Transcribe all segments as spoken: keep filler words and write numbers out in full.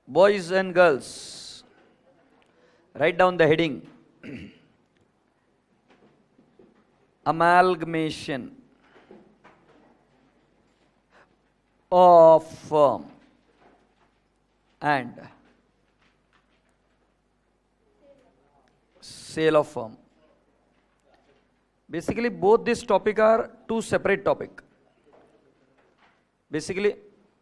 Boys and girls, write down the heading. Amalgamation of firm and sale of firm. Basically, both this topic are two separate topic. Basically,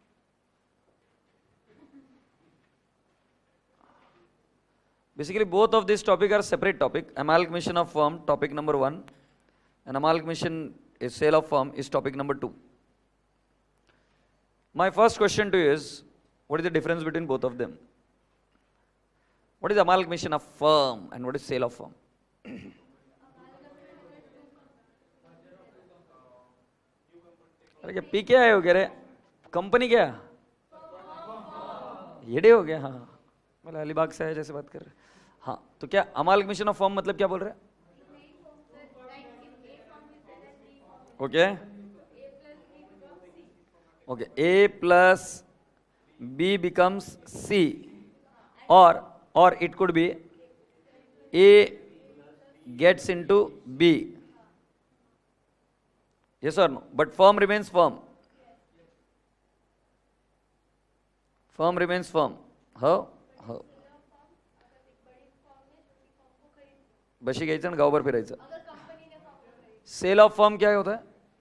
basically both of these topic are separate topic. Amalgamation of firm, topic number one, and amalgamation is sale of firm is topic number two. My first question to you is, what is the difference between both of them? What is amalgamation of firm and what is sale of firm? अरे क्या P क्या आए हो कह रहे company क्या येडे हो गया? हाँ, मतलब अलीबाग से है जैसे बात कर रहे. हाँ, तो क्या अमालगमेशन ऑफ फर्म मतलब क्या बोल रहे हैं? Okay okay, A plus B becomes C, और और it could be A gets into B. Yes or no? But firm remains firm. Firm remains firm. हो हो बशी घ्यायचं आणि गावभर फिरायचं. सेल ऑफ फर्म क्या होता है?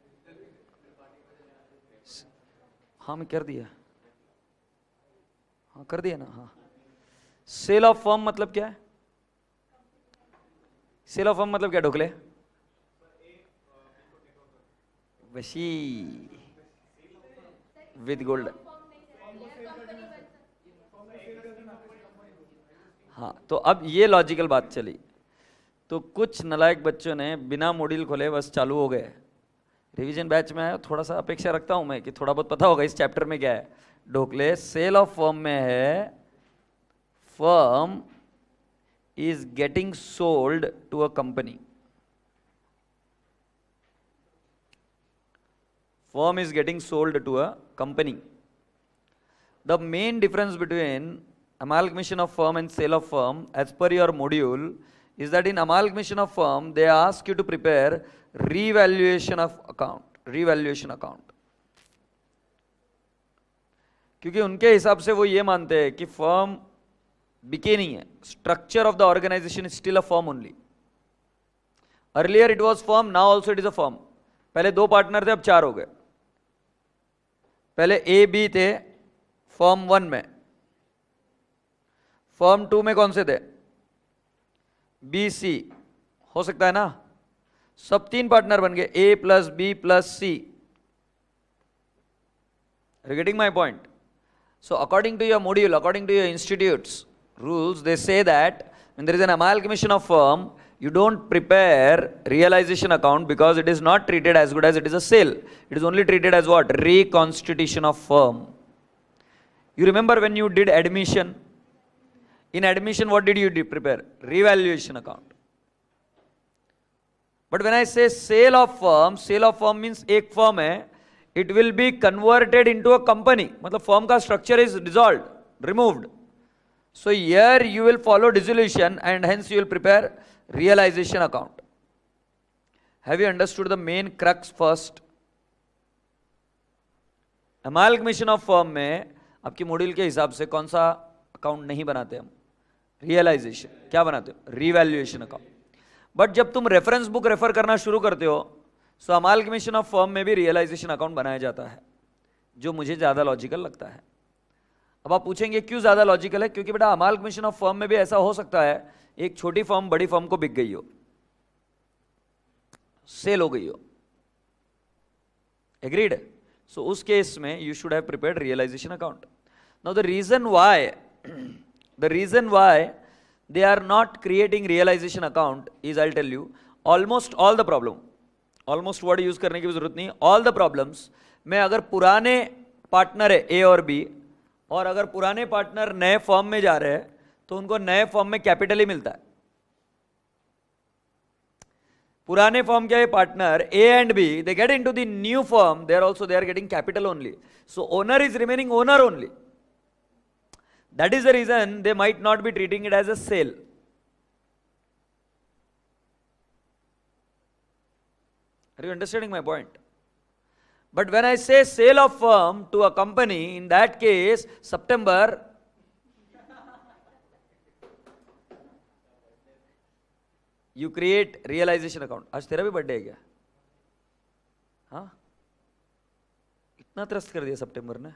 हाँ मैं कर दिया. हाँ कर दिया ना. हाँ, सेल ऑफ फर्म मतलब क्या है? सेल ऑफ फर्म मतलब क्या ढोकले? वशी विद गोल्ड. हाँ, तो अब ये लॉजिकल बात चली. तो कुछ नलायक बच्चों ने बिना मॉड्यूल खोले बस चालू हो गए. रिवीजन बैच में आया, थोड़ा सा अपेक्षा रखता हूं मैं कि थोड़ा बहुत पता होगा इस चैप्टर में क्या है. ढोकले सेल ऑफ फर्म में है, firm is getting sold to a company. Firm is getting sold to a company. The main difference between amalgamation of firm and sale of firm, as per your module, is that in amalgamation of firm, they ask you to prepare revaluation of account. Revaluation account. क्योंकि उनके हिसाब से वो ये मानते हैं कि firm बिके नहीं है. Structure of the organization is still a firm only. Earlier it was firm, now also it is a firm. पहले दो पार्टनर थे, अब चार हो गए. पहले ए बी थे फर्म वन में, फर्म टू में कौन से थे? B C. हो सकता है ना? सब तीन पार्टनर बन गए, A plus B plus C. Are you getting my point? So according to your module, according to your institute's rules, they say that when there is an amalgamation of firm, you don't prepare realization account because it is not treated as good as it is a sale. It is only treated as what? Reconstitution of firm. You remember when you did admission? In admission, what did you do? Prepare? Revaluation account. But when I say sale of firm, sale of firm means एक firm है, it will be converted into a company. मतलब firm का structure is dissolved, removed. So here you will follow dissolution and hence you will prepare realization account. Have you understood the main crux first? Amalgamation of firm में आपकी module के हिसाब से कौन सा account नहीं बनाते हम? रियलाइजेशन. क्या बनाते हो? Revaluation account. बट जब तुम रेफरेंस बुक रेफर करना शुरू करते हो, सो अमालगमेशन ऑफ फर्म में भी रियलाइजेशन अकाउंट बनाया जाता है, जो मुझे ज्यादा लॉजिकल लगता है. अब आप पूछेंगे क्यों ज्यादा लॉजिकल है? क्योंकि बेटा अमालगमेशन ऑफ फर्म में भी ऐसा हो सकता है एक छोटी फर्म बड़ी फर्म को बिक गई हो, सेल हो गई हो. एग्रीड? सो उस केस में you should have prepared realisation account. Now the reason why the reason why they are not creating realisation account is I will tell you. Almost all the problem, almost word use करने की भी जरूरत नहीं, all the problems में अगर पुराने partner है ए और बी, और अगर पुराने पार्टनर नए फर्म में जा रहे हैं तो उनको नए फर्म में कैपिटल ही मिलता है. पुराने फर्म के partner A and B, they get into the new firm, they are also they are getting capital only. So owner is remaining owner only. That is the reason they might not be treating it as a sale. Are you understanding my point? But when I say sale of firm to a company, in that case, September, you create realization account. आज तेरा भी birthday है क्या? हाँ? इतना त्रस्त कर दिया सितंबर ने?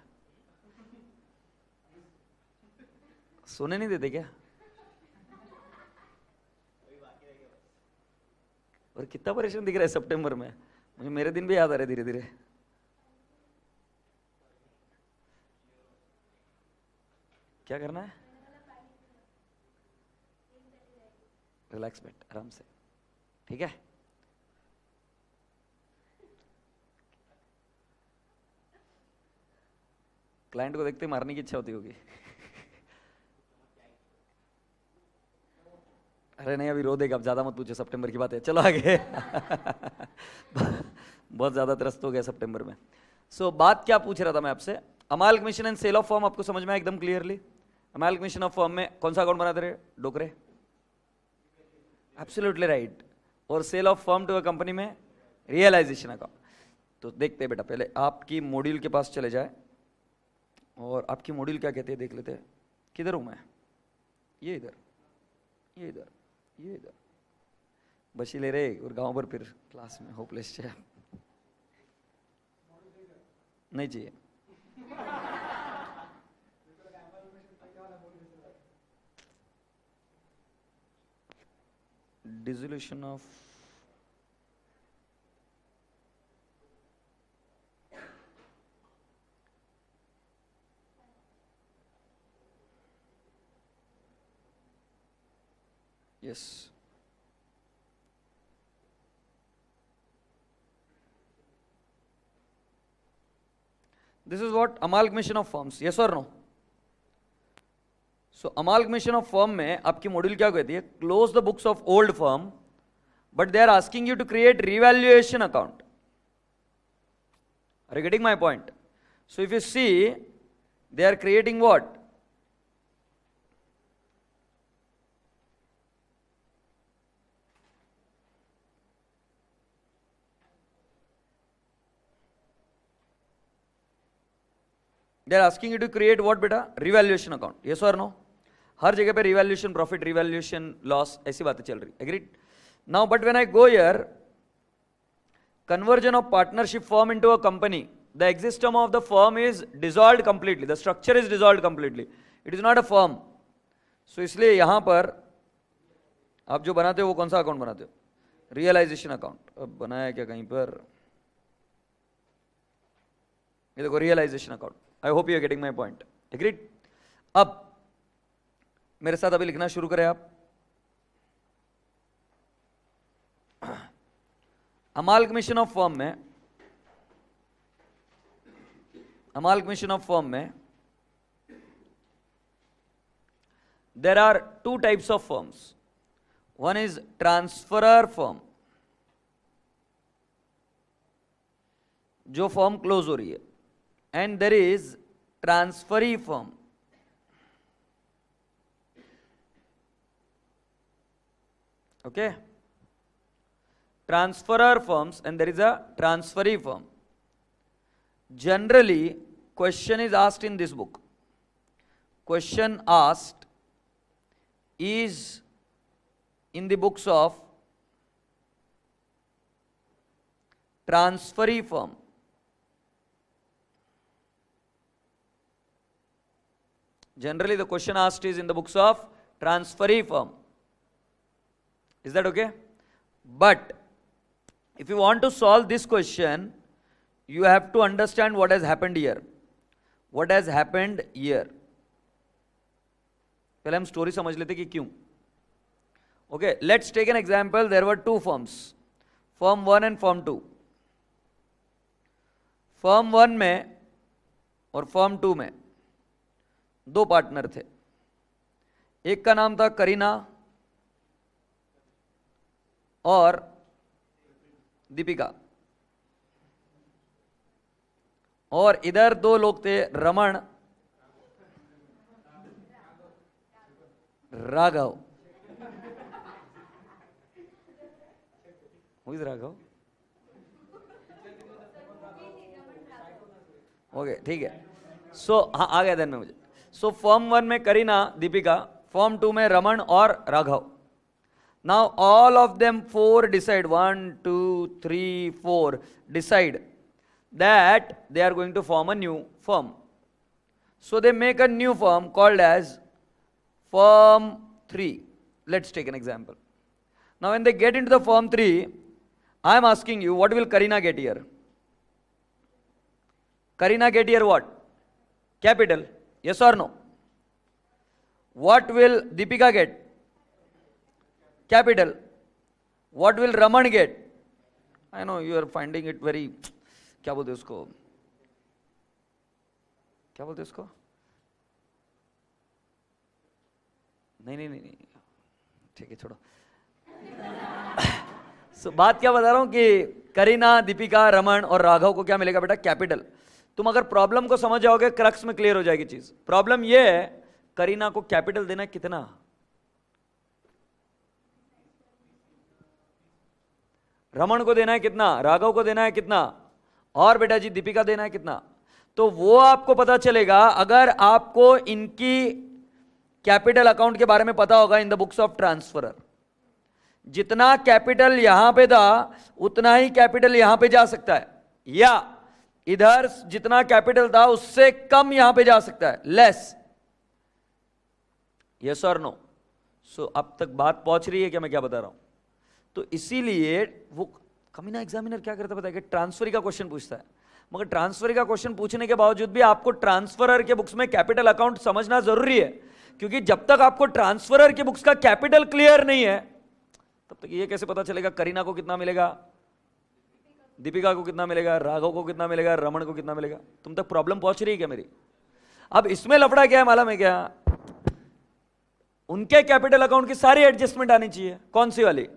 सोने नहीं देते क्या? और कितना परेशान दिख रहा है सितंबर में? मुझे मेरे दिन भी याद आ रहे धीरे धीरे. क्या करना है? रिलैक्स बैठ आराम से, ठीक है? क्लाइंट को देखते मारने की इच्छा होती होगी. अरे नहीं, अभी रो देगा, अब ज्यादा मत पूछो, सितंबर की बात है. चलो आगे. बहुत ज्यादा त्रस्त हो गया सितंबर में. सो so, बात क्या पूछ रहा था मैं आपसे? Amalgamation and sale of firm आपको समझ में आया एकदम क्लियरली? अमाल्गमेशन ऑफ फर्म में कौन सा अकाउंट बनाते रहे डोकरे? Absolutely right. और sale of firm to a company में रियलाइजेशन अकाउंट. तो देखते हैं बेटा, पहले आपकी मॉड्यूल के पास चले जाए और आपकी मॉड्यूल क्या कहते हैं देख लेते हैं. किधर हूं मैं? ये इधर, ये इधर, ये इधर. बशी ले रहे और गांव पर फिर क्लास में होपलेस है. नहीं चाहिए. Dissolution of yes. This is what amalgamation of firms. Yes or no? So amalgamation of firm में आपकी मॉड्यूल क्या कहती है? Close the books of old firm, but they are asking you to create revaluation account. Are you getting my point? So if you see, they are creating what? They are asking you to create what beta? Revaluation account. Yes or no? हर जगह पे revaluation profit, revaluation loss ऐसी बातें चल रही. Agreed? Now, but when I go here, conversion of partnership firm into a company, the existence of the firm is dissolved completely. The structure is dissolved completely. It is not a firm. So इसलिए यहाँ पर आप जो बनाते हो वो कौन सा अकाउंट बनाते हो? Realisation account. अब बनाया क्या कहीं पर? ये देखो realisation account. I hope you are getting my point. Agreed? अब मेरे साथ अभी लिखना शुरू करें आप. अमाल्गमेशन ऑफ फर्म में अमाल्गमेशन ऑफ फर्म में there are two types of firms. One is transferor firm, जो फर्म क्लोज हो रही है, and there is transferee firm. Okay, transferor firms and there is a transferee firm. Generally question is asked in this book. Question asked is in the books of transferee firm. Generally the question asked is in the books of transferee firm. Is that okay? But if you want to solve this question, you have to understand what has happened here. What has happened here? पहले हम story समझ लेते कि क्यों. Okay, let's take an example. There were two firms, firm one and firm two. firm one में और firm two में दो पार्टनर थे. एक का नाम था करीना और दीपिका, और इधर दो लोग थे Raman Raghav. Who is Raghav? Okay ठीक है. सो हाँ आ गया ध्यान में मुझे. सो फॉर्म वन में करीना दीपिका, फॉर्म टू में रमन और Raghav. Now all of them four decide, one two three four decide that they are going to form a new form. So they make a new form called as form three. Let's take an example. Now when they get into the form three, I am asking you what will Karina get here? Karina get here what? Capital. Yes or no? What will Deepika get? Capital. What will Raman get? I know you are finding it very, क्या बोलते हैं उसको? क्या बोलते हैं उसको? नहीं नहीं नहीं नहीं ठीक है छोड़ो. so, बात क्या बता रहा हूं कि करीना, दीपिका, रमन और राघव को क्या मिलेगा बेटा? कैपिटल. तुम अगर प्रॉब्लम को समझ जाओगे क्रक्स में क्लियर हो जाएगी चीज. प्रॉब्लम ये है करीना को कैपिटल देना है कितना? रमन को देना है कितना? राघव को देना है कितना? और बेटा जी दीपिका देना है कितना? तो वो आपको पता चलेगा अगर आपको इनकी कैपिटल अकाउंट के बारे में पता होगा in the books of transferor. जितना कैपिटल यहां पे था उतना ही कैपिटल यहां पे जा सकता है, या इधर जितना कैपिटल था उससे कम यहां पे जा सकता है, लेस. यस और नो? सो अब तक बात पहुंच रही है क्या मैं क्या बता रहा हूं? तो इसीलिए वो कमीना एग्जामिनर क्या करता है पता है कि ट्रांसफर का क्वेश्चन पूछता है. मगर ट्रांसफर का क्वेश्चन पूछने के बावजूद भी आपको ट्रांसफरर के बुक्स में कैपिटल अकाउंट समझना जरूरी है, क्योंकि जब तक आपको ट्रांसफरर के बुक्स का कैपिटल क्लियर नहीं है तब तक ये कैसे पता चलेगा करीना को कितना मिलेगा, दीपिका को कितना मिलेगा, राघव को कितना मिलेगा, रमन को कितना मिलेगा. तुम तक प्रॉब्लम पहुंच रही है क्या मेरी? अब इसमें लफड़ा क्या है मालूम है क्या? उनके कैपिटल अकाउंट की सारी एडजस्टमेंट आनी चाहिए. कौन सी वाली?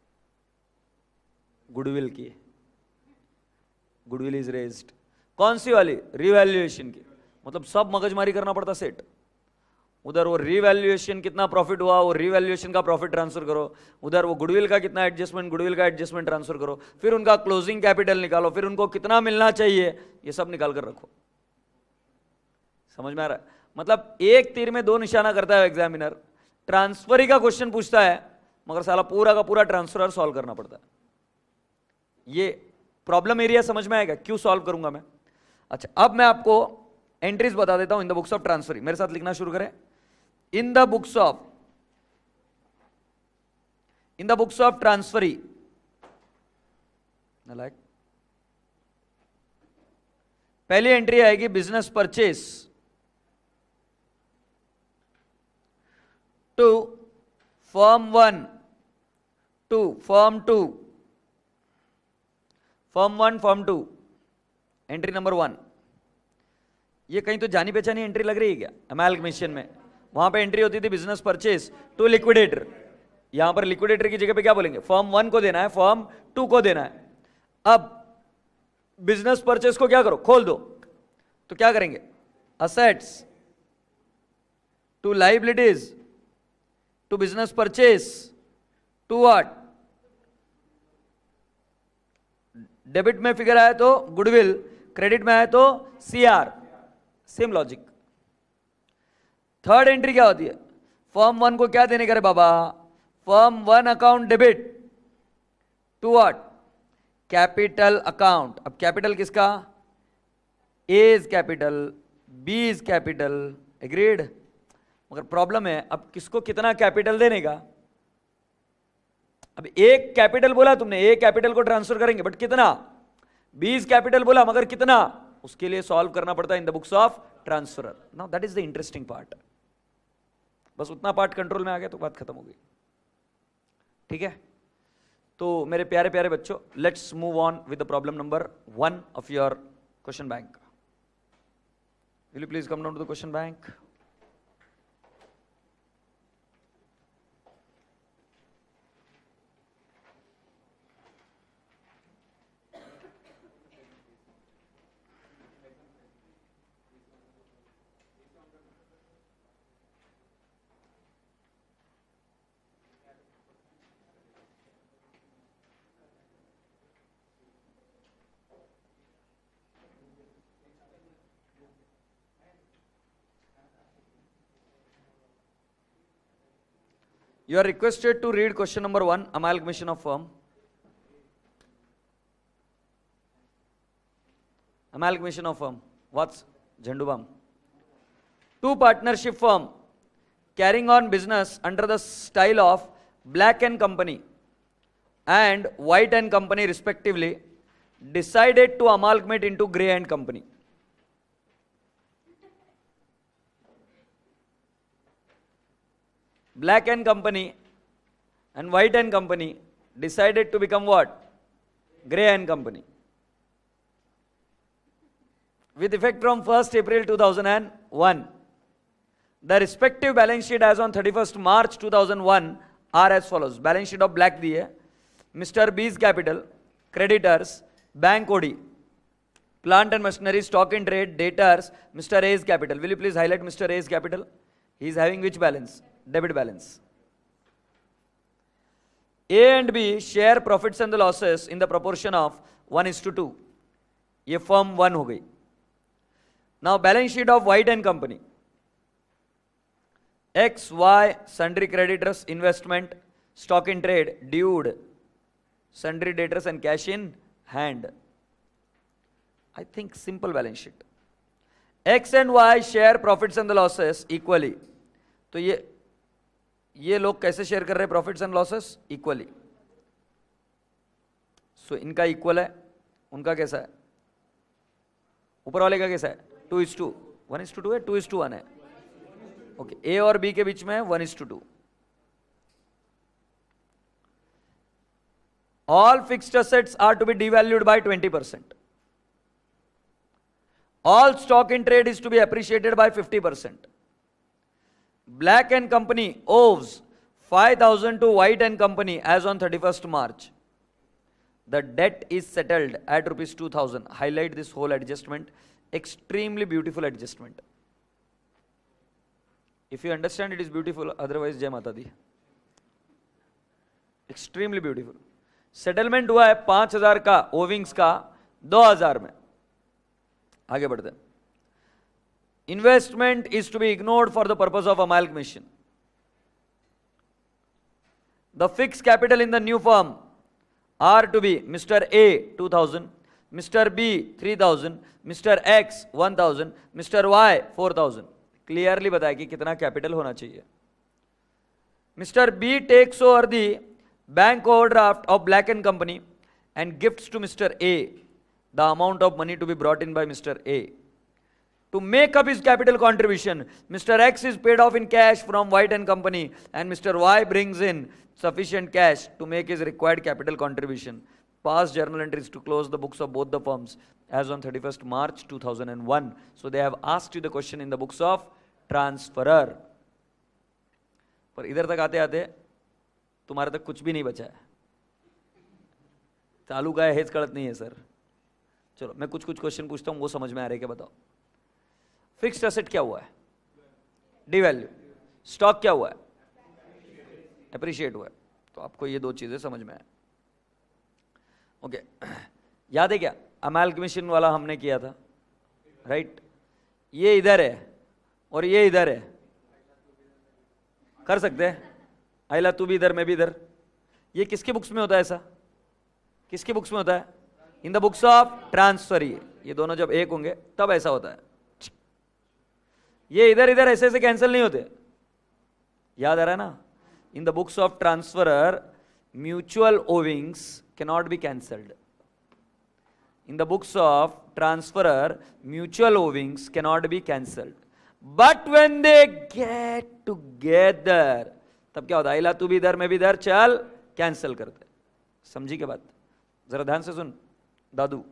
गुडविल की. Goodwill is raised. कौन सी वाली? रिवैल्यूएशन की. मतलब सब मगजमारी करना पड़ता सेट. उधर वो रिवैल्यूएशन कितना प्रॉफिट हुआ, वो रिवैल्यूएशन का प्रॉफिट ट्रांसफर करो. उधर वो गुडविल का कितना एडजस्टमेंट, गुडविल का एडजस्टमेंट ट्रांसफर करो. फिर उनका क्लोजिंग कैपिटल निकालो, फिर उनको कितना मिलना चाहिए ये सब निकाल कर रखो. समझ में आ रहा है? मतलब एक तीर में दो निशाना करता है एग्जामिनर. ट्रांसफर का क्वेश्चन पूछता है मगर साला पूरा का पूरा ट्रांसफर सॉल्व करना पड़ता है. ये प्रॉब्लम एरिया समझ में आएगा क्यों सॉल्व करूंगा मैं? अच्छा अब मैं आपको एंट्रीज बता देता हूं in the books of transfer. मेरे साथ लिखना शुरू करें. In the books of in the books of transferee, like पहली एंट्री आएगी business purchase to firm one to firm two firm one firm two. Entry number one. ये कहीं तो जानी पहचानी एंट्री लग रही है क्या? अमैलगमेशन में वहां पे एंट्री होती थी बिजनेस परचेस टू लिक्विडेटर. यहां पर लिक्विडेटर की जगह पे क्या बोलेंगे? फॉर्म वन को देना है, फॉर्म टू को देना है. अब बिजनेस परचेस को क्या करो? खोल दो. तो क्या करेंगे? Assets to liabilities to business purchase to what? Debit में फिगर आया तो गुडविल, क्रेडिट में आया तो CR. Same logic. Third entry क्या होती है? फॉर्म वन को क्या देने का रे बाबा? Firm one account debit to what? Capital account. अब कैपिटल किसका? A is capital, B is capital. Agreed? मगर प्रॉब्लम है अब किसको कितना कैपिटल देने का? अब एक कैपिटल बोला तुमने, ए कैपिटल को ट्रांसफर करेंगे बट कितना? बी इज कैपिटल बोला मगर कितना? उसके लिए सॉल्व करना पड़ता है in the books of transferor. Now that is the interesting part. बस उतना पार्ट कंट्रोल में आ गया तो बात खत्म हो गई. ठीक है? तो मेरे प्यारे प्यारे बच्चों, let's move on with the problem number one of your question bank. Will you please come down to the question bank? You are requested to read question number one, amalgamation of firm. Amalgamation of firm. What's Jhandubam? Two partnership firm carrying on business under the style of Black and Company and White and Company respectively decided to amalgamate into Gray and Company. Black and Company and White and Company decided to become what? Gray and Company. With effect from first April two thousand one. The respective balance sheet as on thirty-first March two thousand one are as follows. Balance sheet of Black दिए, Mister B's capital, creditors, bank O D, plant and machinery, stock in trade, debtors, Mister A's capital. Will you please highlight Mister A's capital? He is having which balance? Debit balance. A and B share profits and the losses in the proportion of one is to two. ये firm one हो गई. Now balance sheet of White and Company. X, Y, sundry creditors, investment, stock in trade, dued, sundry debtors and cash in hand. I think simple balance sheet. X and Y share profits and the losses equally. तो ये ये लोग कैसे share कर रहे हैं profits and losses? Equally. So इनका equal है, उनका कैसा है? ऊपर वाले का कैसा है? Two is to. One is to two है, टू इज टू वन है. ओके, ए और बी के बीच में है one is to two. All fixed assets are to be devalued by twenty percent. All stock in trade is to be appreciated by fifty percent. Black and Company owes five thousand to White and Company as on thirty-first March. The debt is settled at rupees two thousand. Highlight this whole adjustment. Extremely beautiful adjustment. If you understand, it is beautiful. Otherwise, Jai Mata Di. Extremely beautiful. Settlement हुआ है पांच हजार का Owings का दो हजार में. आगे बढ़ते हैं. Investment is to be ignored for the purpose of amalgamation. The fix capital in the new firm are to be mister A two thousand, mister B three thousand, mister X one thousand, mister Y four thousand. Clearly बताया कि कितना capital होना चाहिए. Mister B takes over the bank overdraft of Black and Company and gifts to Mister A the amount of money to be brought in by Mister A. To make up his capital contribution, Mister X is paid off in cash from White and Company and Mister Y brings in sufficient cash to make his required capital contribution. Past journal entries to close the books of both the firms as on thirty-first March two thousand one. So they have asked you the question in the books of transferor. पर इधर तक आते आते तुम्हारे तक कुछ भी नहीं बचा है. चालू का है, हेज कड़त नहीं है सर. चलो मैं कुछ कुछ क्वेश्चन पूछता हूं, वो समझ में आ रहे क्या बताओ. फिक्स्ड एसेट क्या हुआ है? डिवैल्यू. स्टॉक क्या हुआ है? एप्रिशिएट हुआ है. तो आपको ये दो चीजें समझ में आए. ओके, याद है क्या अमाल्गमेशन वाला हमने किया था? राइट. ये इधर है और ये इधर है. कर सकते हैं? आइला तू भी इधर, मैं भी इधर. ये किसके बुक्स में होता है ऐसा? किसके बुक्स में होता है? In the books of transfer. ये दोनों जब एक होंगे तब ऐसा होता है. ये इधर इधर ऐसे ऐसे कैंसिल नहीं होते. याद आ रहा है ना? In the books of transferor mutual owings can not be cancelled. In the books of transferor mutual owings can not be cancelled. But when they get together तब क्या होता है? आइला तू भी इधर, मैं भी इधर, चल कैंसिल करते. समझी के बात? जरा ध्यान से सुन दादू.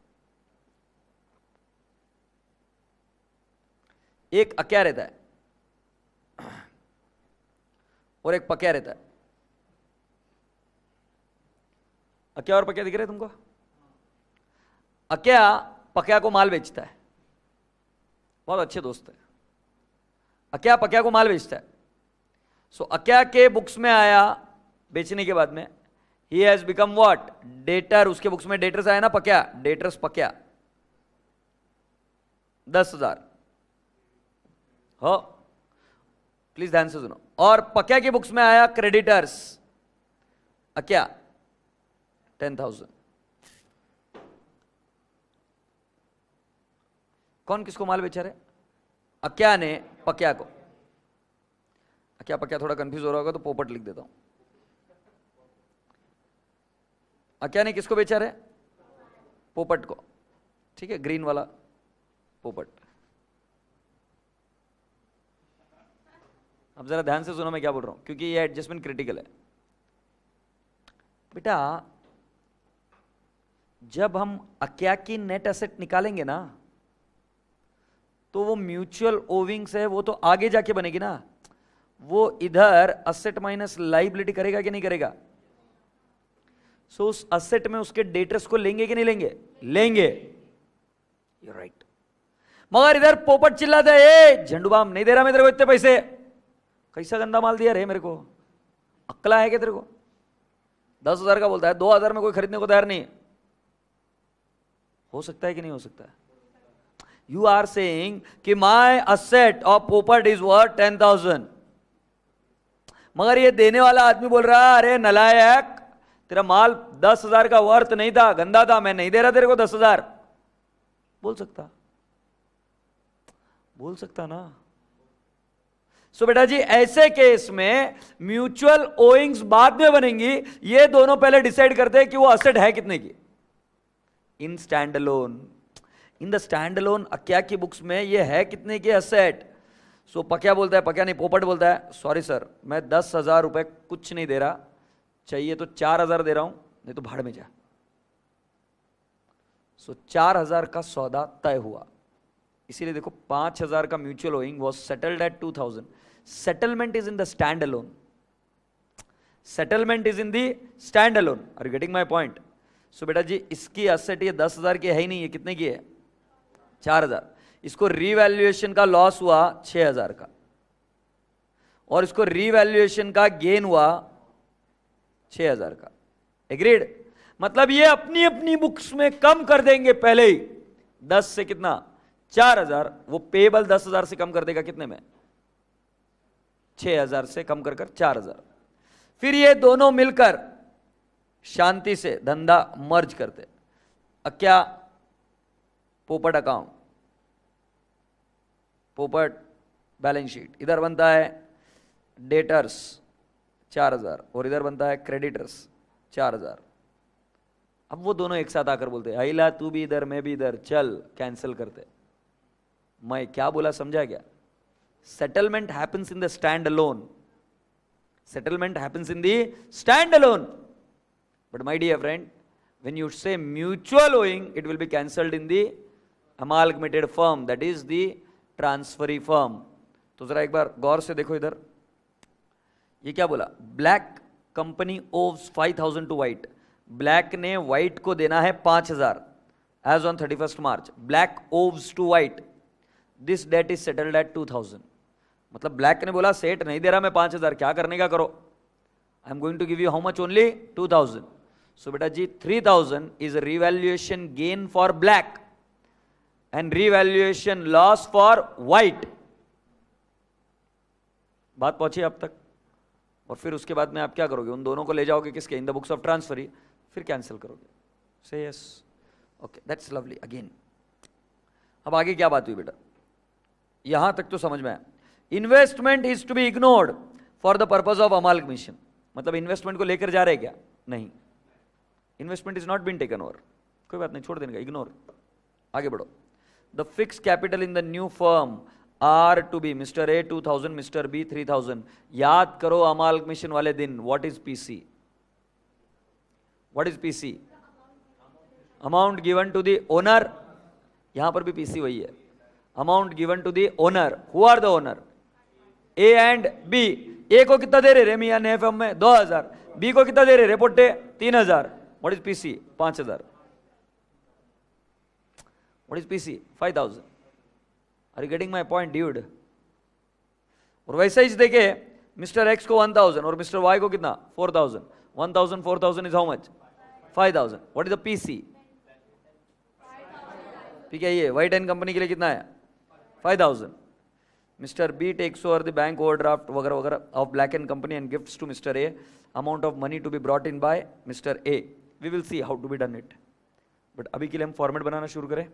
एक अक्या रहता है और एक पक्या रहता है. अक्या और पक्या दिख रहे तुमको? अक्या पक्या को माल बेचता है. बहुत अच्छे दोस्त है. अक्या पक्या को माल बेचता है. सो so, अक्या के बुक्स में आया बेचने के बाद में, he has become what? Debtor. उसके बुक्स में डेटर्स आया ना पक्या, डेटर्स पक्या दस हजार हो. प्लीज ध्यान से सुनो। और पक्या की बुक्स में आया क्रेडिटर्स, क्या टेन थाउजेंड। कौन किसको माल बेचा रहे? अक्या ने पक्या को। अक्या पक्या थोड़ा कंफ्यूज हो रहा होगा तो पोपट लिख देता हूं। अक्या ने किसको बेचा रहे? पोपट को, ठीक है, ग्रीन वाला पोपट। अब जरा ध्यान से सुनो मैं क्या बोल रहा हूं, क्योंकि ये एडजस्टमेंट क्रिटिकल है। बेटा जब हम अक्या की नेट एसेट निकालेंगे ना, तो वो म्यूचुअल ओविंग्स है, वो तो आगे जाके बनेगी ना। वो इधर असेट माइनस लाइबिलिटी करेगा कि नहीं करेगा? सो so, उस असेट में उसके डेटर्स को लेंगे कि नहीं लेंगे? लेंगे। You right right. मगर इधर पोपट चिल्लाता है, ए झंडूबाम नहीं दे रहा मैं तेरे को इतने पैसे। कैसा गंदा माल दिया रे मेरे को, अक्ला है क्या तेरे को? दस हजार का बोलता है, दो हजार में कोई खरीदने को तैयार नहीं है। हो सकता है कि नहीं हो सकता है? यू आर सेइंग कि माई असेट ऑफ पोपट इज वर्थ टेन थाउजेंड, मगर ये देने वाला आदमी बोल रहा है, अरे नलायक तेरा माल दस हजार का वर्थ नहीं था, गंदा था, मैं नहीं दे रहा तेरे को दस हजार। बोल सकता, बोल सकता ना। सो so, बेटा जी ऐसे केस में म्यूचुअल ओइंग्स बाद में बनेंगी, ये दोनों पहले डिसाइड करते हैं कि वो असेट है कितने की। In standalone, in the standalone अक्या की बुक्स में ये है कितने की असेट। सो so, पक्या बोलता है, पक्या नहीं पोपट बोलता है, सॉरी सर मैं दस हजार रुपए कुछ नहीं दे रहा, चाहिए तो चार हजार दे रहा हूं, नहीं तो भाड़ में जा। सो so, चार हजार का सौदा तय हुआ। इसीलिए देखो पांच हजार का mutual owing was settled at two thousand. Settlement is in the standalone, settlement is in the standalone. Are you getting my point? So बेटा जी इसकी असेट ये दस हजार की है ही नहीं, है कितने की है? चार हजार। इसको रीवैल्यूएशन का लॉस हुआ छह हजार का, और इसको रीवैल्यूएशन का गेन हुआ छह हजार का। एग्रीड? मतलब ये अपनी अपनी बुक्स में कम कर देंगे पहले ही। दस से कितना? चार हजार। वो पेबल दस हजार से कम कर देगा कितने में? छह हजार से कम कर कर चार हजार। फिर ये दोनों मिलकर शांति से धंधा मर्ज करते। क्या पोपट अकाउंट, पोपट बैलेंस शीट, इधर बनता है डेटर्स चार हजार और इधर बनता है क्रेडिटर्स चार हजार। अब वो दोनों एक साथ आकर बोलते हैं, आइला तू भी इधर मैं भी इधर, चल कैंसिल करते। मैं क्या बोला समझा क्या? Settlement happens in the standalone, settlement happens in the standalone. But my dear friend, when you say mutual owing, it will be cancelled in the amalgamated firm, that is the transferee firm. तो जरा एक बार गौर से देखो इधर, ये क्या बोला? Black company owes five thousand to white. Black ने व्हाइट को देना है पांच हजार as on thirty first March. Black owes to white, this debt is settled at two thousand. मतलब ब्लैक ने बोला सेठ नहीं दे रहा मैं पांच हजार, क्या करने का करो, I am going to give you how much? Only two thousand. So बेटा जी three thousand is revaluation gain for black and revaluation loss for white. बात पहुंची अब तक? और फिर उसके बाद में आप क्या करोगे? उन दोनों को ले जाओगे किसके? In the books of transferee, फिर कैंसिल करोगे। से yes, okay, that's lovely. Again अब आगे क्या बात हुई बेटा? यहां तक तो समझ में आया। Investment is to be ignored for the purpose of amalgamation. मतलब इन्वेस्टमेंट को लेकर जा रहे क्या? नहीं, investment is not been taken over. कोई बात नहीं, छोड़ देने का, इग्नोर। आगे बढ़ो। The fix capital in the new firm are to be mister A two thousand, mister B three thousand. याद करो अमाल्गमेशन वाले दिन, what is PC? What is PC? Amount given to the owner. यहां पर भी PC वही है, amount given to the owner. Who are the owner? A and B. A को कितना दे रहे रे मियां ने एफएम में? दो हजार। बी को कितना दे रहे रे पोटे? तीन हजार। What is PC? पांच हजार। What is PC? Five thousand. Are you getting my point dude? और वैसे ही देखे, मिस्टर एक्स को वन थाउजेंड और मिस्टर वाई को कितना? Four thousand. One thousand four thousand is how much? Five thousand. What is the PC? ठीक है, ये व्हाइट एंड कंपनी के लिए कितना है? Five thousand. Mister B takes over the bank overdraft वगैरह वगैरह of black and company and gifts to mister A, amount of money to be brought in by mister A. We will see how to be done it, but अभी के लिए हम format बनाना शुरू करें.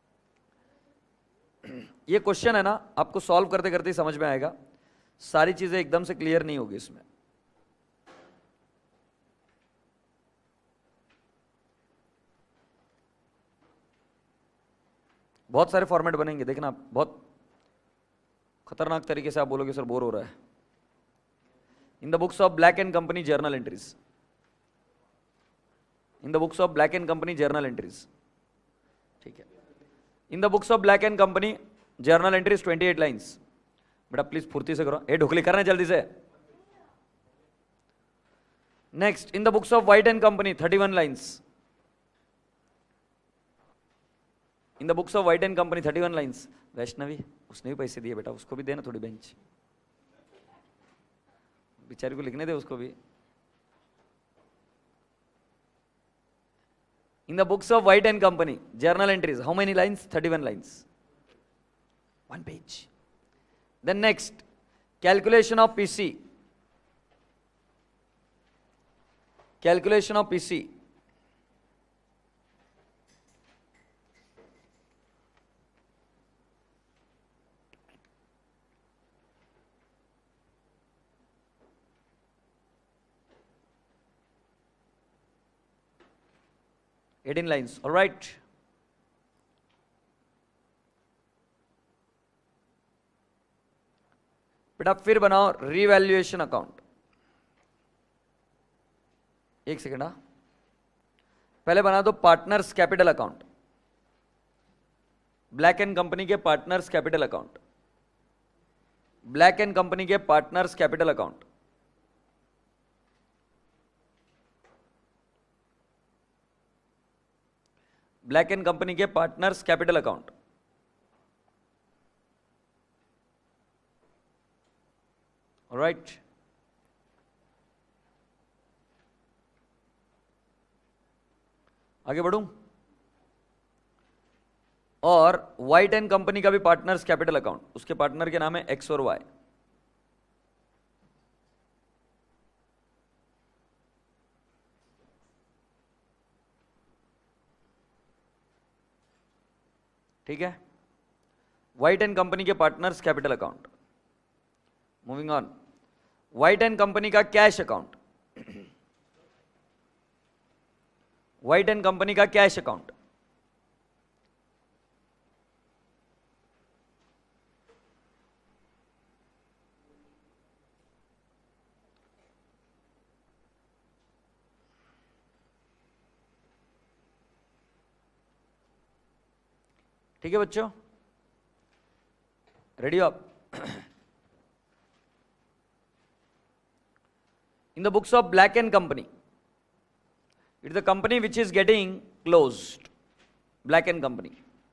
ये question है ना, आपको सॉल्व करते करते ही समझ में आएगा, सारी चीजें एकदम से क्लियर नहीं होगी इसमें. बहुत सारे फॉर्मेट बनेंगे, देखना बहुत खतरनाक तरीके से आप बोलोगे सर बोर हो रहा है. In the books of black and company journal entries, in the books of black and company journal entries, ठीक है. In the books of black and company journal entries twenty eight lines. बेटा please फुर्ती से करो, ए ढोकली करना है जल्दी से. Next, in the books of white and company thirty one lines. In the books of white and company thirty one lines. Vaishnavi उसने भी पैसे दिए बेटा, उसको भी देना थोड़ी बेंच, बेचारी को लिखने दे उसको भी. In the books of White and Company, journal entries, how many lines? thirty-one lines. One page. Then next, calculation of P C. Calculation of P C. eighteen lines, all right. बेटा फिर बनाओ revaluation account. एक second, हाँ पहले बना दो partners capital account, black and company के partners capital account, black and company के partners capital account. Black and company के पार्टनर्स कैपिटल अकाउंट. ऑलराइट, आगे बढ़ूं. और व्हाइट एंड कंपनी का भी पार्टनर्स कैपिटल अकाउंट, उसके पार्टनर के नाम है एक्स और वाई. ठीक है, व्हाइट एंड कंपनी के partners capital account. Moving on, white and company का cash account, white and company का कैश अकाउंट. ठीक है बच्चों, रेडी आप. In the books of black and company, it is the company which is getting closed. Black and company,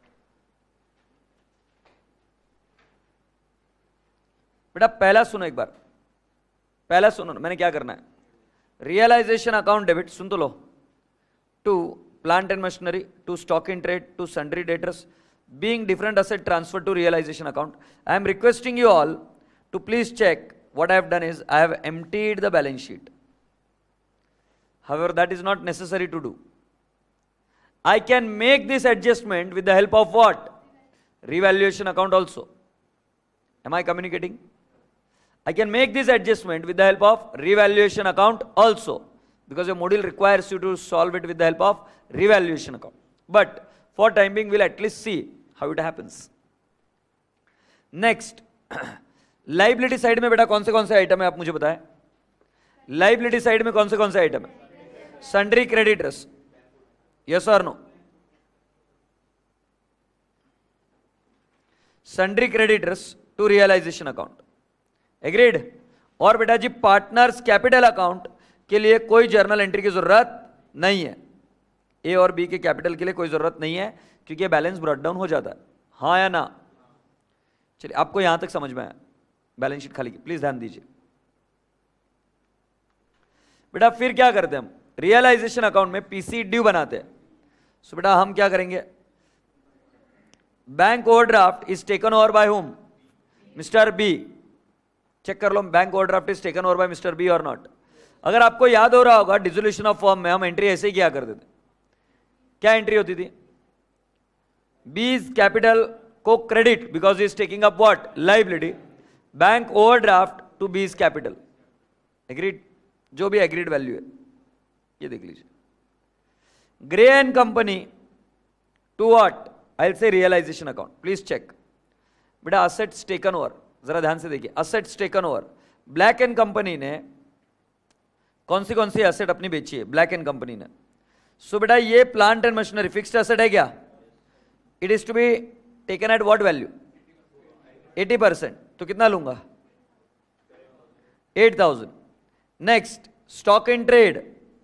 बेटा पहला सुनो एक बार, पहला सुनो, मैंने क्या करना है. रियलाइजेशन अकाउंट डेबिट, सुन तो लो, to plant and machinery, to stock in trade, to sundry debtors, being different asset transferred to realization account. I am requesting you all to please check. What I have done is I have emptied the balance sheet. However, that is not necessary to do. I can make this adjustment with the help of what? Revaluation account also. Am I communicating? I can make this adjustment with the help of revaluation account also, because your module requires you to solve it with the help of revaluation account. But for time being, we'll at least see how it happens. Next, liability side में बेटा कौन से कौन से item है आप मुझे बताएं. लाइबिलिटी साइड में कौन से कौन से आइटम है? सन्ड्री क्रेडिटर्स, यस और no? Sundry creditors to realisation account, agreed. और बेटा जी पार्टनर्स कैपिटल अकाउंट के लिए कोई जर्नल एंट्री की जरूरत नहीं है. ए और बी के कैपिटल के लिए कोई जरूरत नहीं है, क्योंकि बैलेंस ब्रॉट डाउन हो जाता है. हाँ या ना? चलिए आपको यहां तक समझ में आया. बैलेंस शीट खाली, प्लीज ध्यान दीजिए बेटा. फिर क्या करते हैं हम? रियलाइजेशन अकाउंट में पीसी ड्यू बनाते हैं. सो बेटा हम क्या करेंगे? Bank overdraft is taken over by whom? Mister B, check कर लो bank overdraft is taken over by mister B और नॉट। अगर आपको याद हो रहा होगा डिसोल्यूशन ऑफ फर्म में हम एंट्री ऐसे ही किया करते थे। क्या एंट्री होती थी? बीज कैपिटल को credit because he is taking up what, liability, bank overdraft to B's capital, agreed, जो भी एग्रीड वैल्यू है ये देख लीजिए। Grey and company to what, I will say realisation account, please check बेटा। असेट्स टेकन ओवर, जरा ध्यान से देखिए, assets taken over, black and company ने कौन सी कौन सी एसेट अपनी बेची है? ब्लैक एंड कंपनी ने। सो बेटा ये plant and machinery fixed asset है क्या? It is to be taken at what value? Eighty percent, तो कितना लूंगा? Eight thousand. Next stock in trade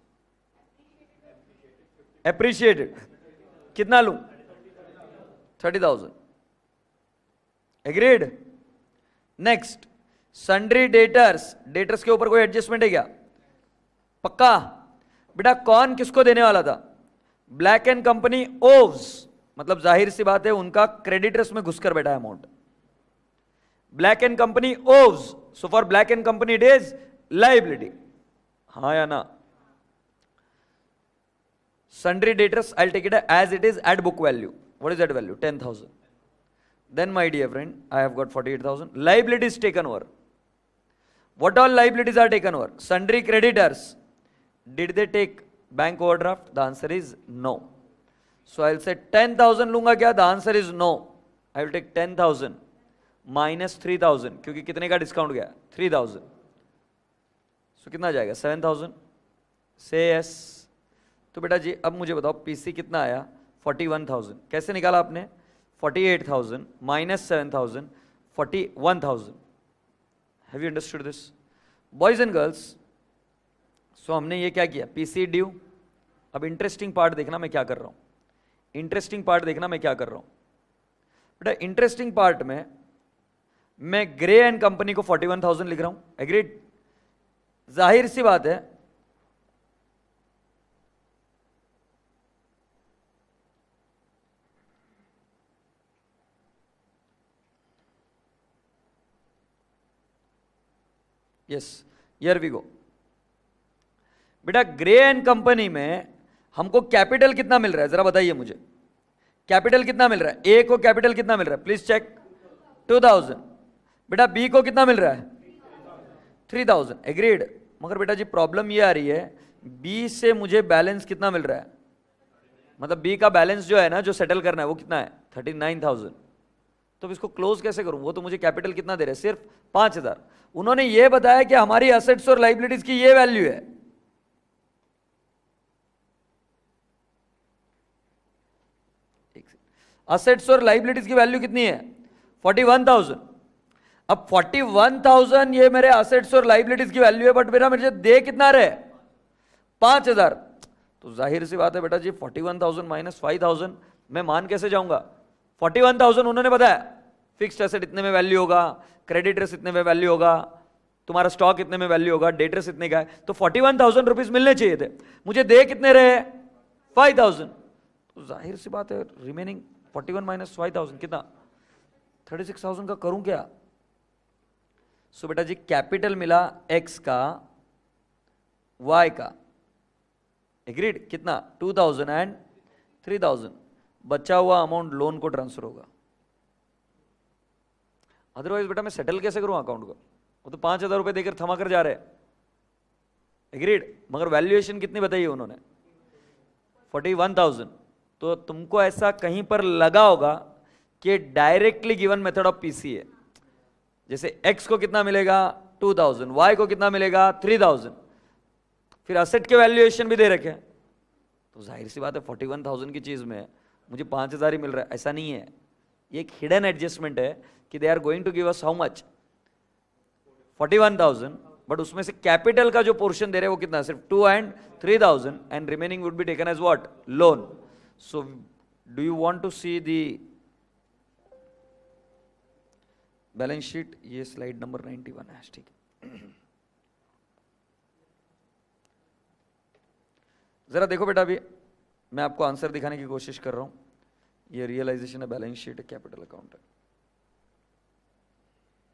appreciated, कितना लूं? Thirty thousand, agreed. Next sundry debtors, debtors के ऊपर कोई एडजस्टमेंट है क्या? पक्का बेटा। कौन किसको देने वाला था? ब्लैक एंड कंपनी ओव्स, मतलब जाहिर सी बात है उनका क्रेडिटर्स में घुसकर बैठा है amount. Black and company owes, so for black and company it is liability, हाँ या ना? sundry debtors, I'll take it as it is at book value. What is that value? ten thousand. Then my dear friend, I have got forty-eight thousand. Liabilities taken over. What all liabilities are taken over? Sundry creditors. Did they take bank overdraft? The answer is no. So I'll say ten thousand लूंगा क्या? The answer is no. I will take ten thousand minus three thousand क्योंकि कितने का discount गया? three thousand. So कितना जाएगा? seven thousand. Say yes. तो बेटा जी अब मुझे बताओ पीसी कितना आया? forty-one thousand. कैसे निकाला आपने? forty-eight thousand minus seven thousand, forty-one thousand. Have you understood this? Boys and girls, so हमने ये क्या किया? PC due. अब इंटरेस्टिंग पार्ट देखना मैं क्या कर रहा हूँ, इंटरेस्टिंग पार्ट देखना मैं क्या कर रहा हूँ बेटा। इंटरेस्टिंग पार्ट में मैं ग्रे एंड कंपनी को forty-one thousand लिख रहा हूँ, एग्रीड। जाहिर सी बात है यस, हियर वी गो बेटा। ग्रे एंड कंपनी में हमको कैपिटल कितना मिल रहा है? जरा बताइए मुझे, कैपिटल कितना मिल रहा है? ए को कैपिटल कितना मिल रहा है? Please check. two thousand. बेटा बी को कितना मिल रहा है? three thousand. एग्रीड। मगर बेटा जी प्रॉब्लम ये आ रही है, बी से मुझे बैलेंस कितना मिल रहा है? मतलब बी का बैलेंस जो है ना, जो सेटल करना है वो कितना है? thirty-nine thousand. तो इसको क्लोज कैसे करूं? वो तो मुझे कैपिटल कितना दे रहे हैं? सिर्फ पांच हजार। उन्होंने ये बताया कि हमारी असेट्स और लायबिलिटीज की ये वैल्यू है। असेट्स और लायबिलिटीज की वैल्यू कितनी है? forty-one thousand. अब forty-one thousand ये मेरे असेट्स और लायबिलिटीज की वैल्यू है, बट मेरा मुझे दे कितना रहे? पांच हजार। तो जाहिर सी बात है बेटा जी forty-one thousand minus five thousand मैं मान कैसे जाऊंगा? forty-one thousand उन्होंने बताया फिक्स्ड एसेट इतने में वैल्यू होगा, क्रेडिटर्स इतने में वैल्यू होगा, तुम्हारा स्टॉक इतने में वैल्यू होगा, डेटर्स इतने का है, तो forty-one thousand रुपीस मिलने चाहिए थे, मुझे दे कितने रहे? five thousand. तो जाहिर सी बात है remaining forty-one minus five thousand कितना? thirty-six thousand का करूं क्या? सो so बेटा जी कैपिटल मिला एक्स का, वाई का, एग्रीड। कितना? two thousand and three thousand. बचा हुआ अमाउंट लोन को ट्रांसफर होगा। अदरवाइज बेटा मैं सेटल कैसे करूं अकाउंट को? वो तो पांच हजार रुपए देकर थमा कर जा रहे हैं, एग्रीड। मगर वैल्यूएशन कितनी बताई है उन्होंने? forty-one thousand. तो तुमको ऐसा कहीं पर लगा होगा कि directly given method of PC है। जैसे एक्स को कितना मिलेगा? two thousand, वाई को कितना मिलेगा? three thousand, फिर असेट के वैल्यूएशन भी दे रखे हैं। तो जाहिर सी बात है forty-one thousand की चीज में मुझे पांच हजार ही मिल रहा है, ऐसा नहीं है। ये एक हिडन एडजस्टमेंट है कि they are going to give us how much? forty-one thousand, but उसमें से कैपिटल का जो पोर्शन दे रहे हैं वो कितना? सिर्फ two and three thousand, and remaining would be taken as what? Loan. So do you want to see the balance sheet? ये स्लाइड नंबर ninety-one है, ठीक है। जरा देखो बेटा, अभी मैं आपको आंसर दिखाने की कोशिश कर रहा हूं। ये रियलाइजेशन है, बैलेंस शीट है, कैपिटल अकाउंट है।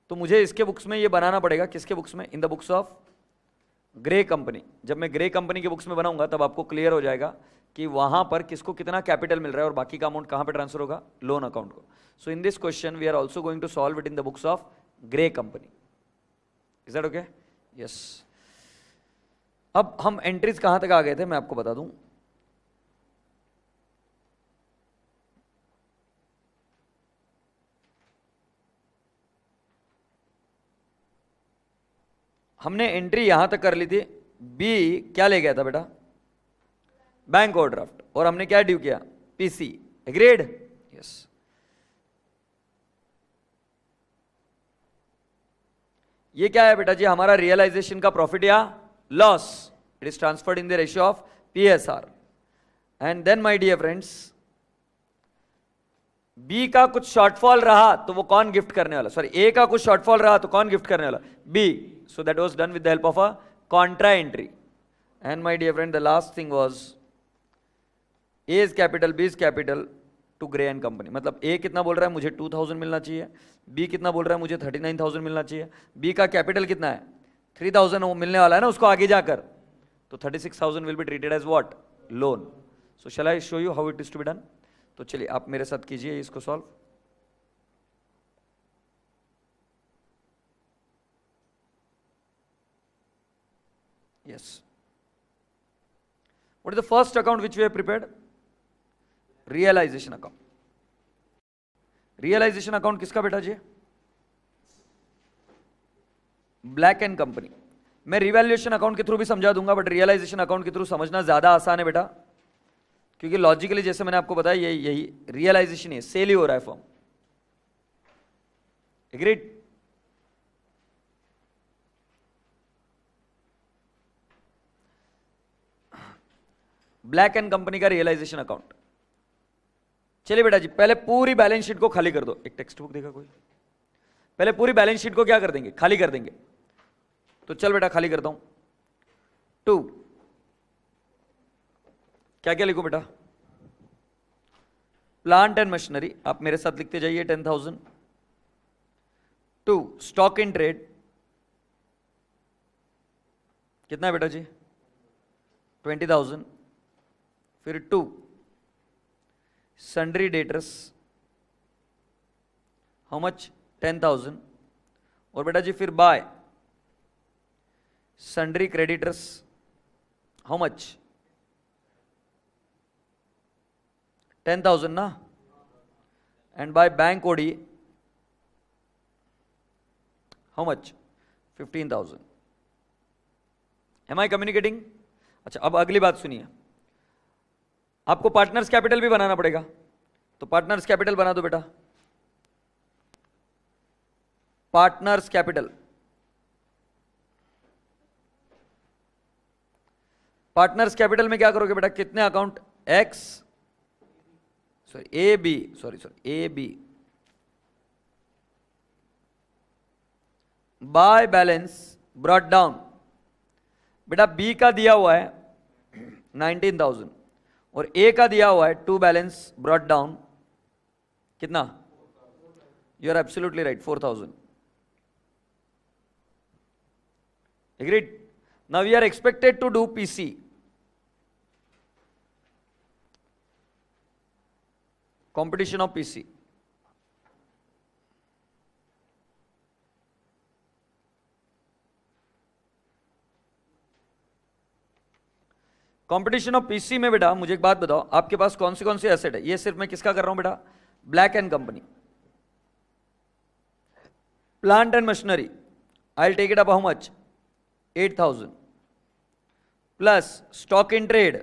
तो मुझे इसके बुक्स में ये बनाना पड़ेगा, किसके बुक्स में, in the books of Grey company. जब मैं ग्रे कंपनी के बुक्स में बनाऊंगा तब आपको क्लियर हो जाएगा कि वहां पर किसको कितना कैपिटल मिल रहा है और बाकी का अमाउंट कहां पे ट्रांसफर होगा, लोन अकाउंट को। So in this question we are also going to solve it in the books of Grey company. Is that okay? Yes. अब हम एंट्रीज कहां तक आ गए थे मैं आपको बता दूं। हमने एंट्री यहां तक कर ली थी, बी क्या ले गया था बेटा, बैंक ओवरड्राफ्ट, और हमने क्या ड्यू किया, पीसी। एग्रीड? यस। ये क्या है बेटा जी, हमारा रियलाइजेशन का प्रॉफिट या loss. It is transferred in the ratio of PSR. And then my dear friends, B का कुछ शॉर्टफॉल रहा तो वो कौन गिफ्ट करने वाला, सॉरी ए का कुछ शॉर्टफॉल रहा तो कौन गिफ्ट करने वाला, B. So that was done with the help of a contra entry. And my dear friend, the last thing was A is capital, B is capital to Gray and Company. मतलब A कितना बोल रहा है मुझे two thousand मिलना चाहिए, B कितना बोल रहा है मुझे thirty-nine thousand मिलना चाहिए। B का कैपिटल कितना है, three thousand वो मिलने वाला है ना उसको आगे जाकर, तो thirty-six thousand will be treated as what, loan. So shall I show you how it is to be done? तो चलिए आप मेरे साथ कीजिए इसको solve. Yes. What is the first account which we have prepared? Realization account. Realization account किसका बेटा जी? Black and company. मैं रिवैल्यूएशन अकाउंट के थ्रू भी समझा दूंगा, बट रियलाइजेशन अकाउंट के थ्रू समझना ज्यादा आसान है बेटा, क्योंकि लॉजिकली जैसे मैंने आपको बताया यही यही रियलाइजेशन है, सेल ही हो रहा है form. Agreed? Black and company का रियलाइजेशन अकाउंट। चलिए बेटा जी पहले पूरी बैलेंस शीट को खाली कर दो। एक टेक्स्ट बुक देगा कोई? पहले पूरी बैलेंस शीट को क्या कर देंगे, खाली कर देंगे। तो चल बेटा खाली करता हूं। टू क्या क्या लिखो बेटा, प्लांट एंड मशीनरी, आप मेरे साथ लिखते जाइए ten thousand. To stock in trade, कितना है बेटा जी, ट्वेंटी थाउजेंड। फिर to sundry debtors, how much, ten thousand. और बेटा जी फिर by sundry creditors, how much, ten thousand ना। And by bank OD, how much, fifteen thousand. Am I communicating? अच्छा अब अगली बात सुनिए, आपको पार्टनर्स कैपिटल भी बनाना पड़ेगा, तो पार्टनर्स कैपिटल बना दो बेटा। पार्टनर्स कैपिटल, पार्टनर्स कैपिटल में क्या करोगे बेटा, कितने account, X sorry A B sorry sorry A B by balance brought down. बेटा बी का दिया हुआ है नाइनटीन थाउजेंड और ए का दिया हुआ है टू बैलेंस ब्रॉट डाउन कितना, you are absolutely right, four thousand. Agreed? Now we are expected to do PC. Competition of PC, competition of PC में बेटा मुझे एक बात बताओ, आपके पास कौन सी कौन सी एसेट है? ये सिर्फ मैं किसका कर रहा हूं बेटा, Black and company. Plant and machinery, I will take it up how much, eight thousand plus stock in trade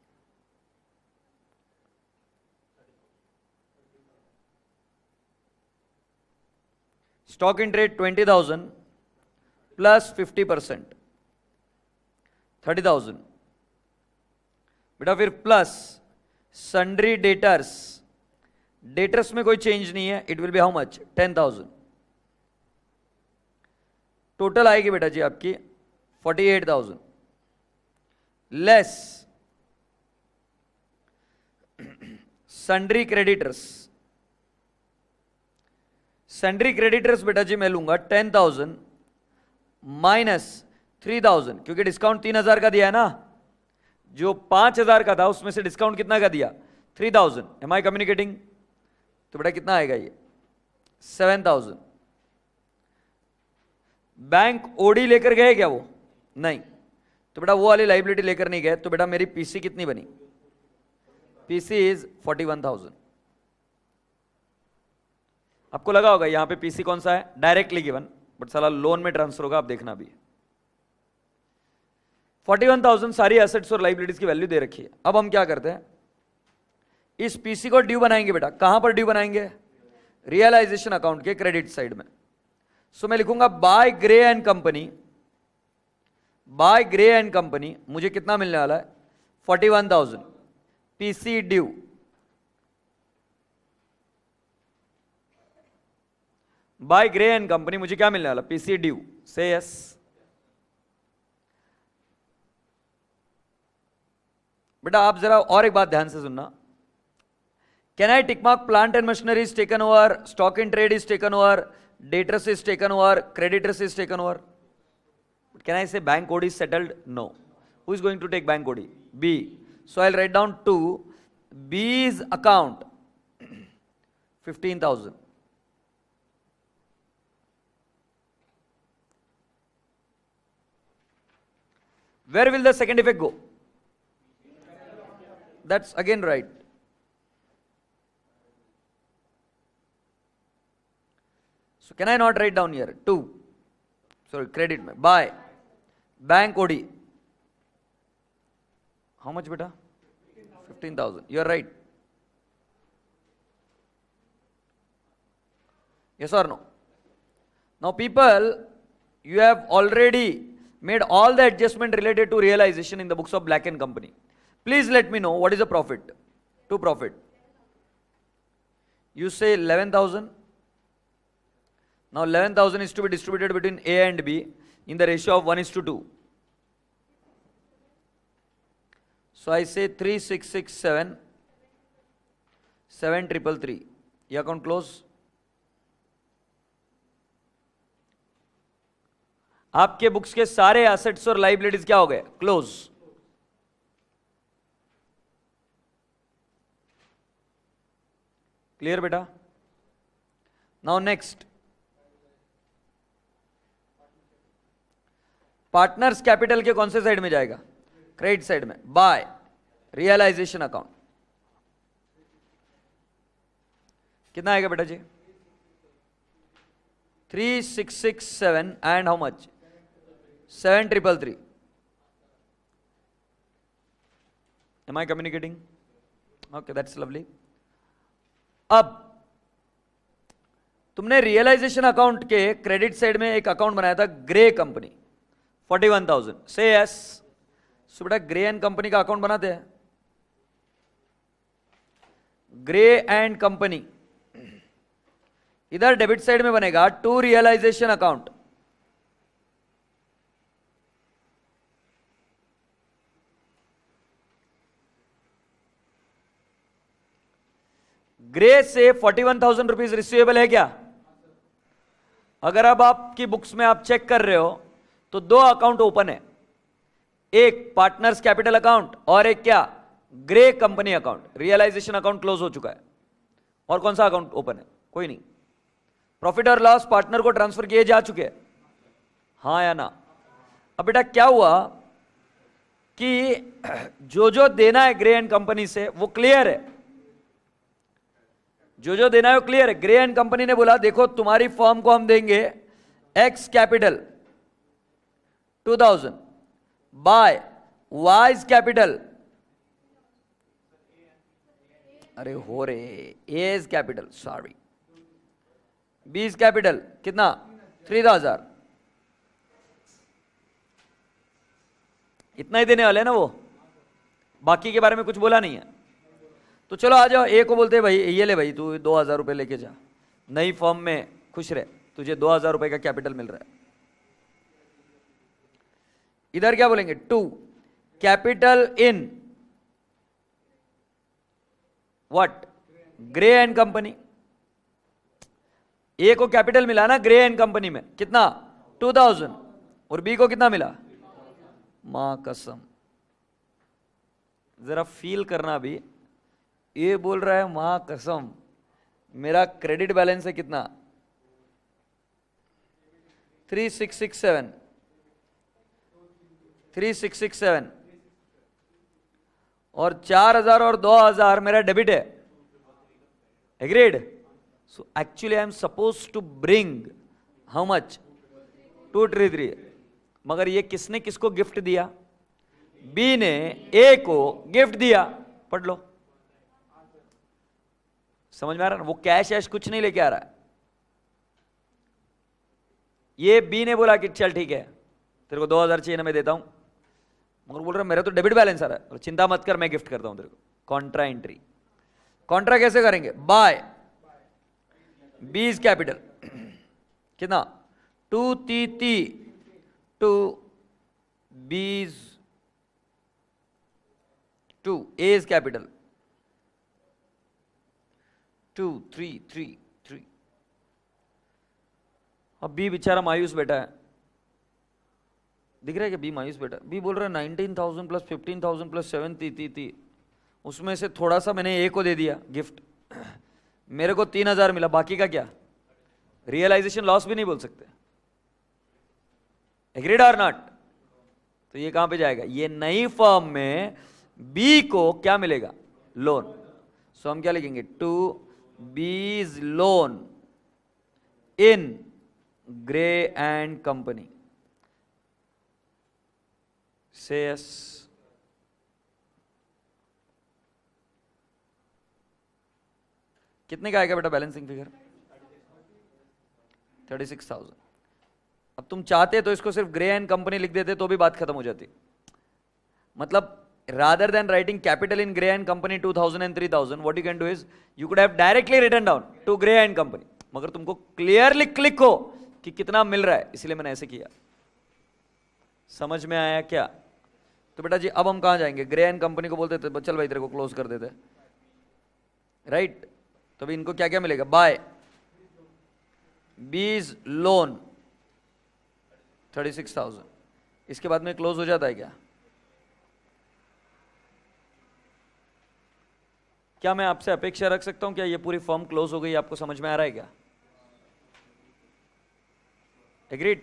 stock in trade twenty thousand plus fifty percent thirty thousand. बेटा फिर प्लस सन्ड्री डेटर्स, डेटर्स में कोई change नहीं है, it will be how much, ten thousand. Total आएगी बेटा जी आपकी forty eight thousand less sundry creditors sundry creditors बेटा जी मैं लूंगा ten thousand minus three thousand, क्योंकि डिस्काउंट तीन हजार का दिया है ना, जो पांच हजार का था उसमें से डिस्काउंट कितना का दिया, three thousand. Am I communicating? तो बेटा कितना आएगा ये, सेवन थाउजेंड। बैंक ओडी लेकर गए क्या वो? नहीं, तो बेटा वो वाली लाइबिलिटी लेकर नहीं गए, तो बेटा मेरी पीसी कितनी बनी, PC is forty one thousand. आपको लगा होगा यहां पे पीसी कौन सा है, डायरेक्टली गिवन, बट साला लोन में ट्रांसफर होगा, आप देखना भी। फोर्टी वन थाउजेंड सारी एसेट्स और लाइबिलिटीज की वैल्यू दे रखी है। अब हम क्या करते हैं, इस पीसी को ड्यू बनाएंगे बेटा। कहां पर ड्यू बनाएंगे, रियलाइजेशन अकाउंट के क्रेडिट साइड में। सो मैं लिखूंगा by Grey and company, by Grey and company मुझे कितना मिलने वाला है, forty one thousand PC due. By Grey and company मुझे क्या मिलने वाला, पीसी ड्यू। से यस। बेटा आप जरा और एक बात ध्यान से सुनना, can I tick mark plant and machinery is taken over, stock in trade is taken over, debtors is taken over, creditors is taken over? Can I say bank O D is settled? No. Who is going to take bank O D? B. So I'll write down two. B's account fifteen thousand. Where will the second effect go? That's again right. So can I not write down here? Two. Sorry, credit में buy bank OD, how much बेटा, fifteen thousand. You are right, yes or no? Now people, you have already made all the adjustment related to realization in the books of Black and Company. Please let me know what is the profit, to profit. You say eleven thousand. Now eleven thousand is to be distributed between A and B in the ratio of one is to two. So I say three six six seven, seven triple three. ये account close. आपके books के सारे assets और liabilities क्या हो गए, close. Clear बेटा? Now next, partners capital के कौन से साइड में जाएगा, क्रेडिट साइड में, बाय रियलाइजेशन अकाउंट। कितना आएगा बेटा जी, three six six seven and how much, seven triple three. Am I communicating? Okay, that's lovely. अब तुमने रियलाइजेशन अकाउंट के क्रेडिट साइड में एक अकाउंट बनाया था, Grey company, forty one thousand. Say yes. So बेटा ग्रे एंड कंपनी का account बनाते हैं, ग्रे एंड कंपनी। इधर डेबिट साइड में बनेगा टू रियलाइजेशन अकाउंट, ग्रे से forty one thousand rupees receivable है क्या? अगर अब आपकी बुक्स में आप चेक कर रहे हो तो दो अकाउंट ओपन है, एक पार्टनर्स कैपिटल अकाउंट और एक क्या, Grey company account. Realisation account close हो चुका है, और कौन सा अकाउंट ओपन है, कोई नहीं। प्रॉफिट और लॉस पार्टनर को ट्रांसफर किए जा चुके हैं, हाँ या ना? अब बेटा क्या हुआ कि जो जो देना है ग्रे एंड कंपनी से वो क्लियर है, जो जो देना है वो क्लियर है। ग्रे एंड कंपनी ने बोला देखो तुम्हारी फर्म को हम देंगे X capital two thousand, by Y's capital, अरे हो रे, A's capital sorry, B's capital कितना, थ्री हजार। इतना ही देने वाले हैं ना वो, बाकी के बारे में कुछ बोला नहीं है। तो चलो आ जाओ, ए को बोलते हैं भाई ये ले भाई तू दो हजार रुपए लेके जा, नई फर्म में खुश रहे, तुझे दो हजार रुपए का कैपिटल मिल रहा है। इधर क्या बोलेंगे, to capital in what, Grey and company. A को कैपिटल मिला ना ग्रे एंड कंपनी में, कितना? Two thousand. और बी को कितना मिला? मां कसम, जरा फील करना भी। ये बोल रहा है मां कसम मेरा क्रेडिट बैलेंस है कितना? Three six six seven, three six six seven, और चार हजार और दो हजार मेरा डेबिट है। Agreed? So actually I am suppose to bring how much? Two three three. मगर ये किसने किसको गिफ्ट दिया? बी ने ए को गिफ्ट दिया। पढ़ लो, समझ में आ रहा है? वो कैश ऐश कुछ नहीं लेके आ रहा है। ये बी ने बोला कि चल ठीक है तेरे को दो हजार चाहिए ना, मैं देता हूं, मगर बोल रहा मेरा तो डेबिट बैलेंस आ रहा है। और चिंता मत कर, मैं गिफ्ट करता हूं तेरे को। Contra entry. कॉन्ट्रा कैसे करेंगे? बाय बीज कैपिटल कितना? टू ती three to B's to A's capital two three three three. अब बी बेचारा मायूस बैठा है। दिख रहा है कि बी मायूस बैठा है। बी बोल रहा है nineteen thousand plus fifteen thousand plus seven three three ती, उसमें से थोड़ा सा मैंने ए को दे दिया गिफ्ट, मेरे को तीन हजार मिला, बाकी का क्या? रियलाइजेशन लॉस भी नहीं बोल सकते। एग्रीड और नॉट? तो ये कहां पे जाएगा? ये नई फर्म में बी को क्या मिलेगा? लोन। सो हम क्या लिखेंगे? To B's loan in Grey and company. Say yes. कितने का आएगा बेटा balancing figure? Thirty six thousand. अब तुम चाहते तो इसको सिर्फ ग्रे एंड कंपनी लिख देते तो भी बात खत्म हो जाती। मतलब rather than writing capital in gray and company two thousand and three thousand, what you can do is you could have directly written down to gray and company, मगर तुमको क्लियरली क्लिक हो कि कितना मिल रहा है, इसलिए मैंने ऐसे किया। समझ में आया क्या? तो बेटा जी अब हम कहां जाएंगे? ग्रे एंड कंपनी को बोलते थे चल भाई तेरे को क्लोज कर देते, राइट? तो भी इनको क्या क्या मिलेगा? बाय बीज लोन थर्टी सिक्स थाउजेंड। इसके बाद में क्लोज हो जाता है क्या? क्या मैं आपसे अपेक्षा रख सकता हूं क्या ये पूरी फर्म क्लोज हो गई? आपको समझ में आ रहा है क्या? एग्रीड?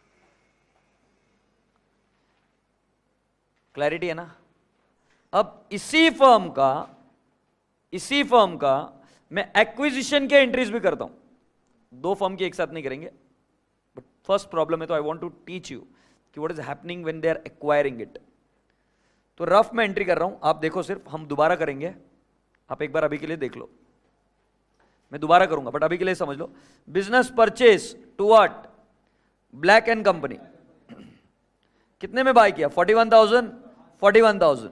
क्लैरिटी है ना? अब इसी फर्म का इसी फर्म का मैं एक्विजिशन के एंट्रीज भी करता हूं। दो फर्म की एक साथ नहीं करेंगे, बट फर्स्ट प्रॉब्लम है तो I want to teach you कि what is happening when they are acquiring it. तो रफ में एंट्री कर रहा हूं, आप देखो सिर्फ, हम दोबारा करेंगे, आप एक बार अभी के लिए देख लो। मैं दोबारा करूंगा बट अभी के लिए समझ लो। Business purchase to what? Black and company. कितने में बाय किया? Forty one thousand, forty one thousand.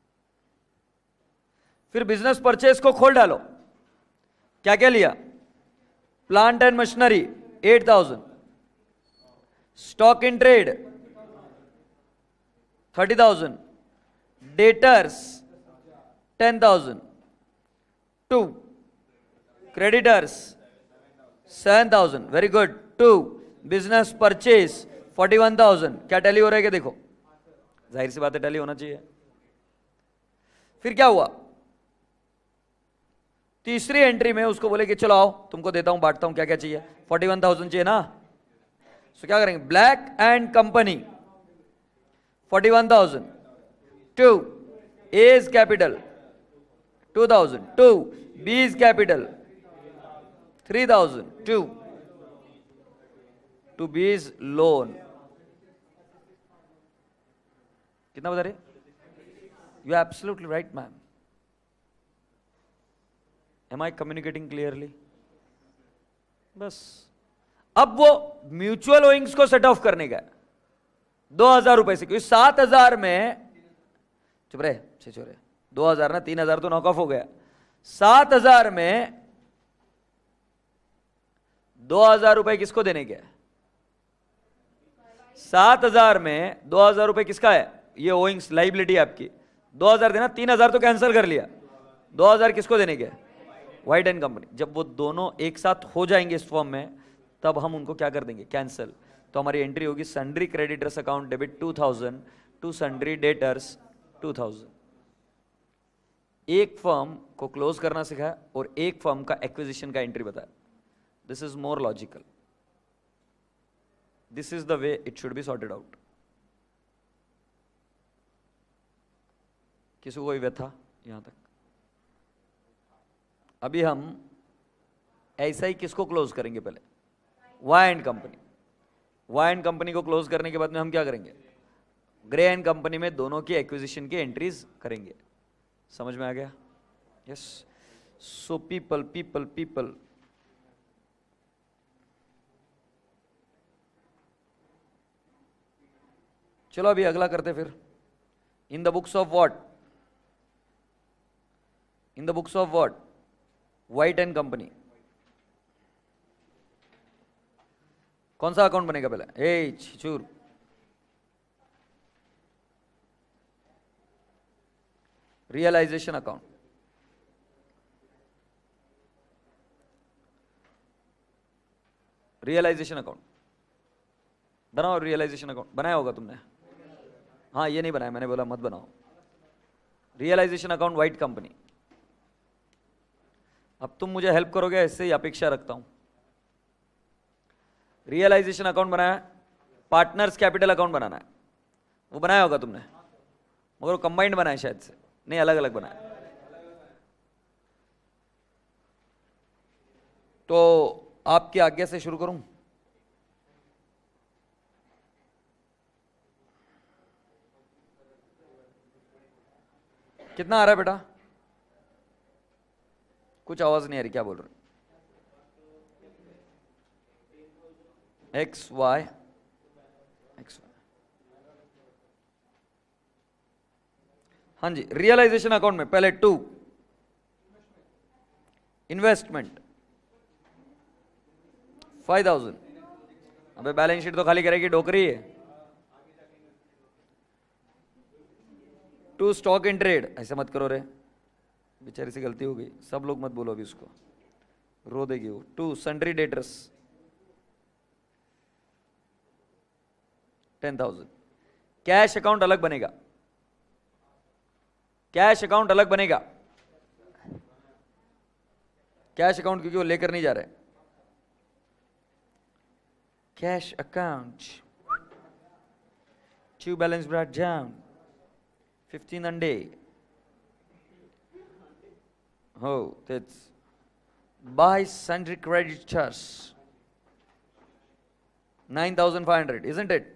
फिर बिजनेस परचेस को खोल डालो, क्या क्या लिया? Plant and machinery eight thousand, stock in trade thirty thousand, debtors ten thousand, to creditors seven thousand, very good. two business purchase forty-one thousand। क्या tally हो रहा है क्या? देखो जाहिर सी बात है टैली होना चाहिए। फिर क्या हुआ? तीसरी एंट्री में उसको बोले कि चलो आओ तुमको देता हूं, बांटता हूं, क्या क्या चाहिए? फोर्टी वन थाउजेंड चाहिए ना? सो क्या करेंगे? Black and company forty one thousand, to A's capital two thousand, to B's capital three thousand, to to B's loan कितना बता रहे? You are absolutely right ma'am. Am I communicating clearly? बस अब वो म्यूचुअल ओइंग्स को set of करने का दो हजार रुपए से, क्योंकि सात हजार में चुप रहे चुप रहे दो हजार ना, तीन हजार तो नॉक ऑफ हो गया। सात हजार में दो हजार रुपए किसको देने के? सात हजार में दो हजार रुपए किसका है? ये ओइंग्स लाइबिलिटी आपकी। दो हजार देना, तीन हजार तो कैंसिल कर लिया, दो हजार किसको देने के? वाइट एंड कंपनी, जब वो दोनों एक साथ हो जाएंगे इस फॉर्म में, तब हम उनको क्या कर देंगे, कैंसिल। तो हमारी एंट्री होगी sundry creditors account debit two thousand to sundry debtors two thousand. एक फर्म को क्लोज करना सिखाया और एक फर्म का एक्विजिशन का एंट्री बताया। This is more logical, this is the way it should be sorted out. किसी को कोई व्यथा यहां तक? अभी हम ऐसा ही किसको क्लोज करेंगे, पहले Y and company. Y and company को क्लोज करने के बाद में हम क्या करेंगे, ग्रे एंड कंपनी में दोनों की एक्विजिशन की एंट्रीज करेंगे। समझ में आ गया? Yes. So people people people चलो अभी अगला करते फिर। In the books of what, in the books of what, White and company, कौन सा अकाउंट बनेगा पहले? ए छिचूर, रियलाइजेशन अकाउंट। रियलाइजेशन अकाउंट बनाओ। रियलाइजेशन अकाउंट बनाया होगा तुमने? हाँ, ये नहीं बनाया, मैंने बोला मत बनाओ। Realisation account White company. अब तुम मुझे हेल्प करोगे, इससे ही अपेक्षा रखता हूं। रियलाइजेशन अकाउंट बनाया, पार्टनर्स कैपिटल अकाउंट बनाना है, वो बनाया होगा तुमने, मगर वो कंबाइंड बनाया शायद से, नहीं अलग अलग बनाया। तो आपकी आज्ञा से शुरू करूं? कितना आ रहा है बेटा? कुछ आवाज नहीं आ रही, क्या बोल रहे? X Y X Y. हाँ जी, रियलाइजेशन अकाउंट में पहले टू, इन्वेस्टमेंट फाइव थाउजेंड। अबे बैलेंस शीट तो खाली करेगी, डोकरी है। टू स्टॉक इन ट्रेड, ऐसे मत करो रे, बेचारी से गलती हो गई, सब लोग मत बोलो अभी उसको, रो देगी वो। To sundry debtors ten thousand. Cash account अलग बनेगा, कैश अकाउंट अलग बनेगा, कैश अकाउंट क्योंकि वो लेकर नहीं जा रहे। Cash account to balance brought down fifteen hundred हो, that's buy sundry creditors nine thousand five hundred, isn't it?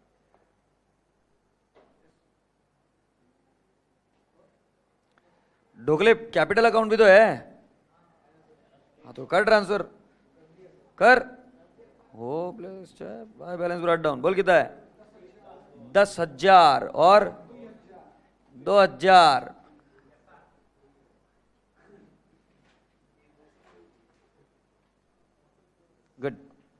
ढोकले कैपिटल अकाउंट भी तो है, हाँ तो कर ट्रांसफर कर। हो plus by balance brought down, बोल कितना है? दस हजार और दो हजार। गुड।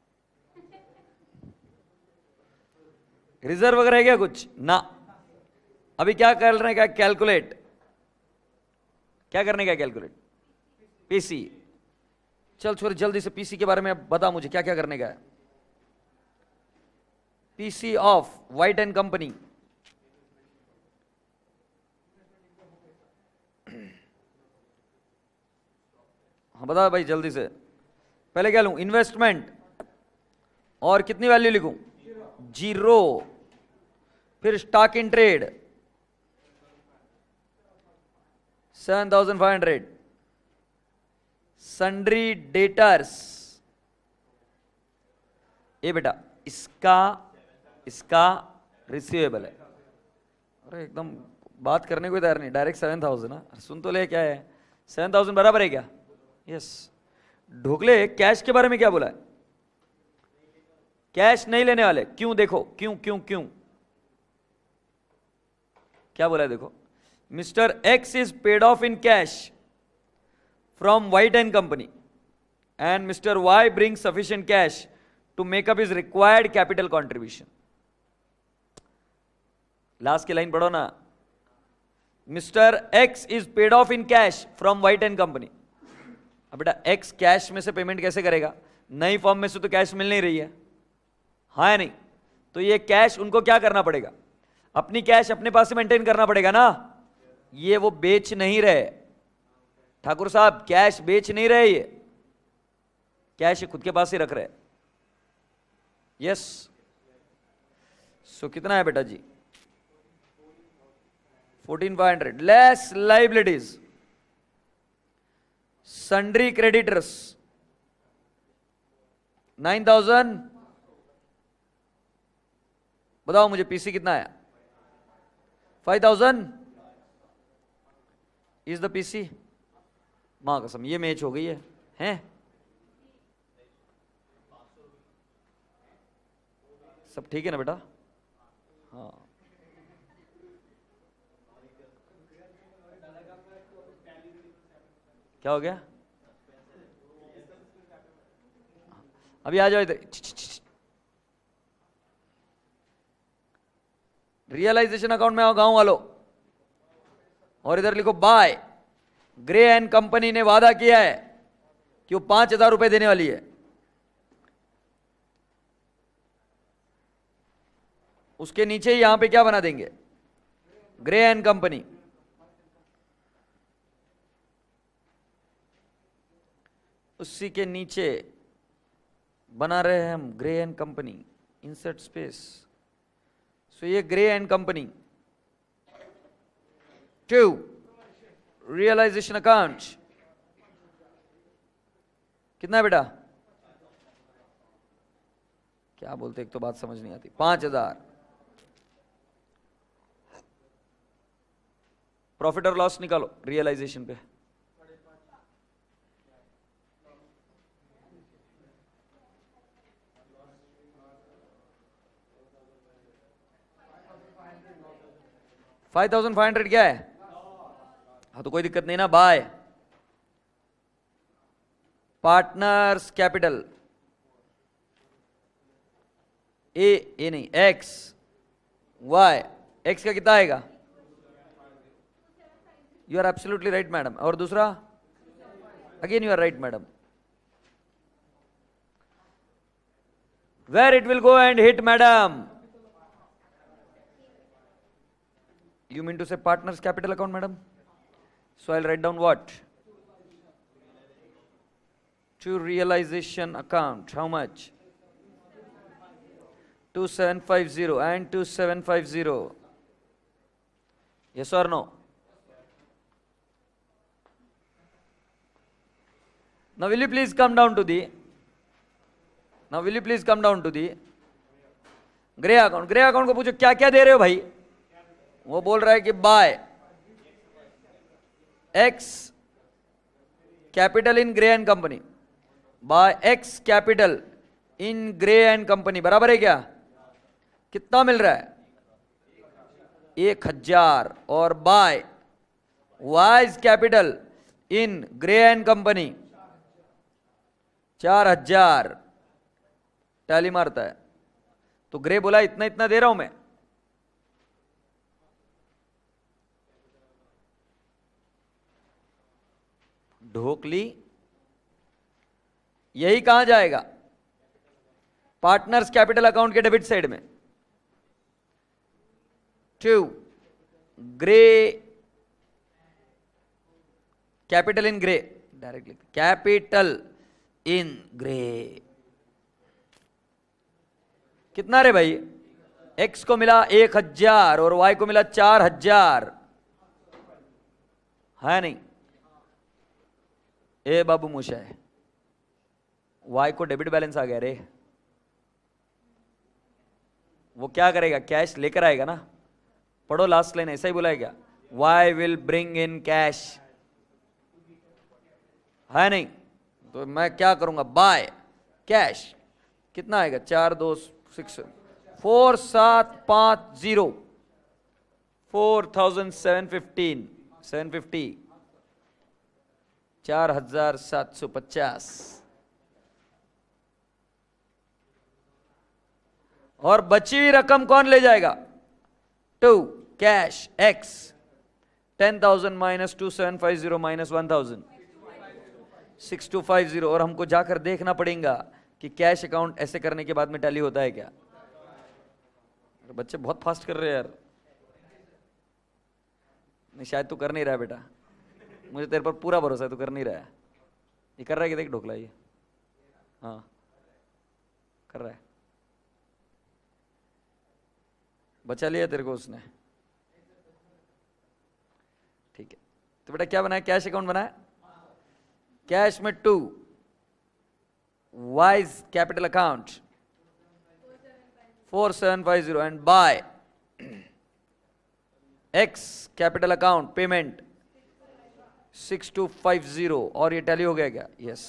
रिजर्व वगैरह है क्या कुछ? ना। अभी क्या कर रहे हैं, क्या कैलकुलेट, क्या करने का कैलकुलेट? पीसी। चल छोरे जल्दी से पीसी के बारे में बता मुझे, क्या क्या करने का है? PC of white and company, हाँ बता भाई जल्दी से। पहले क्या लूं? इन्वेस्टमेंट, और कितनी वैल्यू लिखूं? जीरो। फिर stock in trade seven thousand five hundred. Sundry debtors, ये बेटा इसका इसका रिसीवेबल है। अरे एकदम बात करने को तैयार नहीं, डायरेक्ट सेवन थाउजेंड ना, सुन तो ले क्या है, सेवन थाउजेंड बराबर है क्या? यस। ढोकले कैश के बारे में क्या बोला है? कैश नहीं लेने वाले। क्यों? देखो क्यों क्यों क्यों क्या बोला है, देखो। Mister X is paid off in cash from White and company and mister Y bring sufficient cash to make up his required capital contribution. Last की लाइन पढ़ो ना। Mister X is paid off in cash from White and company अब बेटा x cash में से payment कैसे करेगा? नई फॉर्म में से तो कैश मिल नहीं रही है, हाँ या नहीं? तो ये कैश उनको क्या करना पड़ेगा? अपनी कैश अपने पास से मेंटेन करना पड़ेगा ना। ये वो बेच नहीं रहे ठाकुर साहब, कैश बेच नहीं रहे, ये कैश खुद के पास ही रख रहे। यस, सो कितना है बेटा जी? Fourteen five hundred less liabilities, sundry creditors nine thousand. बताओ मुझे पीसी कितना आया? Five thousand is the PC. मां कसम ये मैच हो गई है, हैं? सब ठीक है ना बेटा? हाँ, क्या हो गया? अभी आ जाओ इधर। रियलाइजेशन अकाउंट में आओ गांव वालों, और इधर लिखो बाय। ग्रे एंड कंपनी ने वादा किया है कि वो पांच हजार रुपए देने वाली है। उसके नीचे ही यहां पे क्या बना देंगे? Grey and company. उसी के नीचे बना रहे हैं हम Grey and company, insert space. So ये Grey and company. To realisation account कितना है बेटा? क्या बोलते, एक तो बात समझ नहीं आती। पांच हजार। प्रॉफिट और लॉस निकालो रियलाइजेशन पे। फाइव थाउजेंड फाइव हंड्रेड क्या है? हाँ तो कोई दिक्कत नहीं ना। By partners capital A, A नहीं एक्स वाई। एक्स का कितना आएगा? You are absolutely right madam. और दूसरा? Again you are right madam. Where it will go and hit madam? You mean to say partners capital account, madam? So I'll write down what? To realization account. How much? two seven five zero and two seven five zero. Yes or no? Now will you please come down to the Now will you please come down to the gray account. Gray account को पूछो क्या क्या दे रहे हो भाई? वो बोल रहा है कि by X capital in Grey and company. By X capital in Grey and company बराबर है क्या? कितना मिल रहा है? एक हजार। और by Y's capital in Grey and company चार हजार। टैली मारता है तो ग्रे बोला इतना इतना दे रहा हूं मैं। ढोकली यही कहां जाएगा? पार्टनर्स कैपिटल अकाउंट के डेबिट साइड में। To Grey capital in Grey, directly capital in Grey. कितना रे भाई? एक्स को मिला एक हजार और वाई को मिला चार हजार, है नहीं? ए बाबू मूशा है, वाई को डेबिट बैलेंस आ गया रे। वो क्या करेगा? कैश लेकर आएगा ना। पढ़ो लास्ट लाइन, ऐसा ही बोला है क्या? Y will bring in cash, है नहीं? तो मैं क्या करूंगा? By cash. कितना आएगा? चार दो सिक्स फोर सात पांच zero four thousand seven fifteen seven fifty चार हजार सात सौ पचास। और बची हुई रकम कौन ले जाएगा? To cash X ten thousand minus two seven five zero minus one thousand six two five zero, और हमको जाकर देखना पड़ेगा कि कैश अकाउंट ऐसे करने के बाद में टैली होता है क्या। अरे बच्चे बहुत फास्ट कर रहे हैं यार। नहीं, शायद तू कर नहीं रहा है बेटा, मुझे तेरे पर पूरा भरोसा है, तू कर नहीं रहा है। ये कर रहा है कि देख ढोकला ये, हाँ कर रहा है। बचा लिया तेरे को उसने, ठीक है। तो बेटा क्या बनाया, कैश अकाउंट बनाया। कैश में to, Y's capital account four seven five zero, and by X capital account payment six two five zero. और ये टैली हो गया क्या, यस।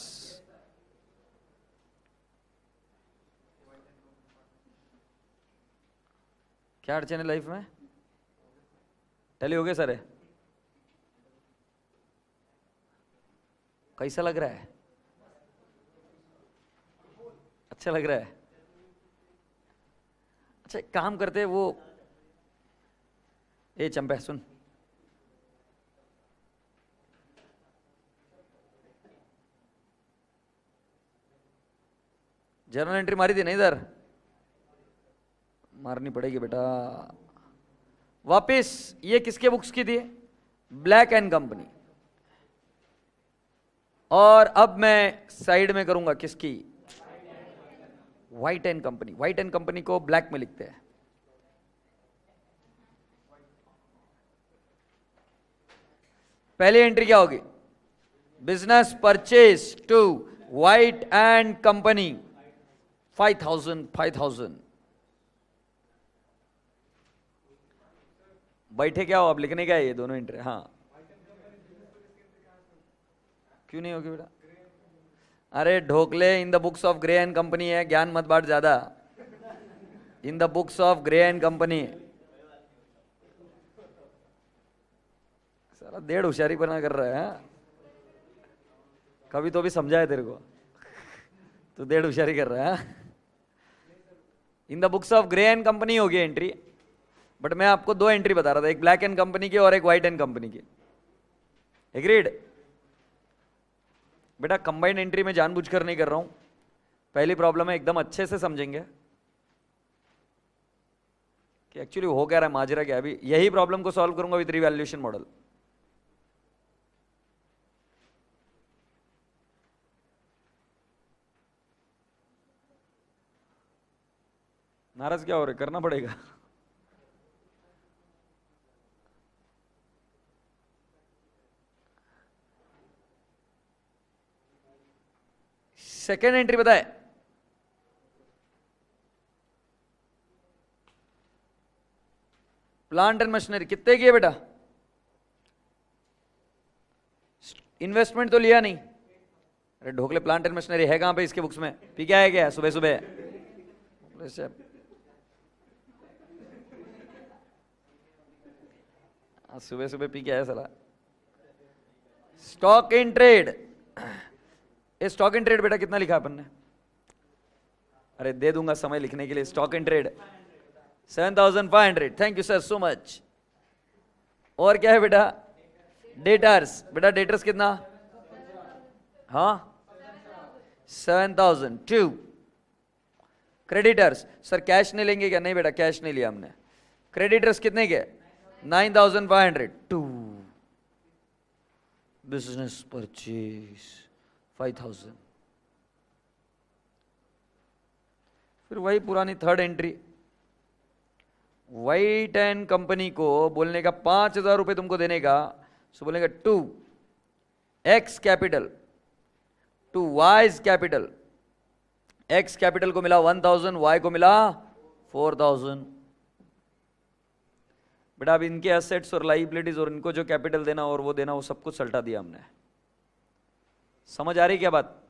क्या अड़चन है लाइफ में, टैली हो गया सर। कैसा लग रहा है, अच्छा लग रहा है। अच्छा एक काम करते हैं, वो ए चंपे सुन, जर्नल एंट्री मारी थी ना इधर, मारनी पड़ेगी बेटा वापिस। ये किसके बुक्स की थी, ब्लैक एंड कंपनी। और अब मैं साइड में करूंगा किसकी, White and company. White and company को ब्लैक में लिखते हैं। पहली एंट्री क्या होगी, business purchase to White and company five thousand five thousand. बैठे क्या हो, अब लिखने का है ये दोनों एंट्री। हाँ क्यों नहीं होगी बेटा, अरे ढोकले, in the books of Grey and company है, ज्ञान मत बांट ज्यादा। In the books of Grey and company. सारा डेढ़ होशियारी बना कर रहा है, कभी तो भी समझाए तेरे को, तो डेढ़ होशियारी कर रहा है। In the books of Grey and company होगी एंट्री, बट मैं आपको दो एंट्री बता रहा था, एक ब्लैक एंड कंपनी की और एक व्हाइट एंड कंपनी की। एग्रीड बेटा, कंबाइंड एंट्री में जानबूझकर नहीं कर रहा हूं। पहली प्रॉब्लम है, एकदम अच्छे से समझेंगे कि एक्चुअली हो क्या रहा है, माजरा क्या है। अभी यही प्रॉब्लम को सॉल्व करूंगा विद रिवैल्यूएशन मॉडल। नाराज क्या हो रहे, करना पड़ेगा। सेकेंड एंट्री बताए, प्लांट एंड मशीनरी कितने की है बेटा, इन्वेस्टमेंट तो लिया नहीं। अरे ढोकले, प्लांट एंड मशीनरी है कहां पे इसके बुक्स में, पी क्या है क्या सुबह सुबह। सुबह सुबह पी क्या है सला। Stock in trade, stock in trade बेटा कितना लिखा अपन ने, अरे दे दूंगा समय लिखने के लिए। Stock in trade seven thousand five hundred, thank you sir so much. और क्या है बेटा, डेटर्स। बेटा डेटर्स कितना, हाँ seven thousand to. Creditors sir cash नहीं लेंगे क्या, नहीं बेटा कैश नहीं लिया हमने। क्रेडिटर्स कितने के, nine thousand five hundred two. Business purchase five thousand. फिर वही पुरानी third entry, White and company को बोलने का पांच हजार रुपए तुमको देने का, सो बोलेंगे to X capital to Y's capital. X capital को मिला वन थाउजेंड, वाई को मिला फोर थाउजेंड। बेटा अब इनके एसेट्स और लाइबिलिटीज और इनको जो कैपिटल देना और वो देना, वो सब कुछ सल्टा दिया हमने। समझ आ रही क्या बात।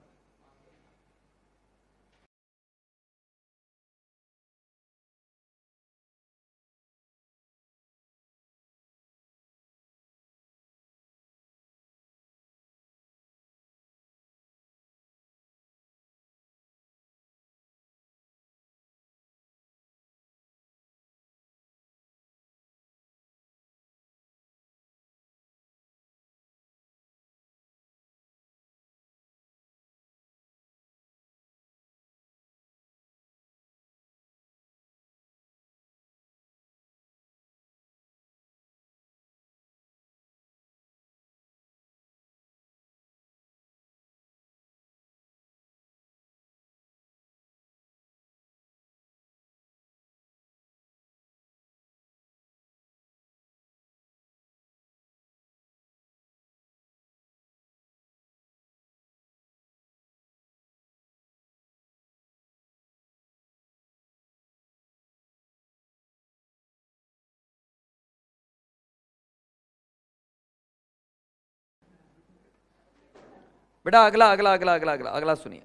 बेटा अगला अगला अगला अगला अगला अगला सुनिए,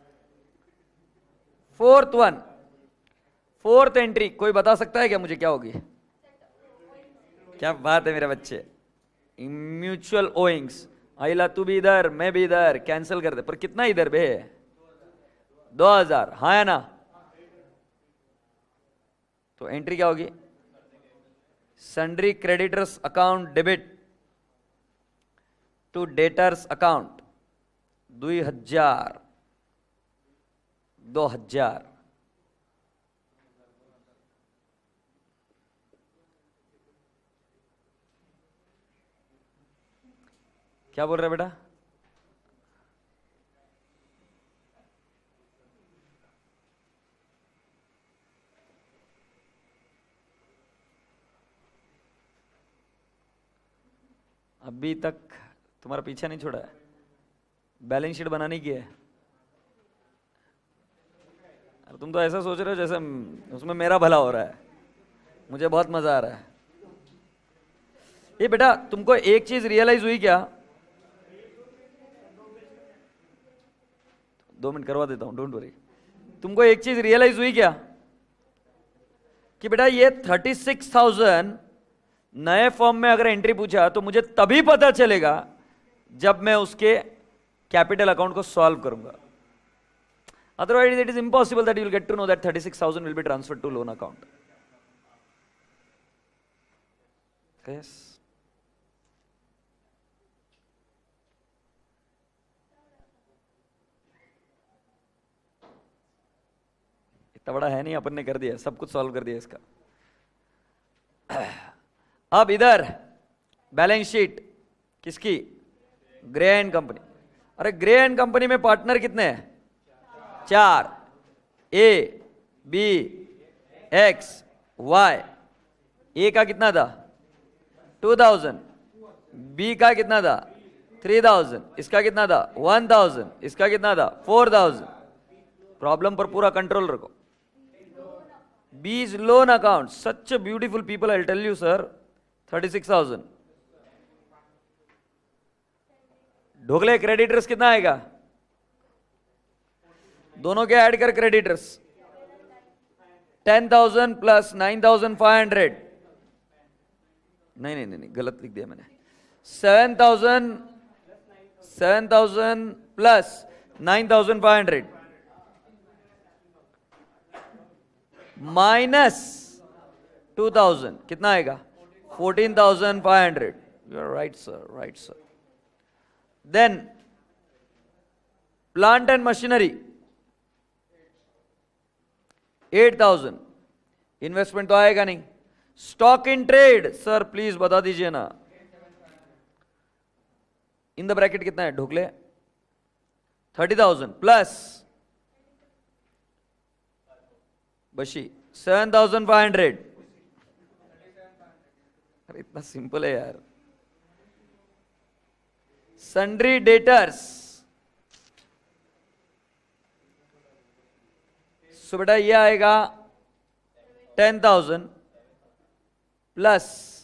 फोर्थ वन, फोर्थ एंट्री कोई बता सकता है क्या मुझे क्या होगी? क्या बात है मेरे बच्चे, म्यूचुअल ओइंग्स। आइला तू भी इधर मैं भी इधर, कैंसिल कर दे। पर कितना इधर बे? दो हजार, हाँ है ना? तो एंट्री क्या होगी? Sundry creditors account debit to debtors account दुई हजार, दो हजार। क्या बोल रहे बेटा? अभी तक तुम्हारा पीछा नहीं छोड़ा है, बैलेंस शीट बनाने की है। अरे तुम तो ऐसा सोच रहे हो जैसे उसमें मेरा भला हो रहा है, मुझे बहुत मजा आ रहा है। ये बेटा तुमको एक चीज रियलाइज हुई क्या? दो मिनट करवा देता हूं, डोंट वरी। तुमको एक चीज रियलाइज हुई क्या कि बेटा ये थर्टी सिक्स थाउजेंड नए फॉर्म में अगर एंट्री पूछा तो मुझे तभी पता चलेगा जब मैं उसके कैपिटल अकाउंट को सॉल्व करूंगा। Otherwise it is impossible that you will get to know that thirty six thousand will be transferred to loan account. Yes, इतना बड़ा है नहीं, अपन ने कर दिया, सब कुछ सॉल्व कर दिया इसका। अब इधर बैलेंस शीट किसकी? Grey and company. अरे ग्रे एंड कंपनी में पार्टनर कितने हैं? चार, A B X Y. A का कितना था? Two thousand. बी का कितना था? Three thousand. इसका कितना था? One thousand. इसका कितना था? Four thousand. प्रॉब्लम पर पूरा कंट्रोल रखो। B is loan account. Such a beautiful people, I'll tell you, sir. thirty-six thousand. ढोकले क्रेडिटर्स कितना आएगा? दोनों के ऐड कर creditors. Ten thousand plus nine thousand five hundred. नहीं नहीं नहीं गलत लिख दिया मैंने। Seven thousand seven thousand plus nine thousand five hundred minus two thousand कितना आएगा? Fourteen thousand five hundred. You are right sir, right sir. Then plant and machinery eight thousand. Investment तो आएगा नहीं। Stock in trade sir please बता दीजिए ना। In the bracket कितना है ढोकले? थर्टी थाउजेंड प्लस बशी सेवन थाउजेंड फाइव हंड्रेड। अरे इतना सिंपल है यार। सन्ड्री डेटर्स, सो बेटा ये आएगा ten thousand plus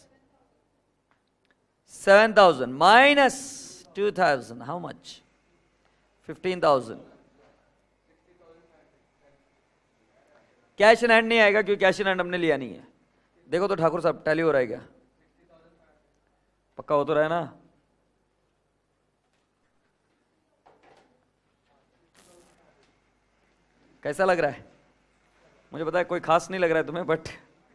seven thousand minus two thousand. How much? Fifteen thousand. Cash in hand नहीं आएगा क्योंकि कैश इन हैंड हमने लिया नहीं है। देखो तो ठाकुर साहब टैली हो रहा है क्या? पक्का हो तो रहा है ना? कैसा लग रहा है? मुझे पता है कोई खास नहीं लग रहा है तुम्हें, बट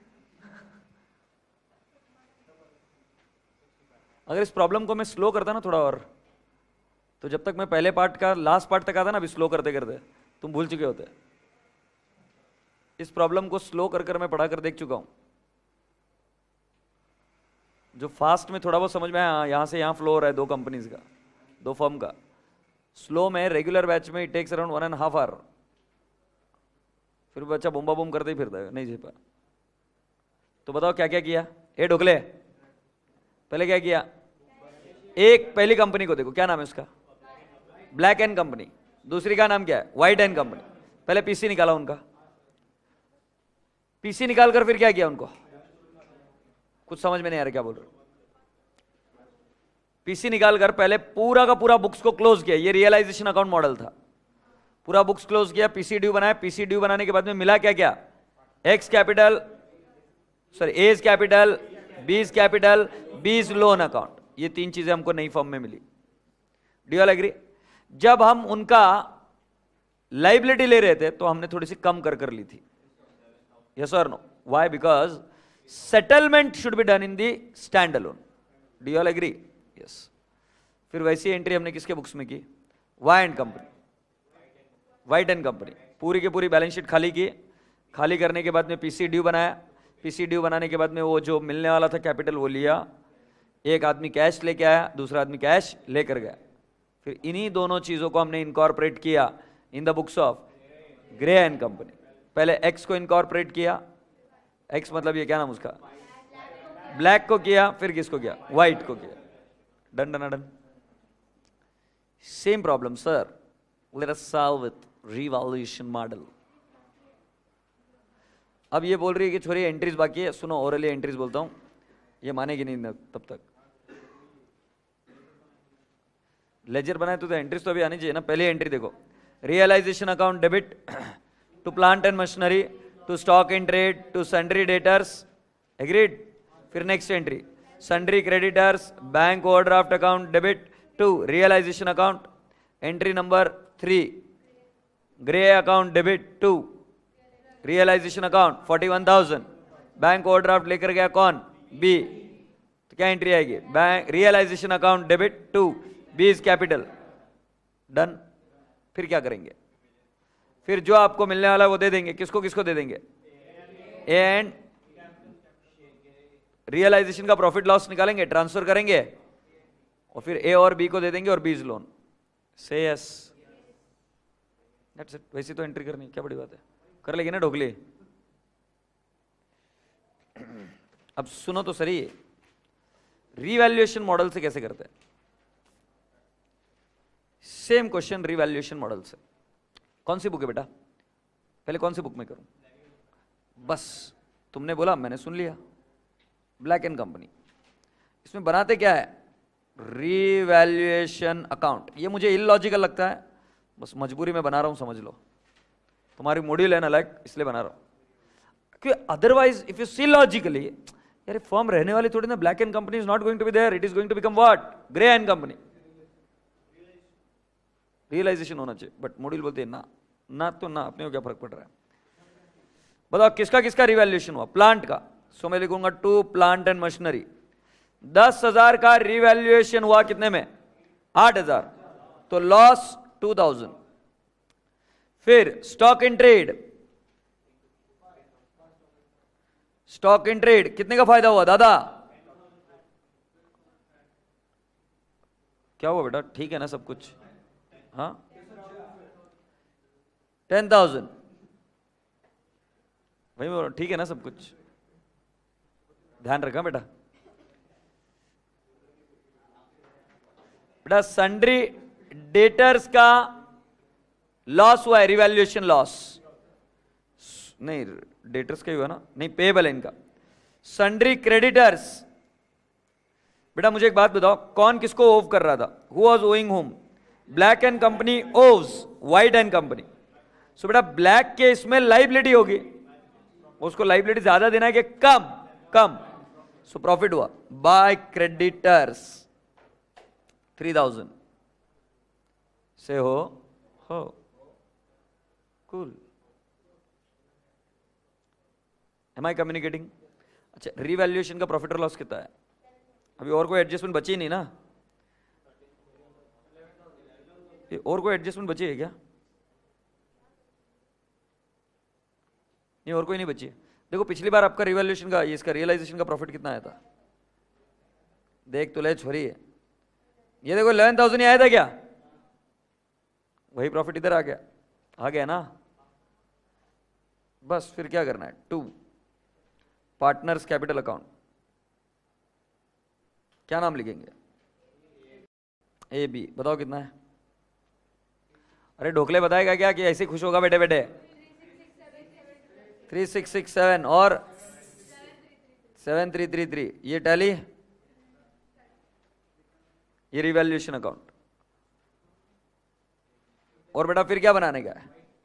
अगर इस प्रॉब्लम को मैं स्लो करता ना थोड़ा और, तो जब तक मैं पहले पार्ट का लास्ट पार्ट तक आता ना, अभी स्लो करते करते तुम भूल चुके होते। इस प्रॉब्लम को स्लो कर कर मैं पढ़ा कर देख चुका हूं। जो फास्ट में थोड़ा बहुत समझ में आया, यहां से यहां फ्लो हो रहा है दो कंपनीज का, दो फर्म का। स्लो में रेगुलर बैच में it takes around one and half hour. फिर बच्चा बुम्बा बुम करते ही फिरता है, नहीं झेपा। तो बताओ क्या क्या किया? ए ढोकले, पहले क्या किया? एक पहली कंपनी को देखो, क्या नाम है उसका? Black and company. दूसरी का नाम क्या है? White and company. पहले पीसी निकाला उनका। पीसी निकाल कर फिर क्या किया उनको? कुछ समझ में नहीं आ रहा क्या बोल रहे हो? पीसी निकाल कर पहले पूरा का पूरा बुक्स को क्लोज किया, ये रियलाइजेशन अकाउंट मॉडल था। पूरा बुक्स क्लोज किया, पीसी ड्यू बनाया, पीसी ड्यू बनाने के बाद में मिला क्या क्या, X capital sorry A's capital, B's capital, B's loan account, ये तीन चीजें हमको नई फॉर्म में मिली। Do you all agree? जब हम उनका लाइबिलिटी ले रहे थे तो हमने थोड़ी सी कम कर कर ली थी। यस और no? Why? Because settlement should be done in the stand alone. Do you all agree? Yes. फिर वैसी एंट्री हमने किसके बुक्स में की? Y and company, White and company, पूरी की पूरी बैलेंस शीट खाली की। खाली करने के बाद में पीसी ड्यू बनाया, पीसी ड्यू बनाने के बाद में वो जो मिलने वाला था कैपिटल वो लिया, एक आदमी कैश लेके आया, दूसरा आदमी कैश लेकर गया। फिर इन्हीं दोनों चीजों को हमने इनकॉर्पोरेट किया in the books of Grey and company. पहले एक्स को इनकॉर्पोरेट किया, एक्स मतलब ये क्या नाम उसका, ब्लैक को किया, फिर किसको किया, व्हाइट को किया। Done done done. Same problem sir, let us solve with revaluation model. अब ये बोल रही है कि छोरी एंट्रीज बाकी है, सुनो ओरली एंट्रीज बोलता हूं, ये मानेगी नहीं तब तक। लेजर बनाए तो, तो एंट्रीज तो अभी आनी चाहिए ना। पहले एंट्री देखो, realisation account debit to plant and machinery, to stock in trade, to sundry debtors, agreed. फिर next entry, sundry creditors, bank overdraft account debit to realisation account. Entry number three, Grey account debit to realisation account forty one thousand, bank overdraft लेकर गया कौन, B, तो क्या entry आएगी, bank realisation account debit to B's capital. Done. फिर क्या करेंगे, फिर जो आपको मिलने वाला है वो दे देंगे, किसको किसको दे देंगे, ए एंड रियलाइजेशन का प्रॉफिट लॉस निकालेंगे, ट्रांसफर करेंगे, और फिर ए और बी को दे देंगे और बीज लोन। से यस, दैट्स इट। वैसे तो एंट्री करनी क्या बड़ी बात है, कर लेगी ना ढोकली। अब सुनो तो सही, रिवैल्यूएशन मॉडल से कैसे करते हैं। सेम क्वेश्चन रिवैल्यूएशन मॉडल से। कौन सी बुक है बेटा, पहले कौन सी बुक में करूं, बस तुमने बोला मैंने सुन लिया, ब्लैक एंड कंपनी। इसमें बनाते क्या है, रिवैल्यूएशन अकाउंट। ये मुझे इलॉजिकल लगता है, बस मजबूरी में बना रहा हूं, समझ लो, तुम्हारी मॉड्यूल है ना लाइक, इसलिए बना रहा हूं। क्योंकि otherwise if you see logically, यार फर्म रहने वाली थोड़ी ना, Black and company is not going to be there, it is going to become what, Grey and company. Realisation होना चाहिए, बट मॉड्यूल बोलते हैं ना, ना तो ना, अपने को क्या फर्क पड़ रहा है। बताओ किसका किसका रिवैल्यूएशन हुआ, प्लांट का। सो मैं लिखूंगा टू प्लांट एंड मशीनरी। दस हजार का रिवैल्यूएशन हुआ कितने में, आठ हजार, तो लॉस टू थाउजेंड। फिर stock in trade, stock in trade कितने का फायदा हुआ दादा, क्या हुआ बेटा, ठीक है ना सब कुछ, हाँ, टेन थाउजेंड, वही ठीक है ना सब कुछ, ध्यान रखा बेटा। बेटा सन्ड्री डेटर्स का लॉस हुआ है, रिवैल्यूएशन लॉस नहीं, डेटर्स का ही हुआ ना, नहीं पेएबल है इनका। सन्ड्री क्रेडिटर्स, बेटा मुझे एक बात बताओ, कौन किसको ओव कर रहा था, who was owing whom, Black and company owes White and company. So बेटा ब्लैक के इसमें लाइबिलिटी होगी, उसको लाइबिलिटी ज्यादा देना है कि कम, कम, सो प्रॉफिट हुआ बाय क्रेडिटर्स थ्री थाउजेंड से हो हो कूल। Am I communicating? अच्छा, रिवैल्यूएशन का प्रॉफिट और लॉस कितना है, अभी और कोई एडजस्टमेंट बची नहीं ना, ये और कोई एडजस्टमेंट बची है क्या, नहीं और कोई नहीं बची है। देखो पिछली बार आपका रिवैल्यूएशन का, इसका रियलाइजेशन का प्रॉफिट कितना आया था, देख तो ले छोरी है, ये देखो इलेवन थाउजेंड आया था क्या, वही प्रॉफिट इधर आ गया, आ गया ना। बस फिर क्या करना है, टू पार्टनर्स कैपिटल अकाउंट, क्या नाम लिखेंगे, ए बी, बताओ कितना है। अरे ढोकले बताएगा क्या कि ऐसे खुश होगा बेटे बेटे, थ्री सिक्स सिक्स सेवन और सेवन थ्री थ्री थ्री, ये टैली ये रिवैल्यूएशन अकाउंट। और बेटा फिर क्या बनाने का है?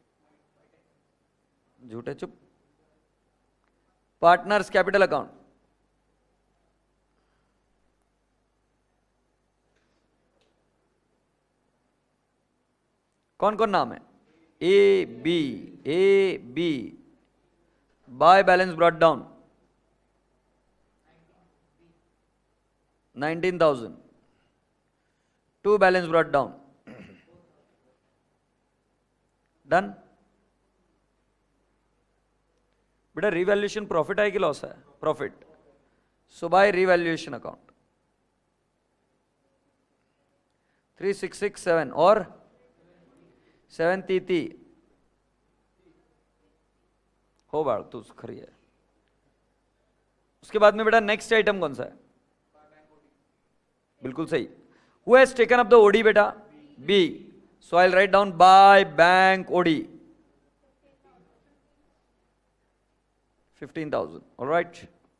झूठे चुप। पार्टनर्स कैपिटल अकाउंट, कौन कौन नाम है? A B, A B, by balance brought down nineteen thousand, to balance brought down, done. बेटा रिवैल्यूएशन प्रॉफिट है कि लॉस है? Profit. So by revaluation account three six six seven और सेवन तीती हो बाढ़ तू खरी है। उसके बाद में बेटा नेक्स्ट आइटम कौन सा है? बिल्कुल सही। Who has taken up the OD बेटा? B. So I will write down by bank OD fifteen thousand. Alright,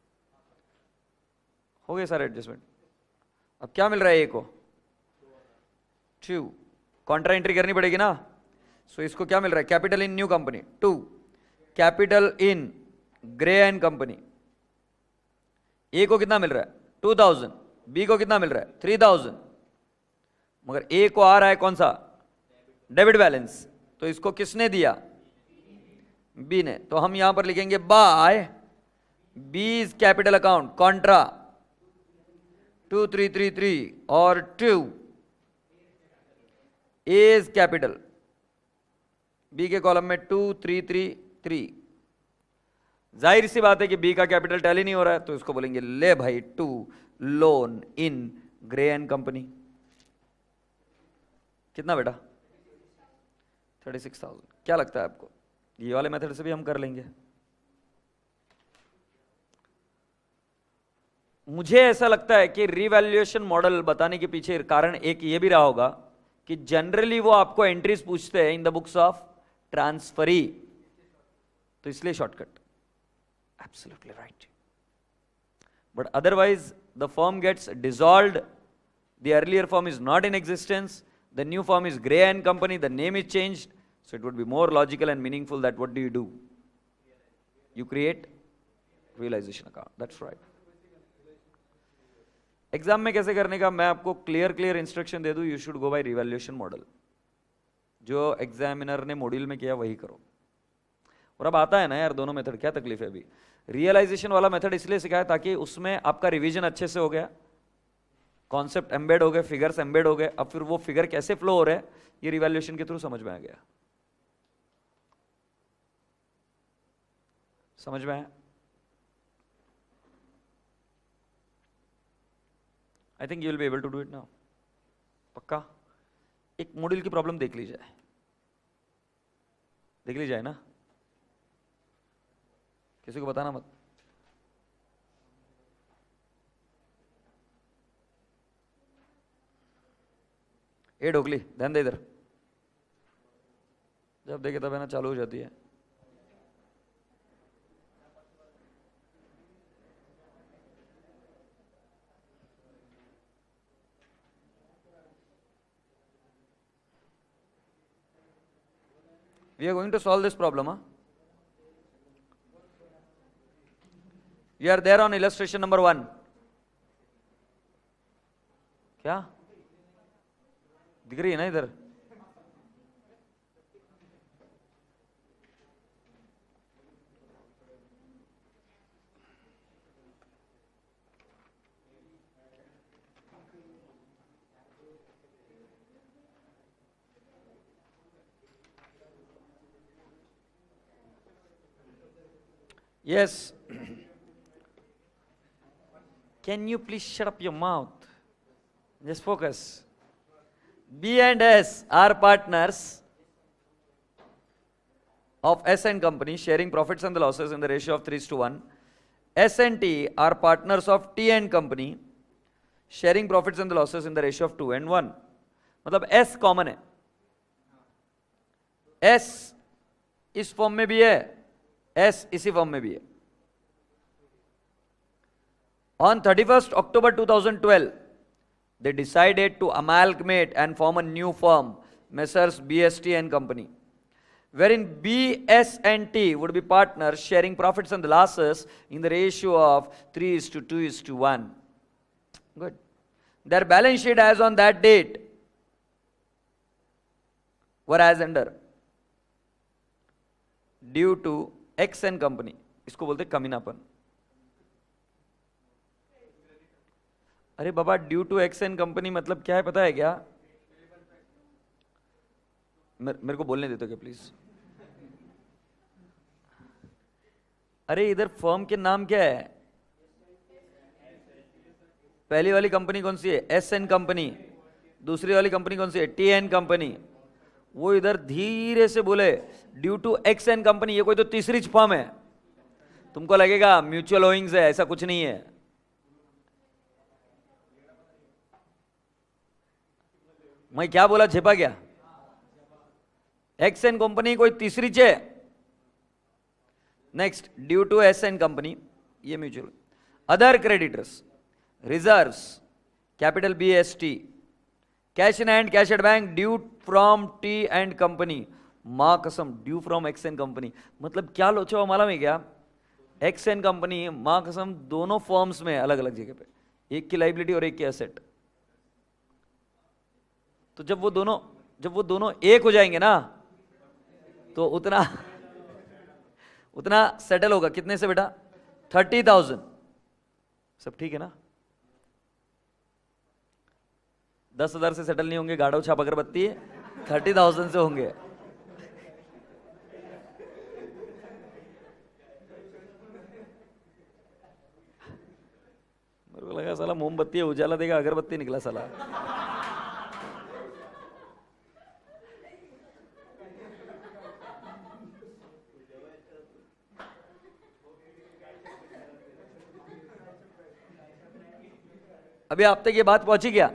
हो गए सारे एडजस्टमेंट। अब क्या मिल रहा है ए को? टू। कॉन्ट्रा एंट्री करनी पड़ेगी ना। सो so, इसको क्या मिल रहा है? Capital in new company to, capital in Grey and company. A को कितना मिल रहा है? To thousand. बी को कितना मिल रहा है? Three thousand. मगर ए को आ रहा है कौन सा? Debit balance. तो इसको किसने दिया? बी ने। तो हम यहां पर लिखेंगे by B's capital account contra to three three three और टू एज कैपिटल। बी के कॉलम में टू थ्री थ्री थ्री। जाहिर सी बात है कि बी का कैपिटल टैली नहीं हो रहा है, तो इसको बोलेंगे ले भाई to loan in Grey and company. कितना बेटा? Thirty six thousand. क्या लगता है आपको? ये वाले मेथड से भी हम कर लेंगे। मुझे ऐसा लगता है कि रिवैल्यूएशन मॉडल बताने के पीछे कारण एक ये भी रहा होगा कि जनरली वो आपको एंट्रीज पूछते हैं in the books of transferee, तो इसलिए shortcut. Absolutely right. But otherwise the firm gets dissolved, the earlier firm is not in existence, the new firm is Grey and company, the name is changed. So it would be more logical and meaningful that what do you do? You create realization account. That's right. Exam में कैसे करने का मैं आपको clear clear instruction दे दूं. You should go by revaluation model. जो examiner ने मॉड्यूल में किया वही करो. और अब आता है ना यार दोनों मेथड, क्या तकलीफ है अभी. रियलाइजेशन वाला मेथड इसलिए सिखाया ताकि उसमें आपका रिवीजन अच्छे से हो गया, कॉन्सेप्ट एम्बेड हो गए, फिगर्स एम्बेड हो गए. अब फिर वो फिगर कैसे फ्लो हो रहे हैं ये रिवैल्यूएशन के थ्रू समझ में आ गया. समझ में आया? I think you will be able to do it now. पक्का? एक मॉड्यूल की प्रॉब्लम देख ली जाए, देख ली जाए ना. किसी को बताना मत. ए ढोकली ध्यान दे इधर. जब देखे तब है ना चालू हो जाती है. We are going to solve this problem. Huh? You are there on illustration number one. क्या दिख रही है ना इधर? Yes. Can you please shut up your mouth? Just focus. B and S are partners of S and company sharing profits and the losses in the ratio of three to one. S and T are partners of T and company sharing profits and the losses in the ratio of two and one. मतलब S common है. S इस form में भी है, S इसी form में भी है. On thirty-first October two thousand twelve, they decided to amalgamate and form a new firm, Messrs. B S T and Company, wherein B S and T would be partners sharing profits and losses in the ratio of three is to two is to one. Good. Their balance sheet as on that date were as under, due to X and Company. इसको बोलते कमीनापन. अरे बाबा, due to X and company मतलब क्या है पता है क्या? मेरे, मेरे को बोलने देते क्या प्लीज? अरे इधर फर्म के नाम क्या है? पहली वाली कंपनी कौन सी है? S N company. दूसरी वाली कंपनी कौन सी है? T N company. वो इधर धीरे से बोले due to X N company. ये कोई तो तीसरी फर्म है. तुमको लगेगा म्यूचुअल ओइंग्स है, ऐसा कुछ नहीं है. मैं क्या बोला, छिपा गया? एक्स एन कंपनी कोई तीसरी चे. Next, due to S N company, ये mutual. Other creditors, reserves, capital B S T, cash in hand, cash at bank, due from T and company. मां कसम, due from X N company मतलब क्या लोचा हुआ मालूम है क्या? एक्स एन कंपनी, मां कसम, दोनों फर्म्स में अलग अलग जगह पे, एक की लाइबिलिटी और एक की एसेट. तो जब वो दोनों जब वो दोनों एक हो जाएंगे ना, तो उतना उतना सेटल होगा. कितने से बेटा? Thirty thousand. सब ठीक है ना? दस हजार से सेटल नहीं होंगे, गाड़ो छाप अगरबत्ती है. थर्टी थाउजेंड से होंगे. मेरे को लगा साला मोमबत्ती है, उजाला देगा, अगरबत्ती निकला साला. अभी आप तक ये बात पहुंची क्या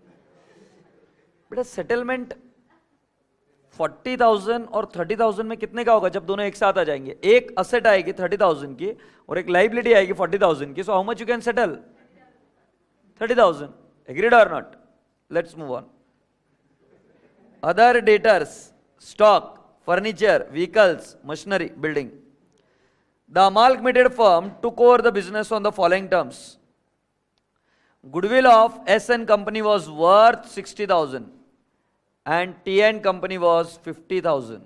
बेटा? सेटलमेंट फोर्टी थाउजेंड और थर्टी थाउजेंड में कितने का होगा जब दोनों एक साथ आ जाएंगे? एक असेट आएगी थर्टी थाउजेंड की और एक लाइबिलिटी आएगी फोर्टी थाउजेंड की. So how much you can settle? Thirty thousand. Agreed और not? Let's move on. Other debtors, stock, furniture, vehicles, machinery, building. The amalgamated firm took over the business on the following terms. Goodwill of S N company was worth sixty thousand and T N company was fifty thousand.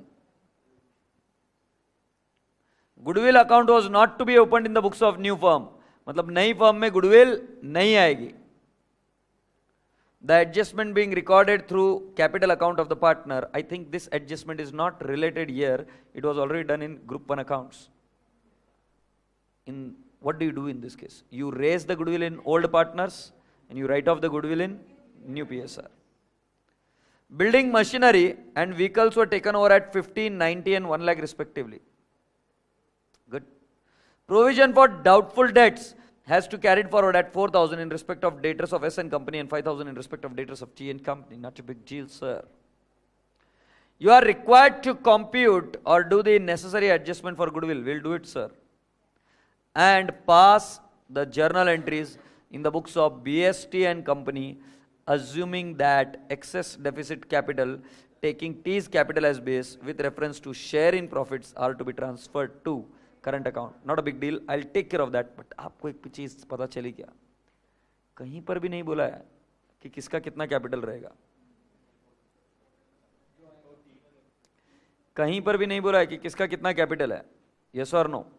Goodwill account was not to be opened in the books of new firm. मतलब नई firm में goodwill नहीं आएगी. The adjustment being recorded through capital account of the partner. I think this adjustment is not related here. It was already done in group one accounts. In what do you do in this case? You raise the goodwill in old partners and you write off the goodwill in new P S R. Building machinery and vehicles were taken over at fifteen, ninety and one lakh respectively. Good. Provision for doubtful debts has to carried forward at four thousand in respect of debtors of S N company and five thousand in respect of debtors of T N company. Not a big deal, sir. You are required to compute or do the necessary adjustment for goodwill. We'll do it, sir. And pass the journal entries in the books of B S T and company, assuming that excess deficit capital taking T's capital as base with reference to share in profits are to be transferred to current account. Not a big deal. I'll take care of that. But आपको एक चीज पता चली क्या? कहीं पर भी नहीं बोला है कि किसका कितना कैपिटल रहेगा. कहीं पर भी नहीं बोला है कि किसका कितना कैपिटल है. यस और नो?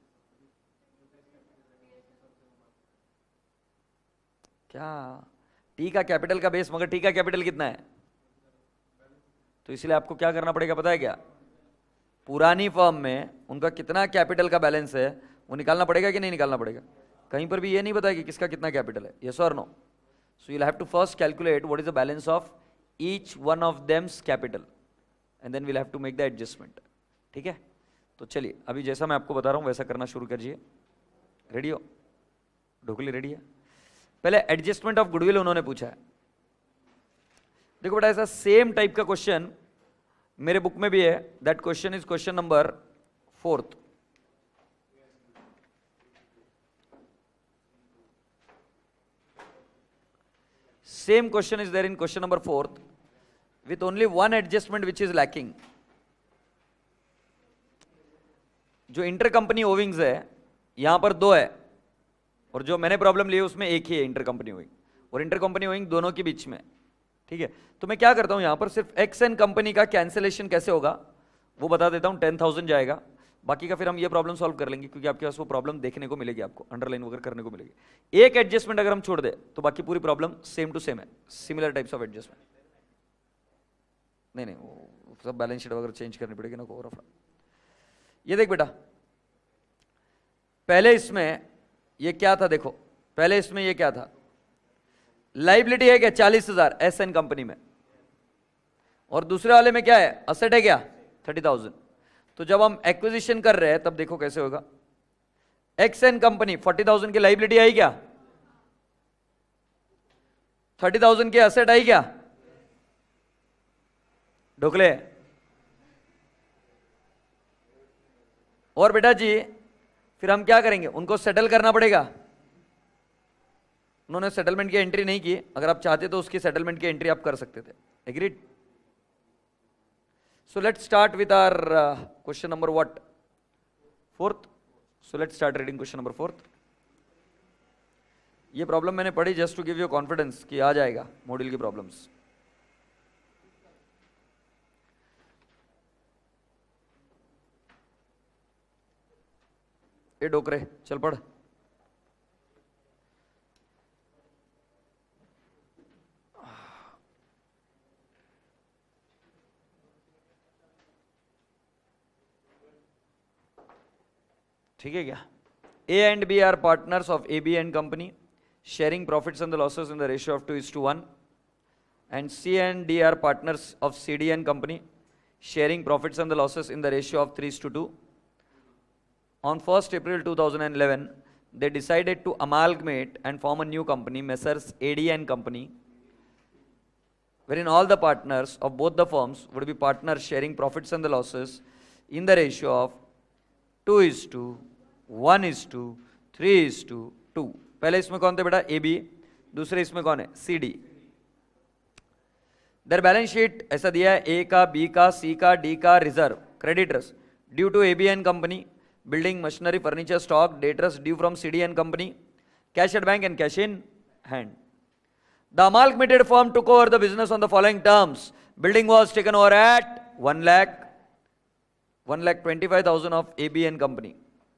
क्या? टी का कैपिटल का बेस, मगर टी का कैपिटल कितना है? तो इसलिए आपको क्या करना पड़ेगा पता है क्या? पुरानी फर्म में उनका कितना कैपिटल का बैलेंस है वो निकालना पड़ेगा कि नहीं निकालना पड़ेगा? कहीं पर भी ये नहीं बताया कि किसका कितना कैपिटल है. यस और no? So you have to first calculate what is the balance of each one of them's capital and then we'll have to make the adjustment. ठीक है? तो चलिए अभी जैसा मैं आपको बता रहा हूं वैसा करना शुरू करिए. रेडी हो? ढोकली रेडी है? पहले एडजस्टमेंट ऑफ गुडविल उन्होंने पूछा है. देखो बेटा ऐसा सेम टाइप का क्वेश्चन मेरे बुक में भी है. That question is question number fourth. Same question is there in question number fourth, with only one adjustment which is lacking. जो इंटर कंपनी ओविंग्स है यहां पर दो है, और जो मैंने प्रॉब्लम ली है उसमें एक ही है इंटर कंपनी ओविंग, और इंटर कंपनी ओविंग दोनों के बीच में, ठीक है। तो मैं क्या करता हूं यहां पर सिर्फ एक्स एन कंपनी का कैंसिलेशन कैसे होगा वो बता देता हूं। टेन थाउजेंड जाएगा, बाकी का फिर हम ये प्रॉब्लम सॉल्व कर लेंगे, क्योंकि आपके पास वो प्रॉब्लम देखने को मिलेगी, आपको अंडरलाइन वगैरह करने को मिलेगी। एक एडजस्टमेंट अगर हम छोड़ दे तो बाकी पूरी प्रॉब्लम सेम टू सेम है, सिमिलर टाइप्स ऑफ एडजस्टमेंट। नहीं नहीं वो सब बैलेंस शीट वगैरह चेंज करनी पड़ेगी ना को। ये देख बेटा, पहले इसमें ये क्या था, देखो पहले इसमें ये क्या था, लाइबिलिटी है क्या चालीस हजार एस एन कंपनी में, और दूसरे वाले में क्या है, असेट है क्या थर्टी थाउजेंड। तो जब हम एक्विजिशन कर रहे हैं तब देखो कैसे होगा, X N company forty thousand की लाइबिलिटी आई क्या, थर्टी थाउजेंड की असेट आई क्या, ढोकले। और बेटा जी फिर हम क्या करेंगे, उनको सेटल करना पड़ेगा। उन्होंने सेटलमेंट की एंट्री नहीं की, अगर आप चाहते तो उसकी सेटलमेंट की एंट्री आप कर सकते थे। Agreed? So let's start with our question number what, fourth. So let's start reading question number fourth. ये प्रॉब्लम मैंने पढ़ी just to give you confidence कि आ जाएगा मॉड्यूल की प्रॉब्लम्स। ए डोकरे चल पढ़। ठीक है क्या? A and B are partners of A B and company, sharing profits and the losses in the ratio of two is to one. And C and D are partners of C D and company, sharing profits and the losses in the ratio of three is to two. On first April two thousand eleven, they decided to amalgamate and form a new company, Messrs A D and Company, wherein all the partners of both the firms would be partners sharing profits and the losses in the ratio of two is to one is to three is to two. पहले इसमें कौन थे बेटा, A B, दूसरे इसमें कौन है, C D. Their balance sheet ऐसा दिया है, ए का, बी का, सी का, डी का reserve creditors due to A B and company, building machinery furniture stock debtors due from C D and company, cash at bank and cash in hand. The amalgamated firm took over the business on the following terms. Building was taken over at one lakh, one lakh twenty-five thousand of A B and company.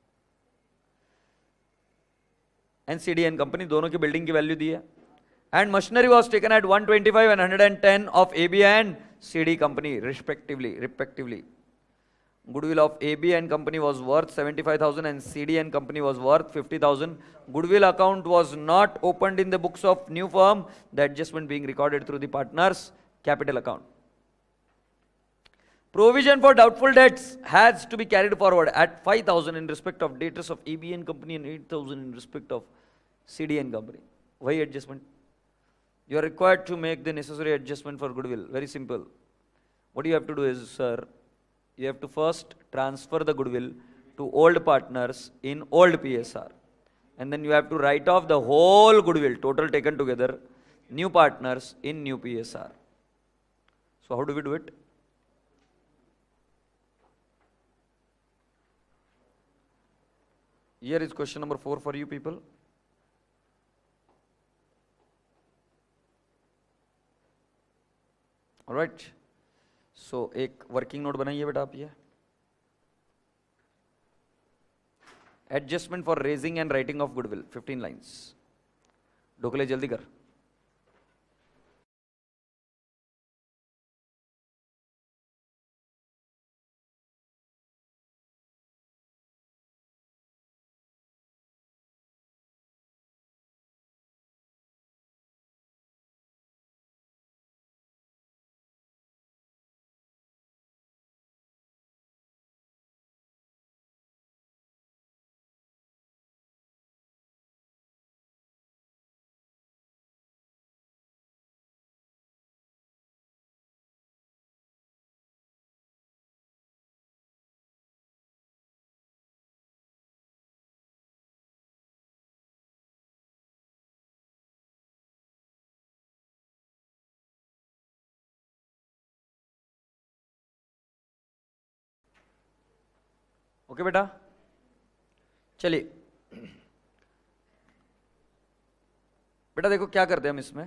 And C D and company दोनों की building की value दी है. And machinery was taken at one twenty-five and one hundred ten of A B and C D company respectively. Respectively. Goodwill of A B and company was worth seventy-five thousand and C D and company was worth fifty thousand. Goodwill account was not opened in the books of new firm, the adjustment being recorded through the partner's capital account. Provision for doubtful debts has to be carried forward at five thousand in respect of debtors of A B and company and eight thousand in respect of C D and company. Why adjustment? You are required to make the necessary adjustment for goodwill. Very simple. What you have to do is, sir, you have to first transfer the goodwill to old partners in old P S R. And then you have to write off the whole goodwill, total taken together, new partners in new P S R. So how do we do it? Here is question number four for you people. All right. So एक working note बनाइए बेटा आप, ये adjustment for raising and writing off goodwill fifteen lines. ढोकले जल्दी कर. Okay बेटा, चलिए बेटा देखो क्या करते हैं हम इसमें।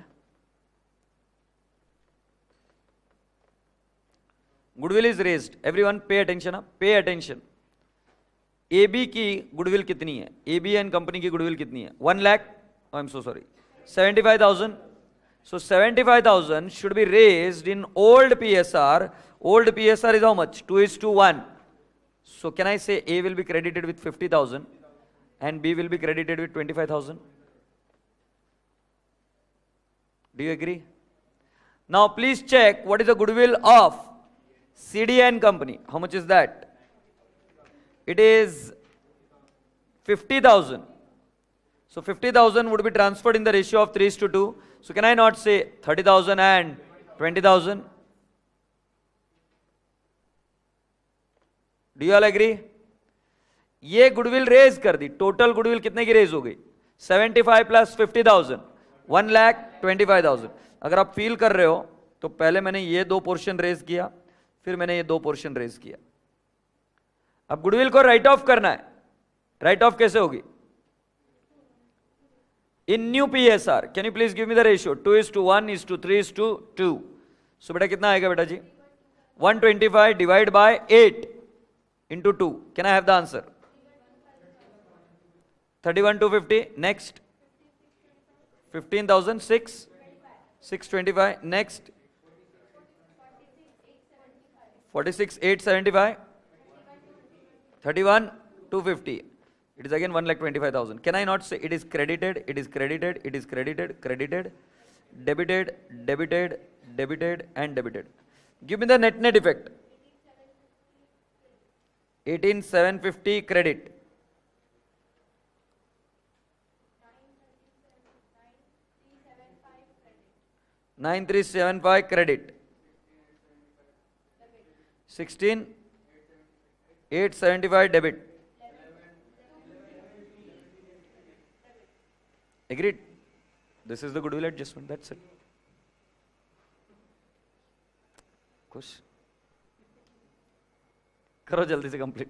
Goodwill is raised, everyone pay attention, pay attention. AB की गुडविल कितनी है? एबी एंड कंपनी की गुडविल कितनी है? One lakh, I am so sorry, seventy five thousand. So seventy-five thousand should be raised in old P S R. Old P S R is how much? two is to one. So can I say A will be credited with fifty thousand and B will be credited with twenty-five thousand? Do you agree? Now please check what is the goodwill of C D and company. How much is that? It is fifty thousand. So fifty thousand would be transferred in the ratio of three is to two. So can I not say thirty thousand and twenty thousand? Do you all agree? ये goodwill raise कर दी, total goodwill कितने की raise हो गई? seventy-five plus fifty thousand, one lakh twenty-five thousand. अगर आप feel कर रहे हो तो पहले मैंने ये दो पोर्शन रेज किया, फिर मैंने ये दो पोर्शन रेज किया। अब गुडविल को राइट ऑफ करना है। राइट ऑफ कैसे होगी? In new P S R, can you please give me the ratio? two is to one is to three is to two. So बेटा कितना आएगा बेटा जी? one twenty-five divided by eight into two. Can I have the answer? thirty-one two fifty. Next. fifteen thousand six. six twenty-five. Next. forty-six eight seventy-five. thirty-one two fifty. It is again one lakh twenty-five thousand. Can I not say it is credited, it is credited, it is credited, credited, debited, debited, debited, and debited? Give me the net net effect. eighteen seven fifty credit. nine three seven five credit. sixteen eight seventy-five debit. Agreed? This is the goodwill adjustment, that's it. खुश करो जल्दी से complete.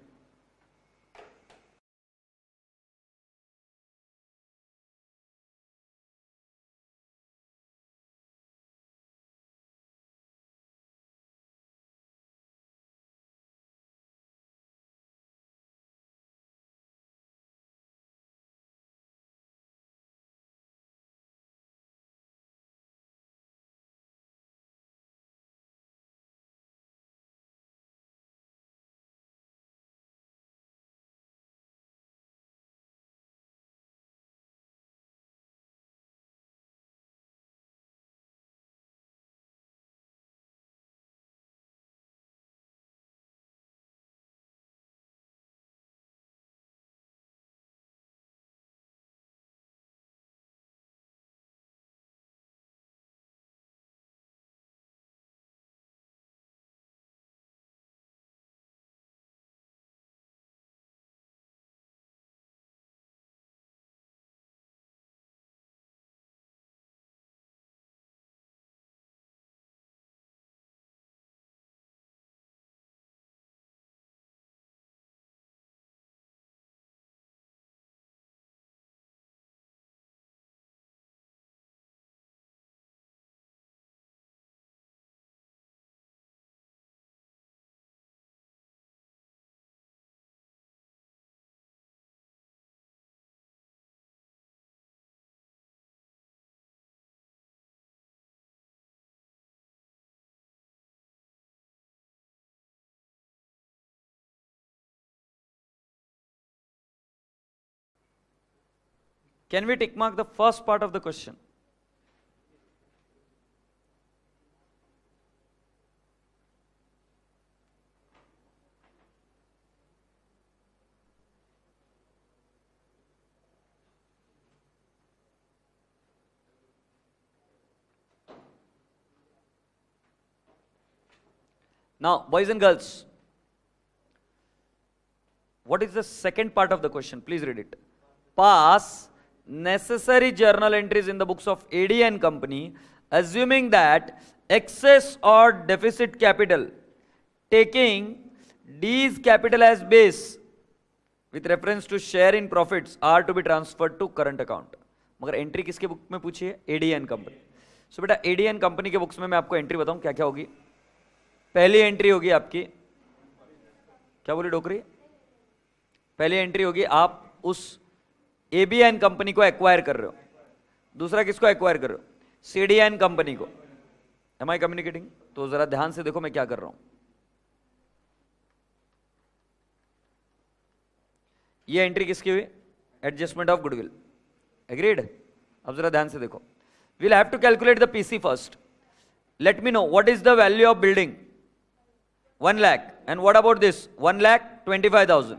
Can we tick mark the first part of the question? Now, boys and girls, what is the second part of the question? Please read it. Pass necessary journal entries in the books of A D and company, assuming that excess or deficit capital, taking D's capital as base, with reference to share in profits are to be transferred to current account. मगर entry किसके book में पूछी है? ADN company. So बेटा ADN company के books में मैं आपको एंट्री बताऊं क्या क्या होगी। पहली एंट्री होगी आपकी, क्या बोली डोकरी? पहली एंट्री होगी आप उस एबीएन कंपनी को एक्वायर कर रहे हो। दूसरा किसको एक्वायर कर रहे हो? सीडीएन कंपनी को। Am I communicating? तो जरा ध्यान से देखो मैं क्या कर रहा हूं। ये एंट्री किसकी हुई? Adjustment of goodwill. एग्रीड? अब जरा ध्यान से देखो। Will have to calculate the PC first. Let me know what is the value of building? One lakh. And what about this? One lakh twenty five thousand.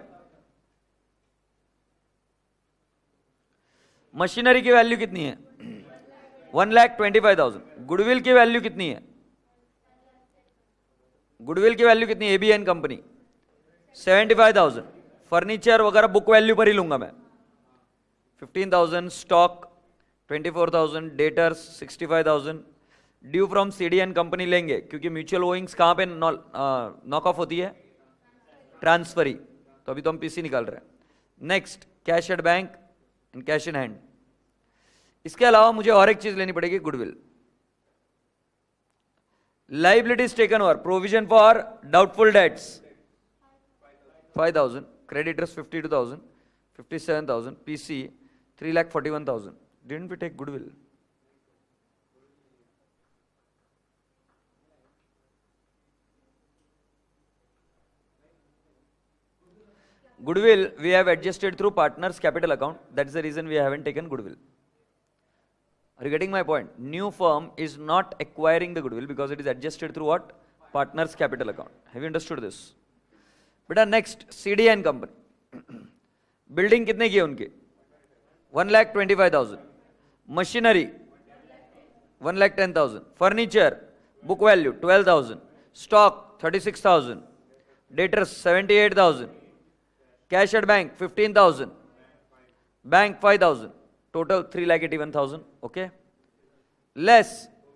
Machinery की value कितनी है? One lakh twenty five thousand. Goodwill की value कितनी है? Goodwill की value कितनी है ABN company? Seventy five thousand. Furniture वगैरह बुक वैल्यू पर ही लूंगा मैं। Fifteen thousand. Stock twenty four thousand. Debtors sixty five thousand. Due from CDN company लेंगे क्योंकि म्यूचुअल ओइंग्स कहां पे नॉक ऑफ होती है? ट्रांसफरी। तो अभी तो हम पीसी निकाल रहे हैं। Next cash at bank and cash in hand. इसके अलावा मुझे और एक चीज लेनी पड़ेगी, goodwill. Liabilities taken over, provision for doubtful debts five thousand. Creditors fifty two thousand. Fifty seven thousand. PC three lakh forty one thousand. Didn't we take goodwill? Goodwill we have adjusted through partners capital account. That's the reason we haven't taken goodwill. Are you getting my point? New firm is not acquiring the goodwill because it is adjusted through what? Partners capital account. Have you understood this? Beta next C D N company. Building कितने की है उनकी? one lakh twenty-five thousand. Machinery one lakh ten thousand. Furniture book value twelve thousand. Stock thirty-six thousand. Debtors seventy-eight thousand. Cash at bank fifteen thousand. Bank five thousand. Total three lakh eighty-one thousand. Okay. Less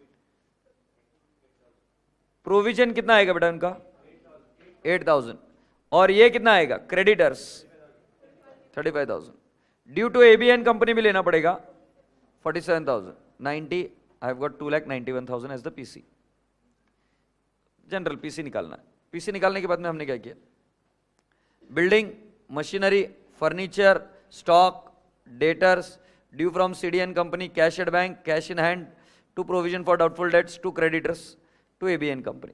provision कितना आएगा बेटा उनका? eight thousand. और ये कितना आएगा? Creditors thirty-five thousand. Due to A B N company भी लेना पड़ेगा forty-seven thousand. ninety. I have got two lakh ninety-one thousand as the P C. General PC निकालना है। पीसी निकालने के बाद में हमने क्या किया? Building, machinery, furniture, stock, debtors, due from CDN company, cash at bank, cash in hand, to provision for doubtful debts, to creditors, to ABN company.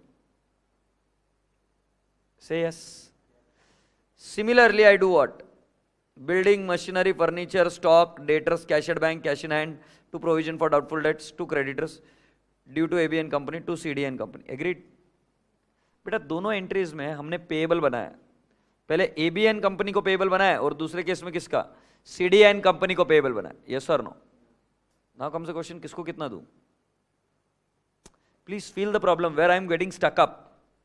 Say yes. Similarly, I do what? Building, machinery, furniture, stock, debtors, cash at bank, cash in hand, to provision for doubtful debts, to creditors, due to A B N company, to C D N company. Agreed? बेटा दोनों entries में हमने payable बनाया. पहले A B N company को payable बनाया और दूसरे केस में किसका? C D N कंपनी को पेएबल बनाया. यस और no? Now comes the question, किसको कितना दूं? Please feel the problem where I am getting stuck up.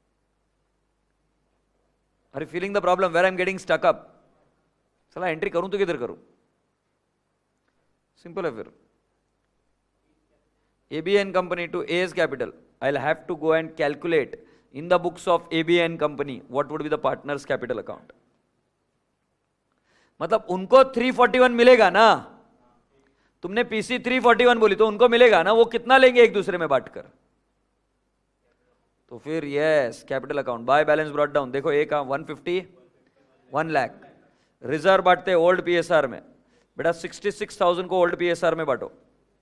Are you feeling the problem where I am getting stuck up? साला entry करूं तो किधर करूं? सिंपल है फिर. A B N company to A's capital. I'll have to go and calculate in the books of A B N company what would be the partner's capital account. मतलब उनको three forty-one मिलेगा ना? तुमने PC three forty-one बोली तो उनको मिलेगा ना? वो कितना लेंगे एक दूसरे में बांटकर? तो फिर yes capital account by balance brought down. देखो एक one fifty one lakh reserve बांटते ओल्ड पीएसआर में. बेटा सिक्सटी सिक्स थाउजेंड को ओल्ड पीएसआर में बांटो.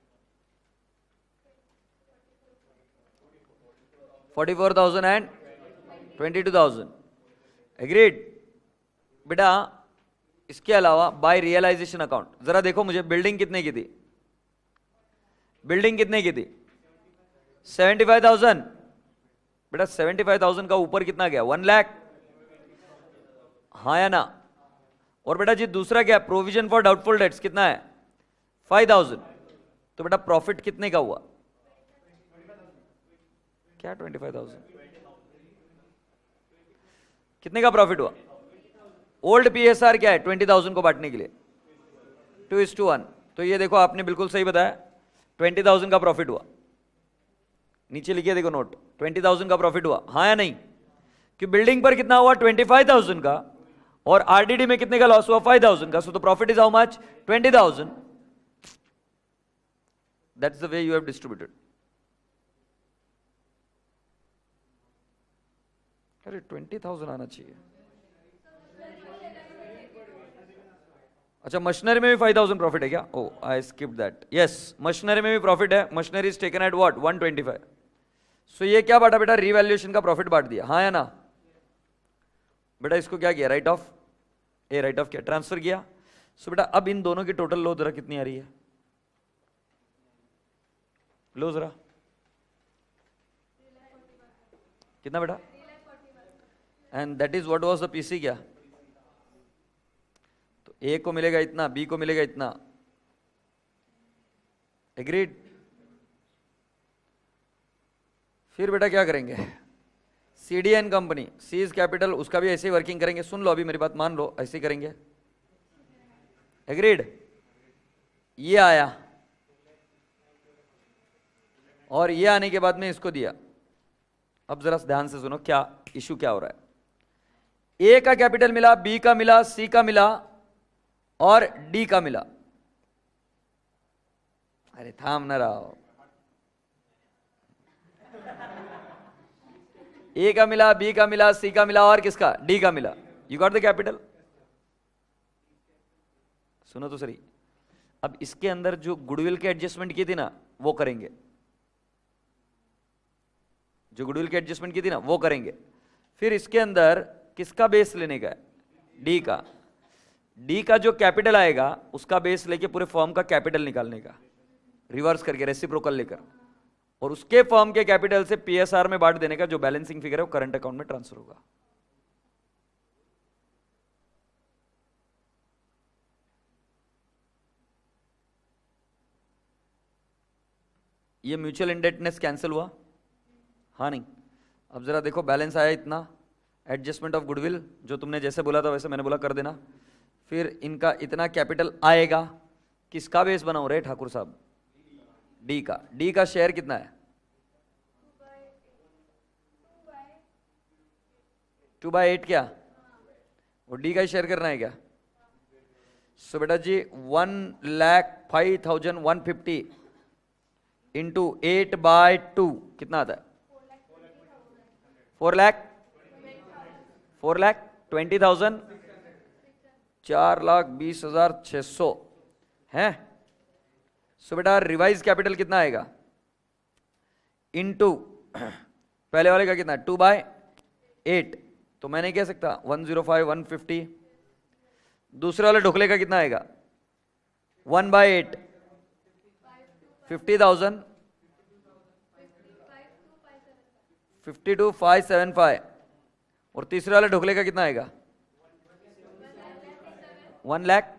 Forty four thousand and twenty two thousand. Agreed? बेटा इसके अलावा बाय रियलाइजेशन अकाउंट जरा देखो मुझे. बिल्डिंग कितने की थी? बिल्डिंग कितने की थी? Seventy five thousand. बेटा सेवेंटी फाइव थाउजेंड का ऊपर कितना गया? वन लाख. हाँ या ना? और बेटा जी दूसरा क्या? प्रोविजन फॉर डाउटफुल डेट्स कितना है? Five thousand. तो बेटा प्रॉफिट कितने का हुआ? क्या ट्वेंटी फाइव थाउजेंड? कितने का प्रॉफिट हुआ? ओल्ड पीएसआर क्या है ट्वेंटी थाउजेंड को बांटने के लिए? Two is to one. तो ये देखो आपने बिल्कुल सही बताया, ट्वेंटी थाउजेंड का प्रॉफिट हुआ. नीचे लिखिए देखो नोट, ट्वेंटी थाउजेंड का प्रॉफिट हुआ. हाँ या नहीं? कि बिल्डिंग पर कितना हुआ? ट्वेंटी फाइव थाउजेंड का. और आरडीडी में कितने का लॉस हुआ? फाइव थाउजेंड का. So the profit is how much? Twenty thousand. That's the way you have distributed. अरे ट्वेंटी थाउजेंड आना चाहिए. अच्छा, मशीनरी में भी फाइव थाउजेंड प्रॉफिट है क्या? Oh I skip that. Yes, machinery में भी प्रॉफिट है. Machinery is taken at what? One twenty five. So ये क्या बांटा बेटा? रीवैल्यूएशन का प्रॉफिट बांट दिया, हाँ या ना? बेटा इसको क्या किया? Write off. A write off किया, ट्रांसफर किया. सो बेटा अब इन दोनों की टोटल लो जरा कितनी आ रही है? लो जरा कितना बेटा? And that is what was the PC क्या? तो ए को मिलेगा इतना, बी को मिलेगा इतना. एग्रीड? फिर बेटा क्या करेंगे? CDN company, C is capital, उसका भी ऐसे ही वर्किंग करेंगे. सुन लो, अभी मेरी बात मान लो, ऐसे ही करेंगे. एग्रीड? ये आया और ये आने के बाद में इसको दिया. अब जरा ध्यान से सुनो क्या इशू क्या हो रहा है. ए का कैपिटल मिला, बी का मिला, सी का मिला और डी का मिला. अरे थाम ना रहा. ए का मिला, बी का मिला, सी का मिला और किसका? डी का मिला. You got the capital. सुनो तो सही. अब इसके अंदर जो गुडविल के एडजस्टमेंट की थी ना वो करेंगे. जो गुडविल की एडजस्टमेंट की थी ना वो करेंगे. फिर इसके अंदर किसका बेस लेने का है? डी का. डी का जो कैपिटल आएगा उसका बेस लेके पूरे फॉर्म का कैपिटल निकालने का, रिवर्स करके रेसिप्रोकल लेकर, और उसके फॉर्म के कैपिटल से पीएसआर में बांट देने का. जो बैलेंसिंग फिगर है वो करंट अकाउंट में ट्रांसफर होगा. ये म्यूचुअल इंडेटनेस कैंसिल हुआ? हाँ नहीं? अब जरा देखो, बैलेंस आया इतना, एडजस्टमेंट ऑफ गुडविल जो तुमने जैसे बोला था वैसे मैंने बोला कर देना. फिर इनका इतना कैपिटल आएगा. किसका बेस बनाऊं रे ठाकुर साहब? डी का. डी का शेयर कितना है? Two by eight. क्या वो डी का ही शेयर करना है क्या? सो बेटा ji one lakh five thousand one fifty into eight by two कितना आता है? Four lakh four lakh twenty thousand चार लाख बीस हजार छह सौ है. सो बेटा रिवाइज कैपिटल कितना आएगा? इनटू पहले वाले का कितना है? Two by eight. तो मैं नहीं कह सकता one zero five one fifty. दूसरे वाले ढोकले का कितना आएगा? One by eight fifty thousand fifty two five seven five. और तीसरे वाले ढोकले का कितना आएगा? वन लैख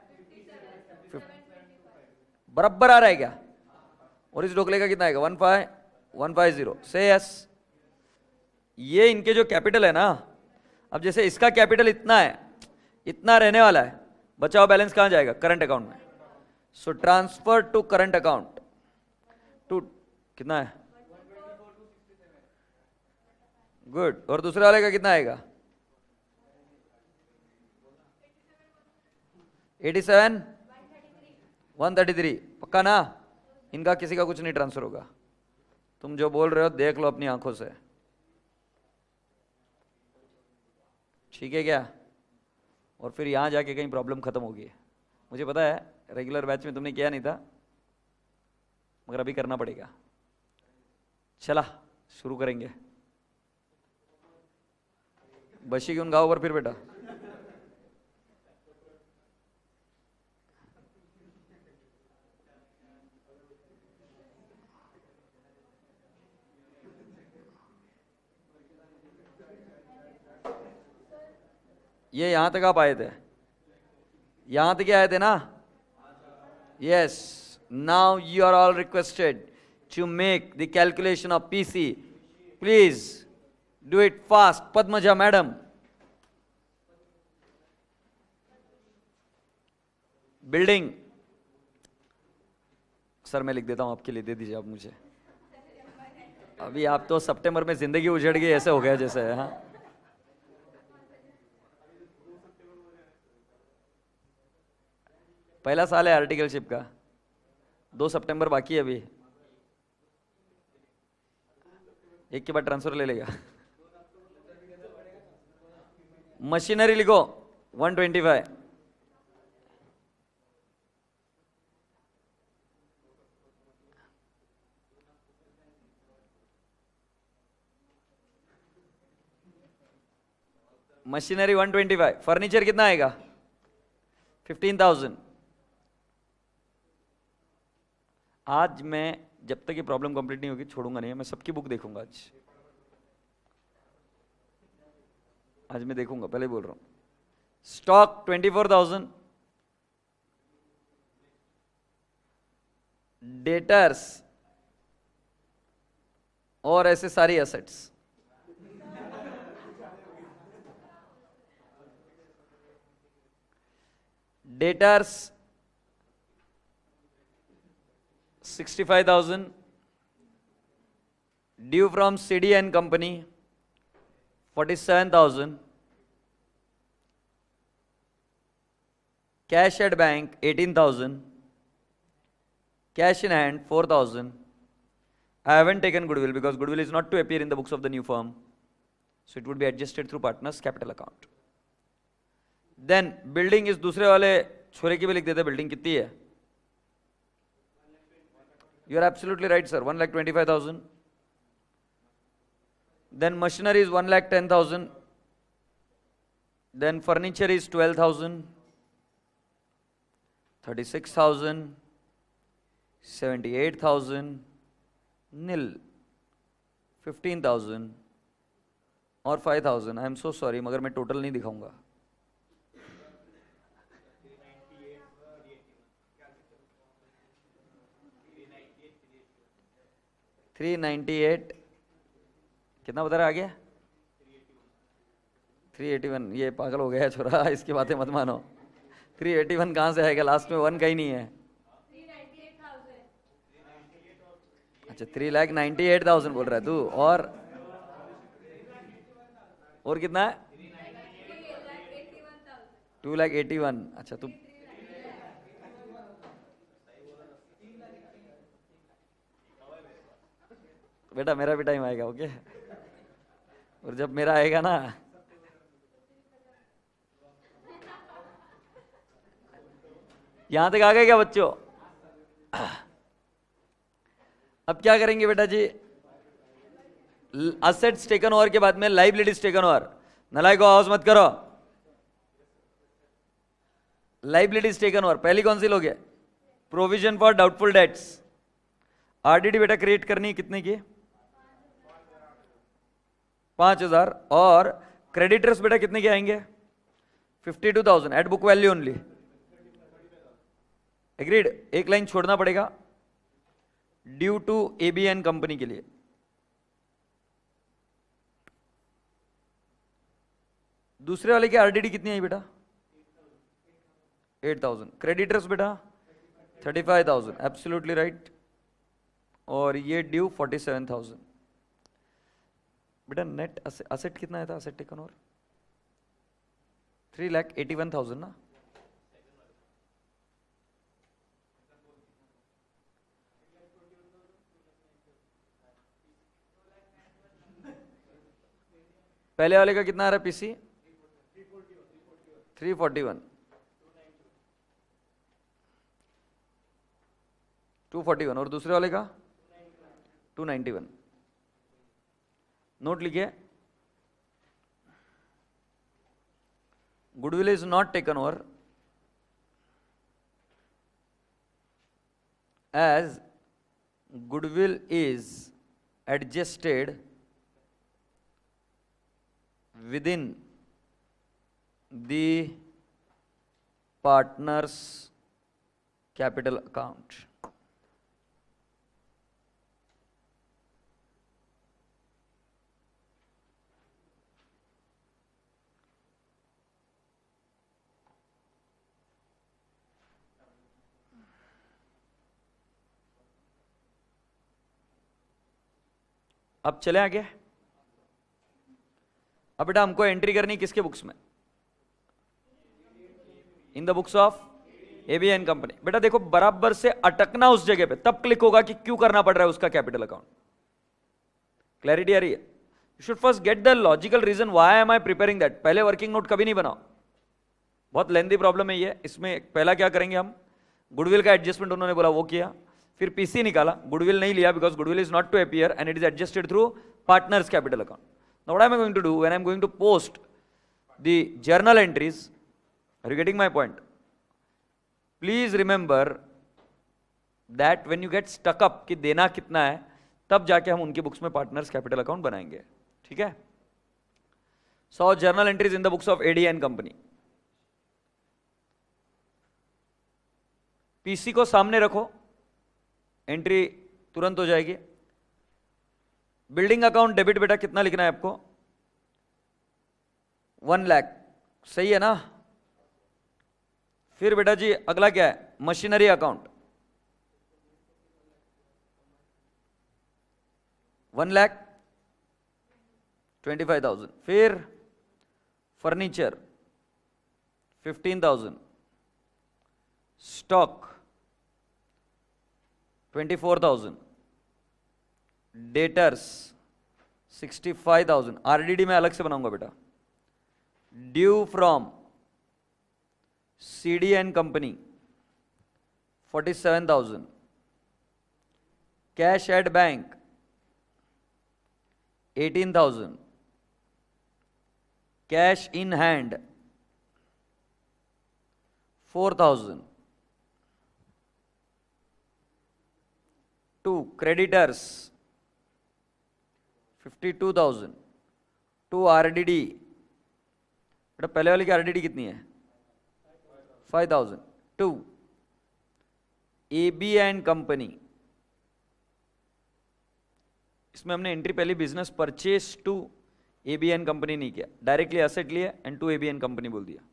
बराबर आ रहा है क्या? और इस ढोकले का कितना आएगा? One five one five zero. से यस. ये इनके जो कैपिटल है ना, अब जैसे इसका कैपिटल इतना है, इतना रहने वाला है, बचाओ बैलेंस कहां जाएगा? करंट अकाउंट में. So transfer to current account to कितना है? गुड. और दूसरे वाले का कितना आएगा? Eighty seven one thirty three. पक्का ना? इनका किसी का कुछ नहीं ट्रांसफर होगा. तुम जो बोल रहे हो देख लो अपनी आंखों से. ठीक है क्या? और फिर यहां जाके कहीं प्रॉब्लम खत्म होगी. मुझे पता है रेगुलर बैच में तुमने किया नहीं था, मगर अभी करना पड़ेगा. चला शुरू करेंगे. बशी घेऊन गावभर फिर बेटा. ये यहां तक आप आए थे, यहां तक आए थे ना? Yes. Now you are all requested to make the calculation of PC. Please do it fast. Padmaja madam. Building sir मैं लिख देता हूं आपके लिए, दे दीजिए आप मुझे. अभी आप तो सितंबर में जिंदगी उजड़ गई ऐसे हो गया जैसे है. हाँ पहला साल है आर्टिकलशिप का, दो सितंबर बाकी है अभी, एक के बाद ट्रांसफर ले लेगा। मशीनरी लिखो one twenty five, machinery one twenty five. Furniture कितना आएगा? Fifteen thousand. आज मैं जब तक ये प्रॉब्लम कंप्लीट नहीं होगी छोड़ूंगा नहीं, मैं सबकी बुक देखूंगा आज। आज मैं देखूंगा, पहले बोल रहा हूं। Stock twenty four thousand, debtors और ऐसे सारी assets debtors sixty five thousand, due from CD and company forty seven thousand, cash at bank eighteen thousand, cash in hand four thousand. I haven't taken goodwill because goodwill is not to appear in the books of the new firm, so it would be adjusted through partners capital account. Then building is दूसरे वाले छोरे की भी लिख देते, building कितनी है? You are absolutely right sir, one lakh twenty five thousand. Then machinery is one lakh ten thousand. Then furniture is twelve thousand, thirty six thousand, seventy-eight thousand, nil, fifteen thousand और five thousand. I am so sorry मगर मैं total नहीं दिखाऊंगा। Three ninety eight कितना बता रहा आ गया? Three eighty one. ये पागल हो गया है छोरा, इसकी बातें मत मानो। थ्री एटी वन कहाँ से आएगा? लास्ट में वन का ही नहीं है। अच्छा three lakh ninety eight thousand बोल रहा है तू। और और कितना है? Two lakh eighty one. अच्छा तू बेटा मेरा भी टाइम आएगा, ओके? और जब मेरा आएगा ना यहां तक आ गए क्या बच्चों? अब क्या करेंगे बेटा जी? असेट्स टेकन ओवर के बाद में लाइबिलिटीज टेकन ओवर। नलायको आवाज मत करो। लाइबिलिटीज टेकन ओवर पहली कौन सी लोगे? Provision for doubtful debts. RDD बेटा क्रिएट करनी कितने की? पांच हजार। और क्रेडिटर्स बेटा कितने के आएंगे? Fifty two thousand at book value only. Agreed? एक लाइन छोड़ना पड़ेगा ड्यू टू एबीएन कंपनी के लिए। दूसरे वाले की आरडीडी कितनी आई बेटा? Eight thousand. क्रेडिटर्स बेटा thirty five thousand, absolutely right. और ये ड्यू फोर्टी सेवन थाउजेंड। बेटा नेट असेट कितना है था? Asset taken over three lakh eighty one thousand ना। पहले वाले का कितना आ रहा है PC? Three forty one. Two forty one. और दूसरे वाले का टू नाइन्टी वन। नोट लिखिए, goodwill is not taken over as goodwill is adjusted within the partner's capital account. अब चले आगे। अब बेटा हमको एंट्री करनी किसके बुक्स में? In the books of ABN company. बेटा देखो बराबर से अटकना उस जगह पे, तब क्लिक होगा कि क्यों करना पड़ रहा है उसका कैपिटल अकाउंट। क्लैरिटी आ रही है? You should first get the logical reason why am I preparing that. पहले वर्किंग नोट कभी नहीं बनाओ, बहुत लेंथी प्रॉब्लम है ये। इसमें पहला क्या करेंगे हम, गुडविल का एडजस्टमेंट उन्होंने बोला वो किया, फिर पीसी निकाला, गुडविल नहीं लिया because goodwill is not to appear and it is adjusted through partners capital account. Now what am I going to do when I am going to post the journal entries, are you getting my point? Please remember that when you get stuck up कि देना कितना है, तब जाके हम उनकी books में partners capital account बनाएंगे, ठीक है? So journal entries in the books of AD and company. PC को सामने रखो, एंट्री तुरंत हो जाएगी। बिल्डिंग अकाउंट डेबिट बेटा कितना लिखना है आपको? वन लाख, सही है ना? फिर बेटा जी अगला क्या है? Machinery account, one lakh twenty five thousand. फिर furniture fifteen thousand, stock twenty four thousand, debtors sixty five thousand. RDD में अलग से बनाऊंगा बेटा। Due from CD and company forty seven thousand, cash at bank eighteen thousand, cash in hand four thousand, to creditors fifty two thousand, to RDD. बेटा पहले वाले की RDD कितनी है? Five thousand. To AB and company, इसमें हमने entry पहले business purchase to AB and company नहीं किया, डायरेक्टली एसेट लिया and to AB and company बोल दिया।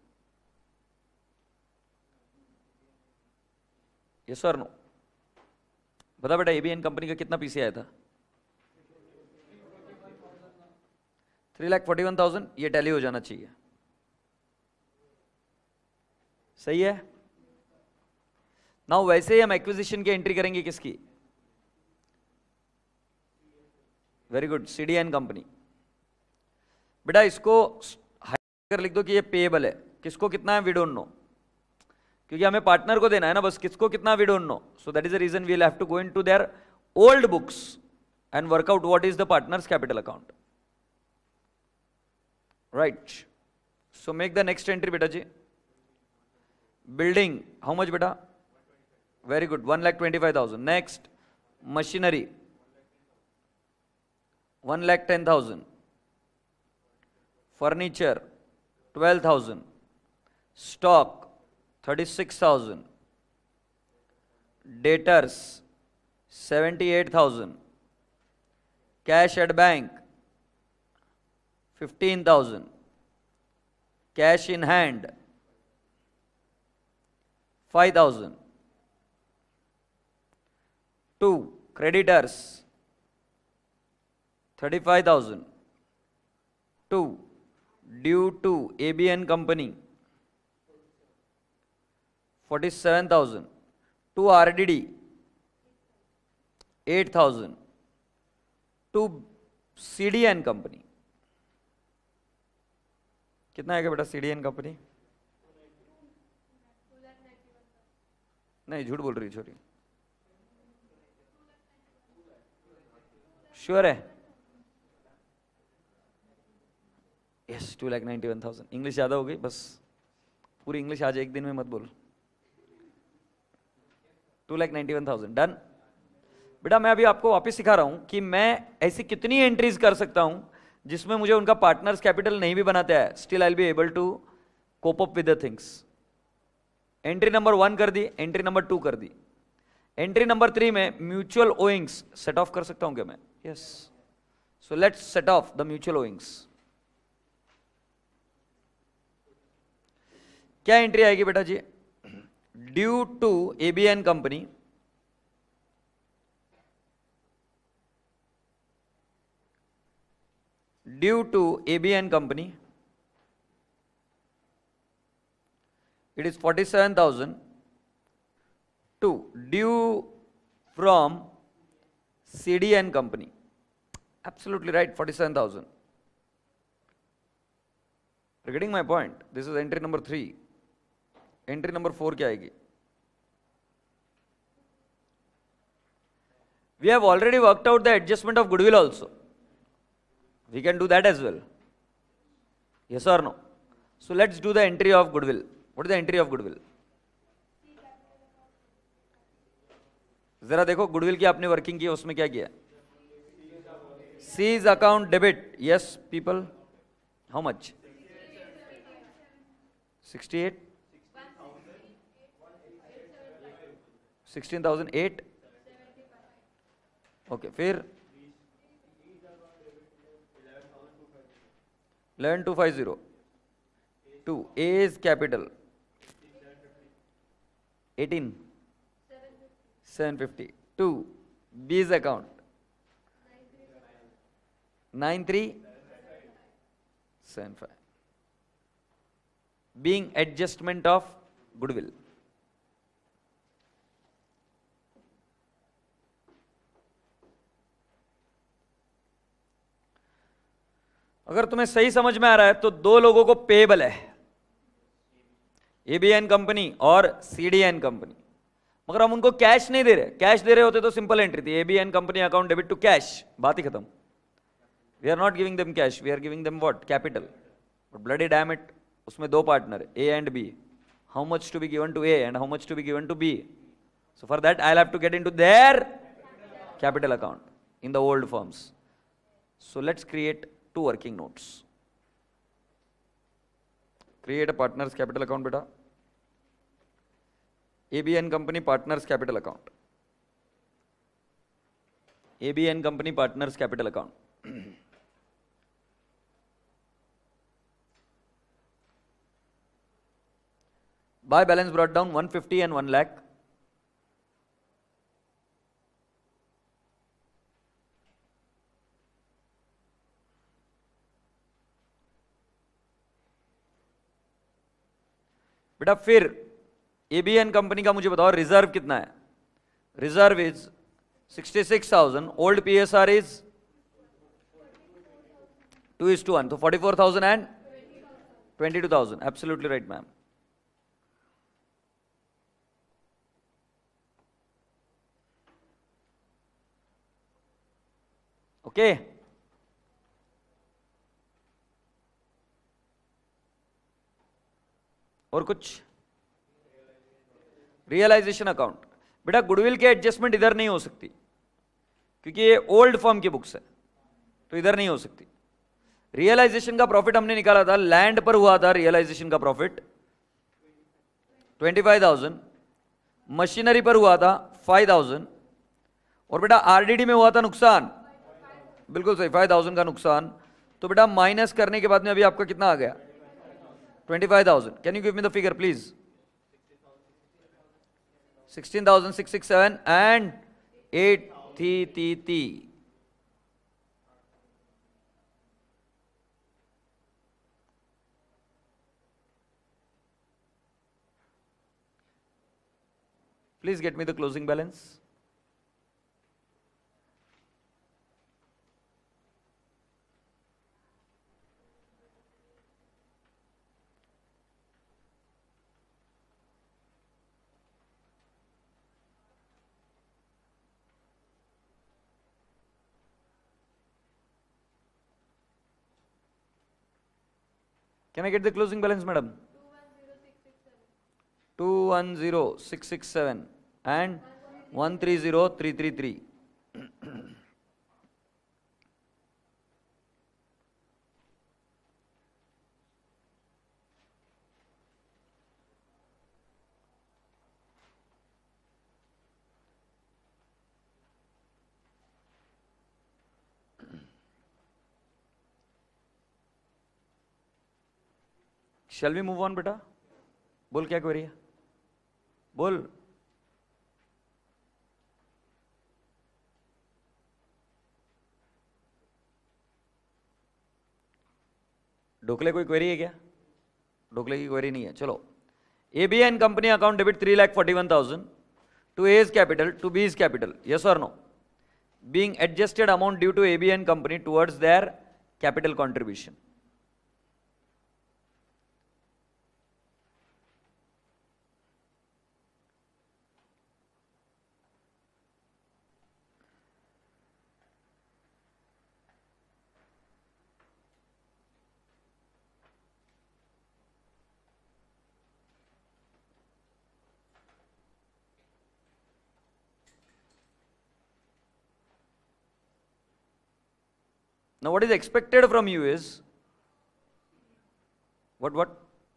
यस और नो? बता बेटा एबी एंड कंपनी का कितना पीसी आया था? Three lakh forty one thousand. ये टैली हो जाना चाहिए, सही है? नाउ वैसे ही हम एक्विजिशन की एंट्री करेंगे किसकी? Very good, CD and company. बेटा इसको हाइकर लिख दो कि ये पेएबल है। किसको कितना है? वी डोंट नो, क्योंकि हमें पार्टनर को देना है ना, बस किसको कितना we don't know. So that is the reason we will have to go into their old books and work out what is the partners capital account, right? So make the next entry बेटा जी। Building how much बेटा? Very good, one lakh twenty five thousand. Next machinery one lakh ten thousand, furniture twelve thousand, stock thirty six thousand, debtors seventy eight thousand, cash at bank fifteen thousand, cash in hand five thousand, to creditors thirty five thousand, to due to AB and company forty seven thousand, to RDD eight thousand, to CD and company कितना आएगा बेटा? CD and company नहीं, झूठ बोल रही छोरी, sure है? Yes, two lakh ninety one thousand. English ज्यादा हो गई, बस पूरी इंग्लिश आज एक दिन में मत बोल। Two lakh ninety one thousand done. बेटा मैं अभी आपको वापस सिखा रहा हूं कि मैं ऐसी कितनी एंट्रीज कर सकता हूं जिसमें मुझे उनका पार्टनर्स कैपिटल नहीं भी बनाते हैं, still I will be able to cope up with the things. Entry number one कर दी, एंट्री नंबर टू कर दी, एंट्री नंबर थ्री में म्यूचुअल ओइंग्स सेट ऑफ कर सकता हूं क्या मैं? Yes, so let's set off the mutual owings. क्या एंट्री आएगी बेटा जी? Due to AB and company due to AB and company it is forty-seven thousand, to due from CD and company, absolutely right, forty seven thousand. Getting my point? This is entry number three. Entry number four क्या आएगी? We have already worked out the adjustment of goodwill also. We can do that as well. Yes or no? So let's do the entry of goodwill. What is the entry of goodwill? जरा देखो goodwill की आपने working की, उसमें क्या किया? C's account debit. Yes people, how much? Sixty eight, sixteen thousand eight. Okay, फिर eleven two five zero. To A is capital, eighteen seven fifty. To B's account, nine three seven five. Being adjustment of goodwill. अगर तुम्हें सही समझ में आ रहा है तो दो लोगों को पेबल है, एबीएन कंपनी और सीडीएन कंपनी, मगर हम उनको कैश नहीं दे रहे. कैश दे रहे होते तो सिंपल एंट्री थी, ABN company account debit to cash, बात ही खत्म. We are not giving them cash, we are giving them what? Capital. But bloody damn it, उसमें दो पार्टनर है, A and B. How much to be given to A and how much to be given to B? So for that I will have to get into their capital account in the old firms. So let's create two working notes. Create a partners capital account beta. A B N company partners capital account. A B N company partners capital account. Buy balance brought down one fifty and one lakh. बेटा फिर ABN company का मुझे बताओ reserve कितना है? Reserve is sixty six thousand. Old PSR is two is to one, तो forty four thousand and twenty two thousand. Absolutely right ma'am. Okay, और कुछ? Realisation account. बेटा गुडविल के एडजस्टमेंट इधर नहीं हो सकती क्योंकि ये ओल्ड फर्म की बुक्स है, तो इधर नहीं हो सकती. रियलाइजेशन का प्रॉफिट हमने निकाला था, लैंड पर हुआ था रियलाइजेशन का profit twenty five thousand, machinery पर हुआ था फाइव थाउजेंड, और बेटा आरडीडी में हुआ था नुकसान, बिल्कुल सही, फाइव थाउजेंड का नुकसान. तो बेटा माइनस करने के बाद में अभी आपका कितना आ गया? Twenty five thousand. Can you give me the figure please? sixteen thousand six hundred sixty-seven and eight T T T. Please get me the closing balance. Can I get the closing balance, madam? two one zero six six seven and one three zero three three three. Shall we move on बेटा? बोल क्या query है, बोल. ढोकले कोई query है क्या? ढोकले की query नहीं है. चलो, ABN company account debit three lakh forty one thousand to A's capital to B's capital, yes or no? Being adjusted amount due to A B and company towards their capital contribution. Now what is expected from you is, what what?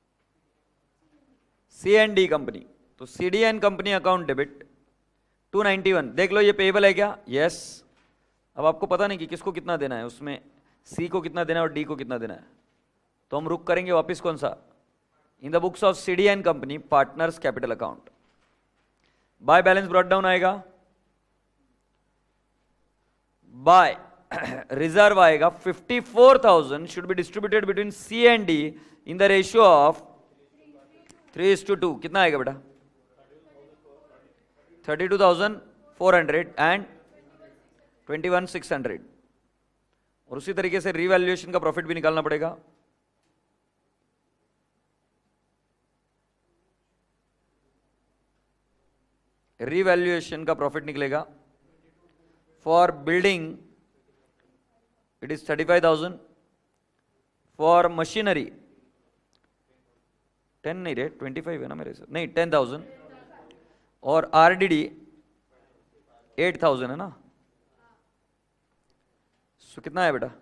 C and D company, तो C D and company account debit two ninety one, देख लो ये payable है क्या? Yes yes. अब आपको पता नहीं कि किसको कितना देना है, उसमें C को कितना देना है और D को कितना देना है, तो हम रुक करेंगे वापस कौन सा? In the books of C D and company partners capital account, by balance brought down आएगा, बाय रिजर्व आएगा fifty four thousand should be distributed between C and D in the ratio of three is to two. कितना आएगा बेटा? Thirty two thousand four hundred and twenty one six hundred. और उसी तरीके से revaluation का profit भी निकालना पड़ेगा. रीवैल्यूएशन का प्रॉफिट निकलेगा for building it is thirty-five thousand, for machinery ten नहीं रे twenty-five है ना मेरे से, नहीं ten thousand, और R D D eight thousand है ना. so कितना है बेटा?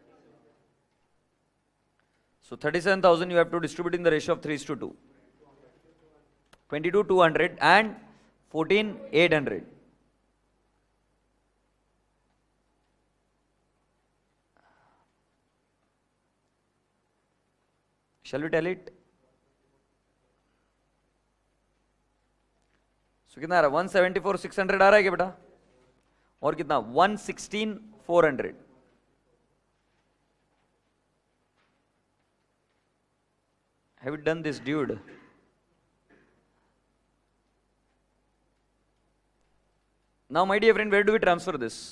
so thirty-seven thousand you have to distribute in the ratio of three is to two, twenty-two two hundred and fourteen eight hundred. Shall we tell it? So कितना आ रहा है? One seventy four six hundred आ रहा है क्या बेटा? और कितना? One sixteen four hundred. Have you done this, dude? Now, my dear friend, where do we transfer this?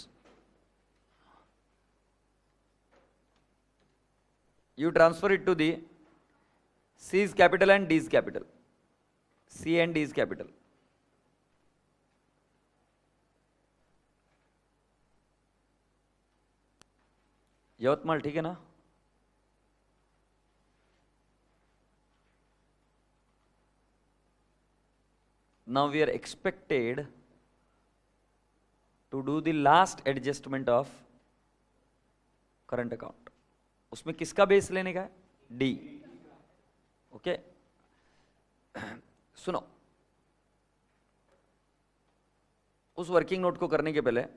You transfer it to the C's capital and D's capital. C and D's capital. Yavatmal ठीक है ना? Now we are expected to do the last adjustment of current account. उसमें किसका base लेने का है? D. Okay okay. सुनो, उस वर्किंग नोट को करने के पहले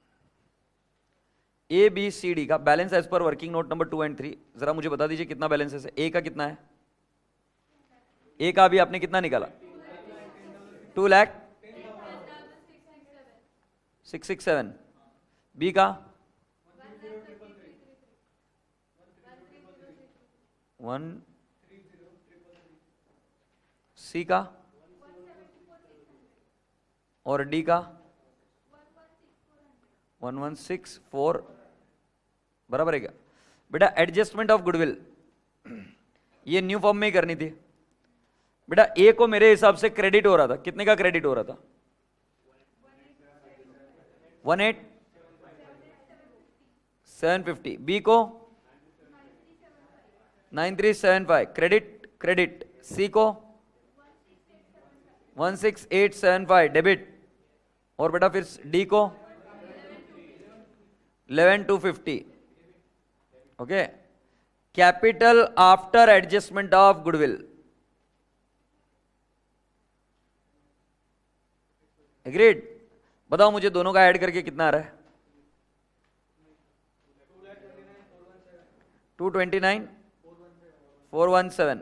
ए बी सी डी का बैलेंस एज पर working note number two and three जरा मुझे बता दीजिए कितना बैलेंस है. ए का कितना है? ए का अभी आपने कितना निकाला? Two lakh six six seven. B का वन, सी का और डी का वन वन सिक्स फोर. बराबर है क्या बेटा? एडजस्टमेंट ऑफ गुडविल ये न्यू फॉर्म में ही करनी थी बेटा. ए को मेरे हिसाब से क्रेडिट हो रहा था, कितने का क्रेडिट हो रहा था? One eight seven fifty. B को nine three seven five credit credit. C को one six eight seven five debit. और बेटा फिर डी को eleven two fifty. Okay, capital after adjustment of goodwill. Agreed? बताओ मुझे दोनों का ऐड करके कितना आ रहा है? Two twenty nine four one seven,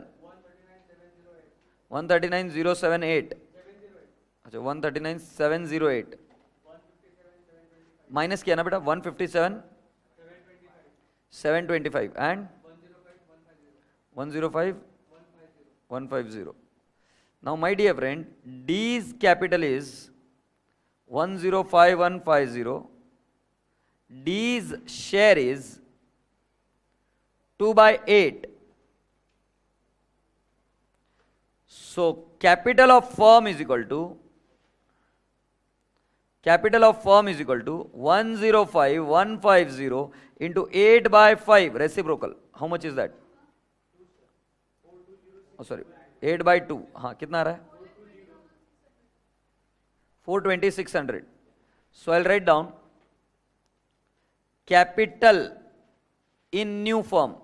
one thirty nine zero seven eight. अच्छा, one thirty nine seven zero eight minus किया ना बेटा? One fifty seven seven twenty five and one zero five one five zero. Now my dear friend, D's capital is one zero five one five zero. D's share is two by eight. So capital of firm is equal to capital of firm is equal to one zero five one five zero into eight by five reciprocal. How much is that? Oh sorry, eight by two. हाँ कितना आ रहा है? four twenty six hundred. So I'll write down capital in new firm.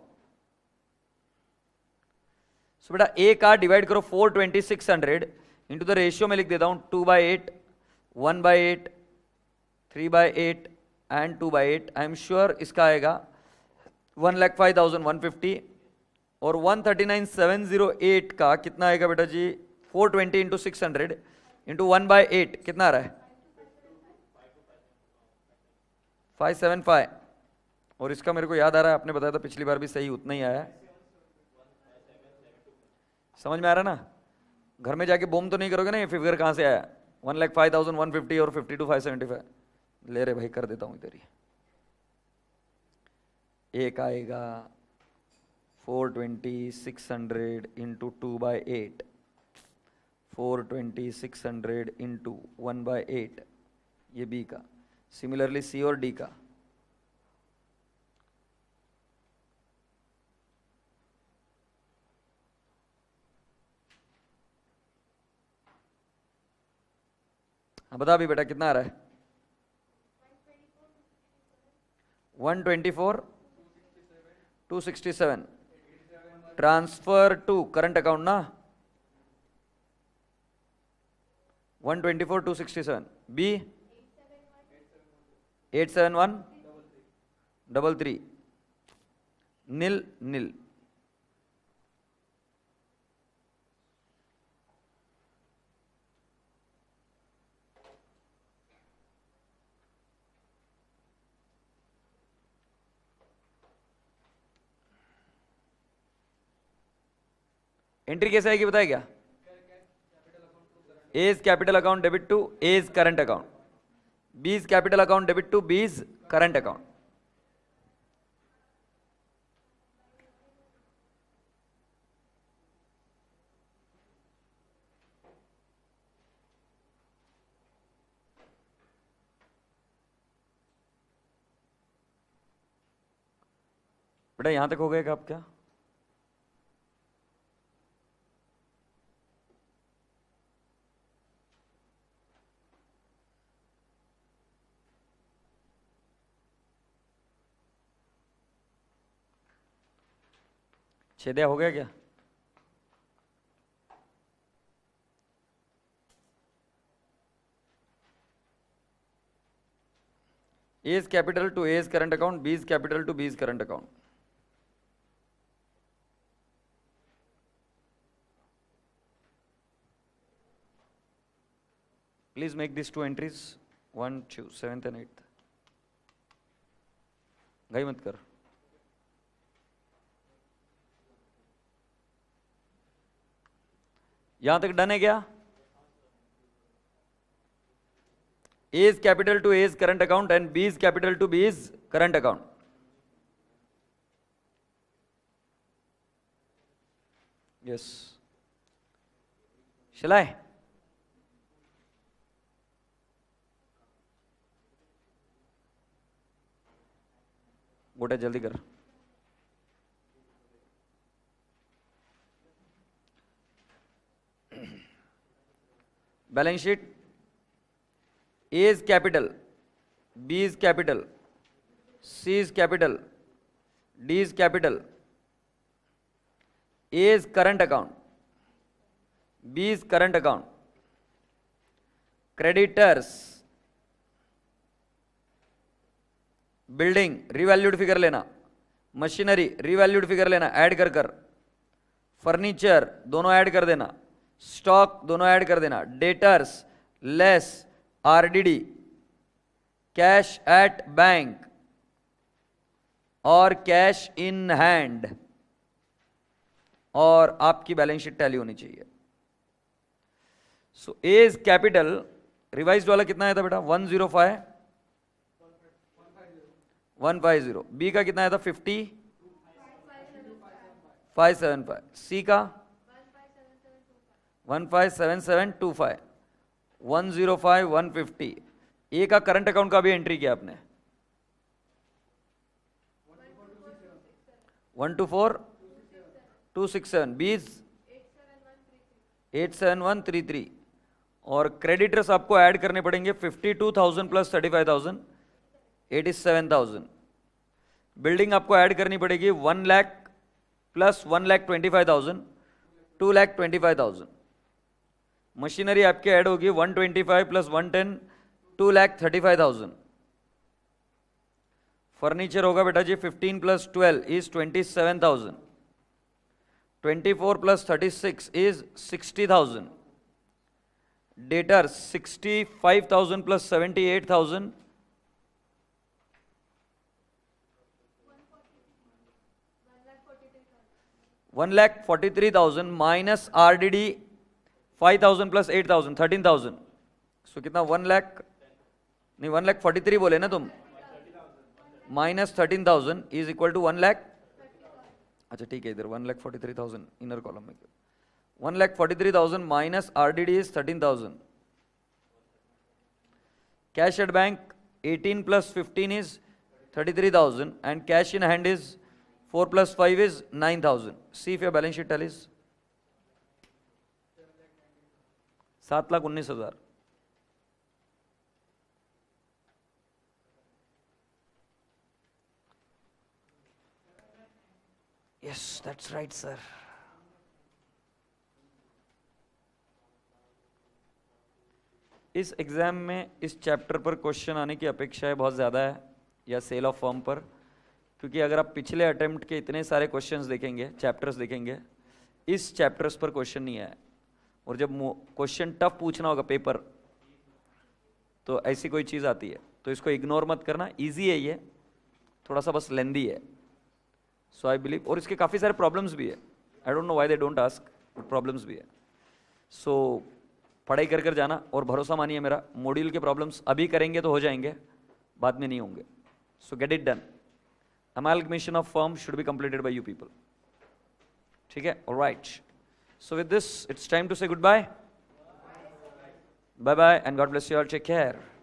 So बेटा A का divide करो four twenty six hundred into the ratio में लिख देता हूं two by eight, one by eight, three by eight and two by eight. I am sure इसका आएगा one lakh five thousand one fifty और one thirty nine seven zero eight का कितना आएगा बेटा जी? four twenty into six hundred into one by eight कितना आ रहा है? five seven five. और इसका मेरे को याद आ रहा है, आपने बताया था पिछली बार भी सही उतना ही आया है. समझ में आ रहा ना? घर में जाके बोम तो नहीं करोगे ना ये फिगर कहां से आया? One lakh five thousand one fifty और fifty two five seventy five. ले रे भाई, कर देता हूं इधर ही. एक आएगा four twenty six hundred into two by eight, four twenty six hundred into one by eight, ये बी का. सिमिलरली सी और डी का. हाँ बता भी बेटा कितना आ रहा है? One twenty four two sixty seven. Transfer to current account ना. One twenty four two sixty seven. B eight seven one double three. Nil nil. Entry कैसे आएगी बताया क्या? ए is capital account debit to A's current account, B is capital account debit to B's current account. बेटा यहां तक हो गएगा आप क्या? छेदिया हो गया क्या? A is capital to A is current account, B is capital to B is current account. Please make these two entries, one, two, seventh and eighth. घाई मत कर. यहां तक डन है क्या? A is capital to A is current account and B is capital to B is current account. Yes. Shall I? गोटा जल्दी कर. Balance sheet. A is capital, B is capital, C is capital, D is capital. A is current account, B is current account. Creditors, building revalued figure लेना, machinery revalued figure लेना, add कर कर. Furniture दोनों add कर देना, stock दोनों add कर देना. Debtors less RDD, cash at bank और कैश इन हैंड, और आपकी बैलेंस शीट टैली होनी चाहिए. So A is capital revised वाला कितना आया था बेटा? One zero five one five zero. B का कितना आया था? Fifty five seven five. C का one five seven seven two five. One zero five one fifty. A का करंट अकाउंट का भी एंट्री किया आपने, one to four two six seven. B's eight seven one three three. और creditors आपको add करने पड़ेंगे fifty two thousand plus thirty five thousand eighty seven thousand. Building आपको ऐड करनी पड़ेगी one lakh plus one lakh twenty five thousand two lakh twenty five thousand. Machinery आपके add होगी one twenty five plus one ten two lakh thirty five thousand. Furniture होगा बेटा जी fifteen plus twelve is twenty seven thousand. Twenty four plus thirty six is sixty thousand. Debtor sixty five thousand plus seventy eight thousand one lakh forty three thousand minus R D D five thousand plus eight thousand thirteen thousand. So कितना? One lakh नहीं one lakh forty three बोले ना तुम, minus thirteen thousand is equal to one lakh. अच्छा ठीक है, इधर one lakh forty three thousand inner column में, one lakh forty three thousand minus R D D is thirteen thousand. Cash at bank eighteen plus fifteen is thirty three thousand and cash in hand is four plus five is nine thousand. See if your balance sheet tally is सात लाख उन्नीस हजार। Yes that's right sir. इस exam में इस chapter पर question आने की अपेक्षाएं बहुत ज़्यादा है, या सेल ऑफ फर्म पर, क्योंकि अगर आप पिछले अटेम्प्ट के इतने सारे क्वेश्चंस देखेंगे, चैप्टर्स देखेंगे, इस चैप्टर्स पर क्वेश्चन नहीं आया। और जब क्वेश्चन टफ पूछना होगा पेपर, तो ऐसी कोई चीज़ आती है तो इसको इग्नोर मत करना। इजी है ये, थोड़ा सा बस लेंदी है। सो आई बिलीव, और इसके काफ़ी सारे प्रॉब्लम्स भी है। I don't know why they don't ask, but problems भी है। सो so, पढ़ाई कर कर जाना, और भरोसा मानिए मेरा, मॉड्यूल के प्रॉब्लम्स अभी करेंगे तो हो जाएंगे, बाद में नहीं होंगे। So get it done. amalgamation of firm should be completed by you people. ठीक है? All right. So with this, it's time to say goodbye. Bye bye, and God bless you all. Take care.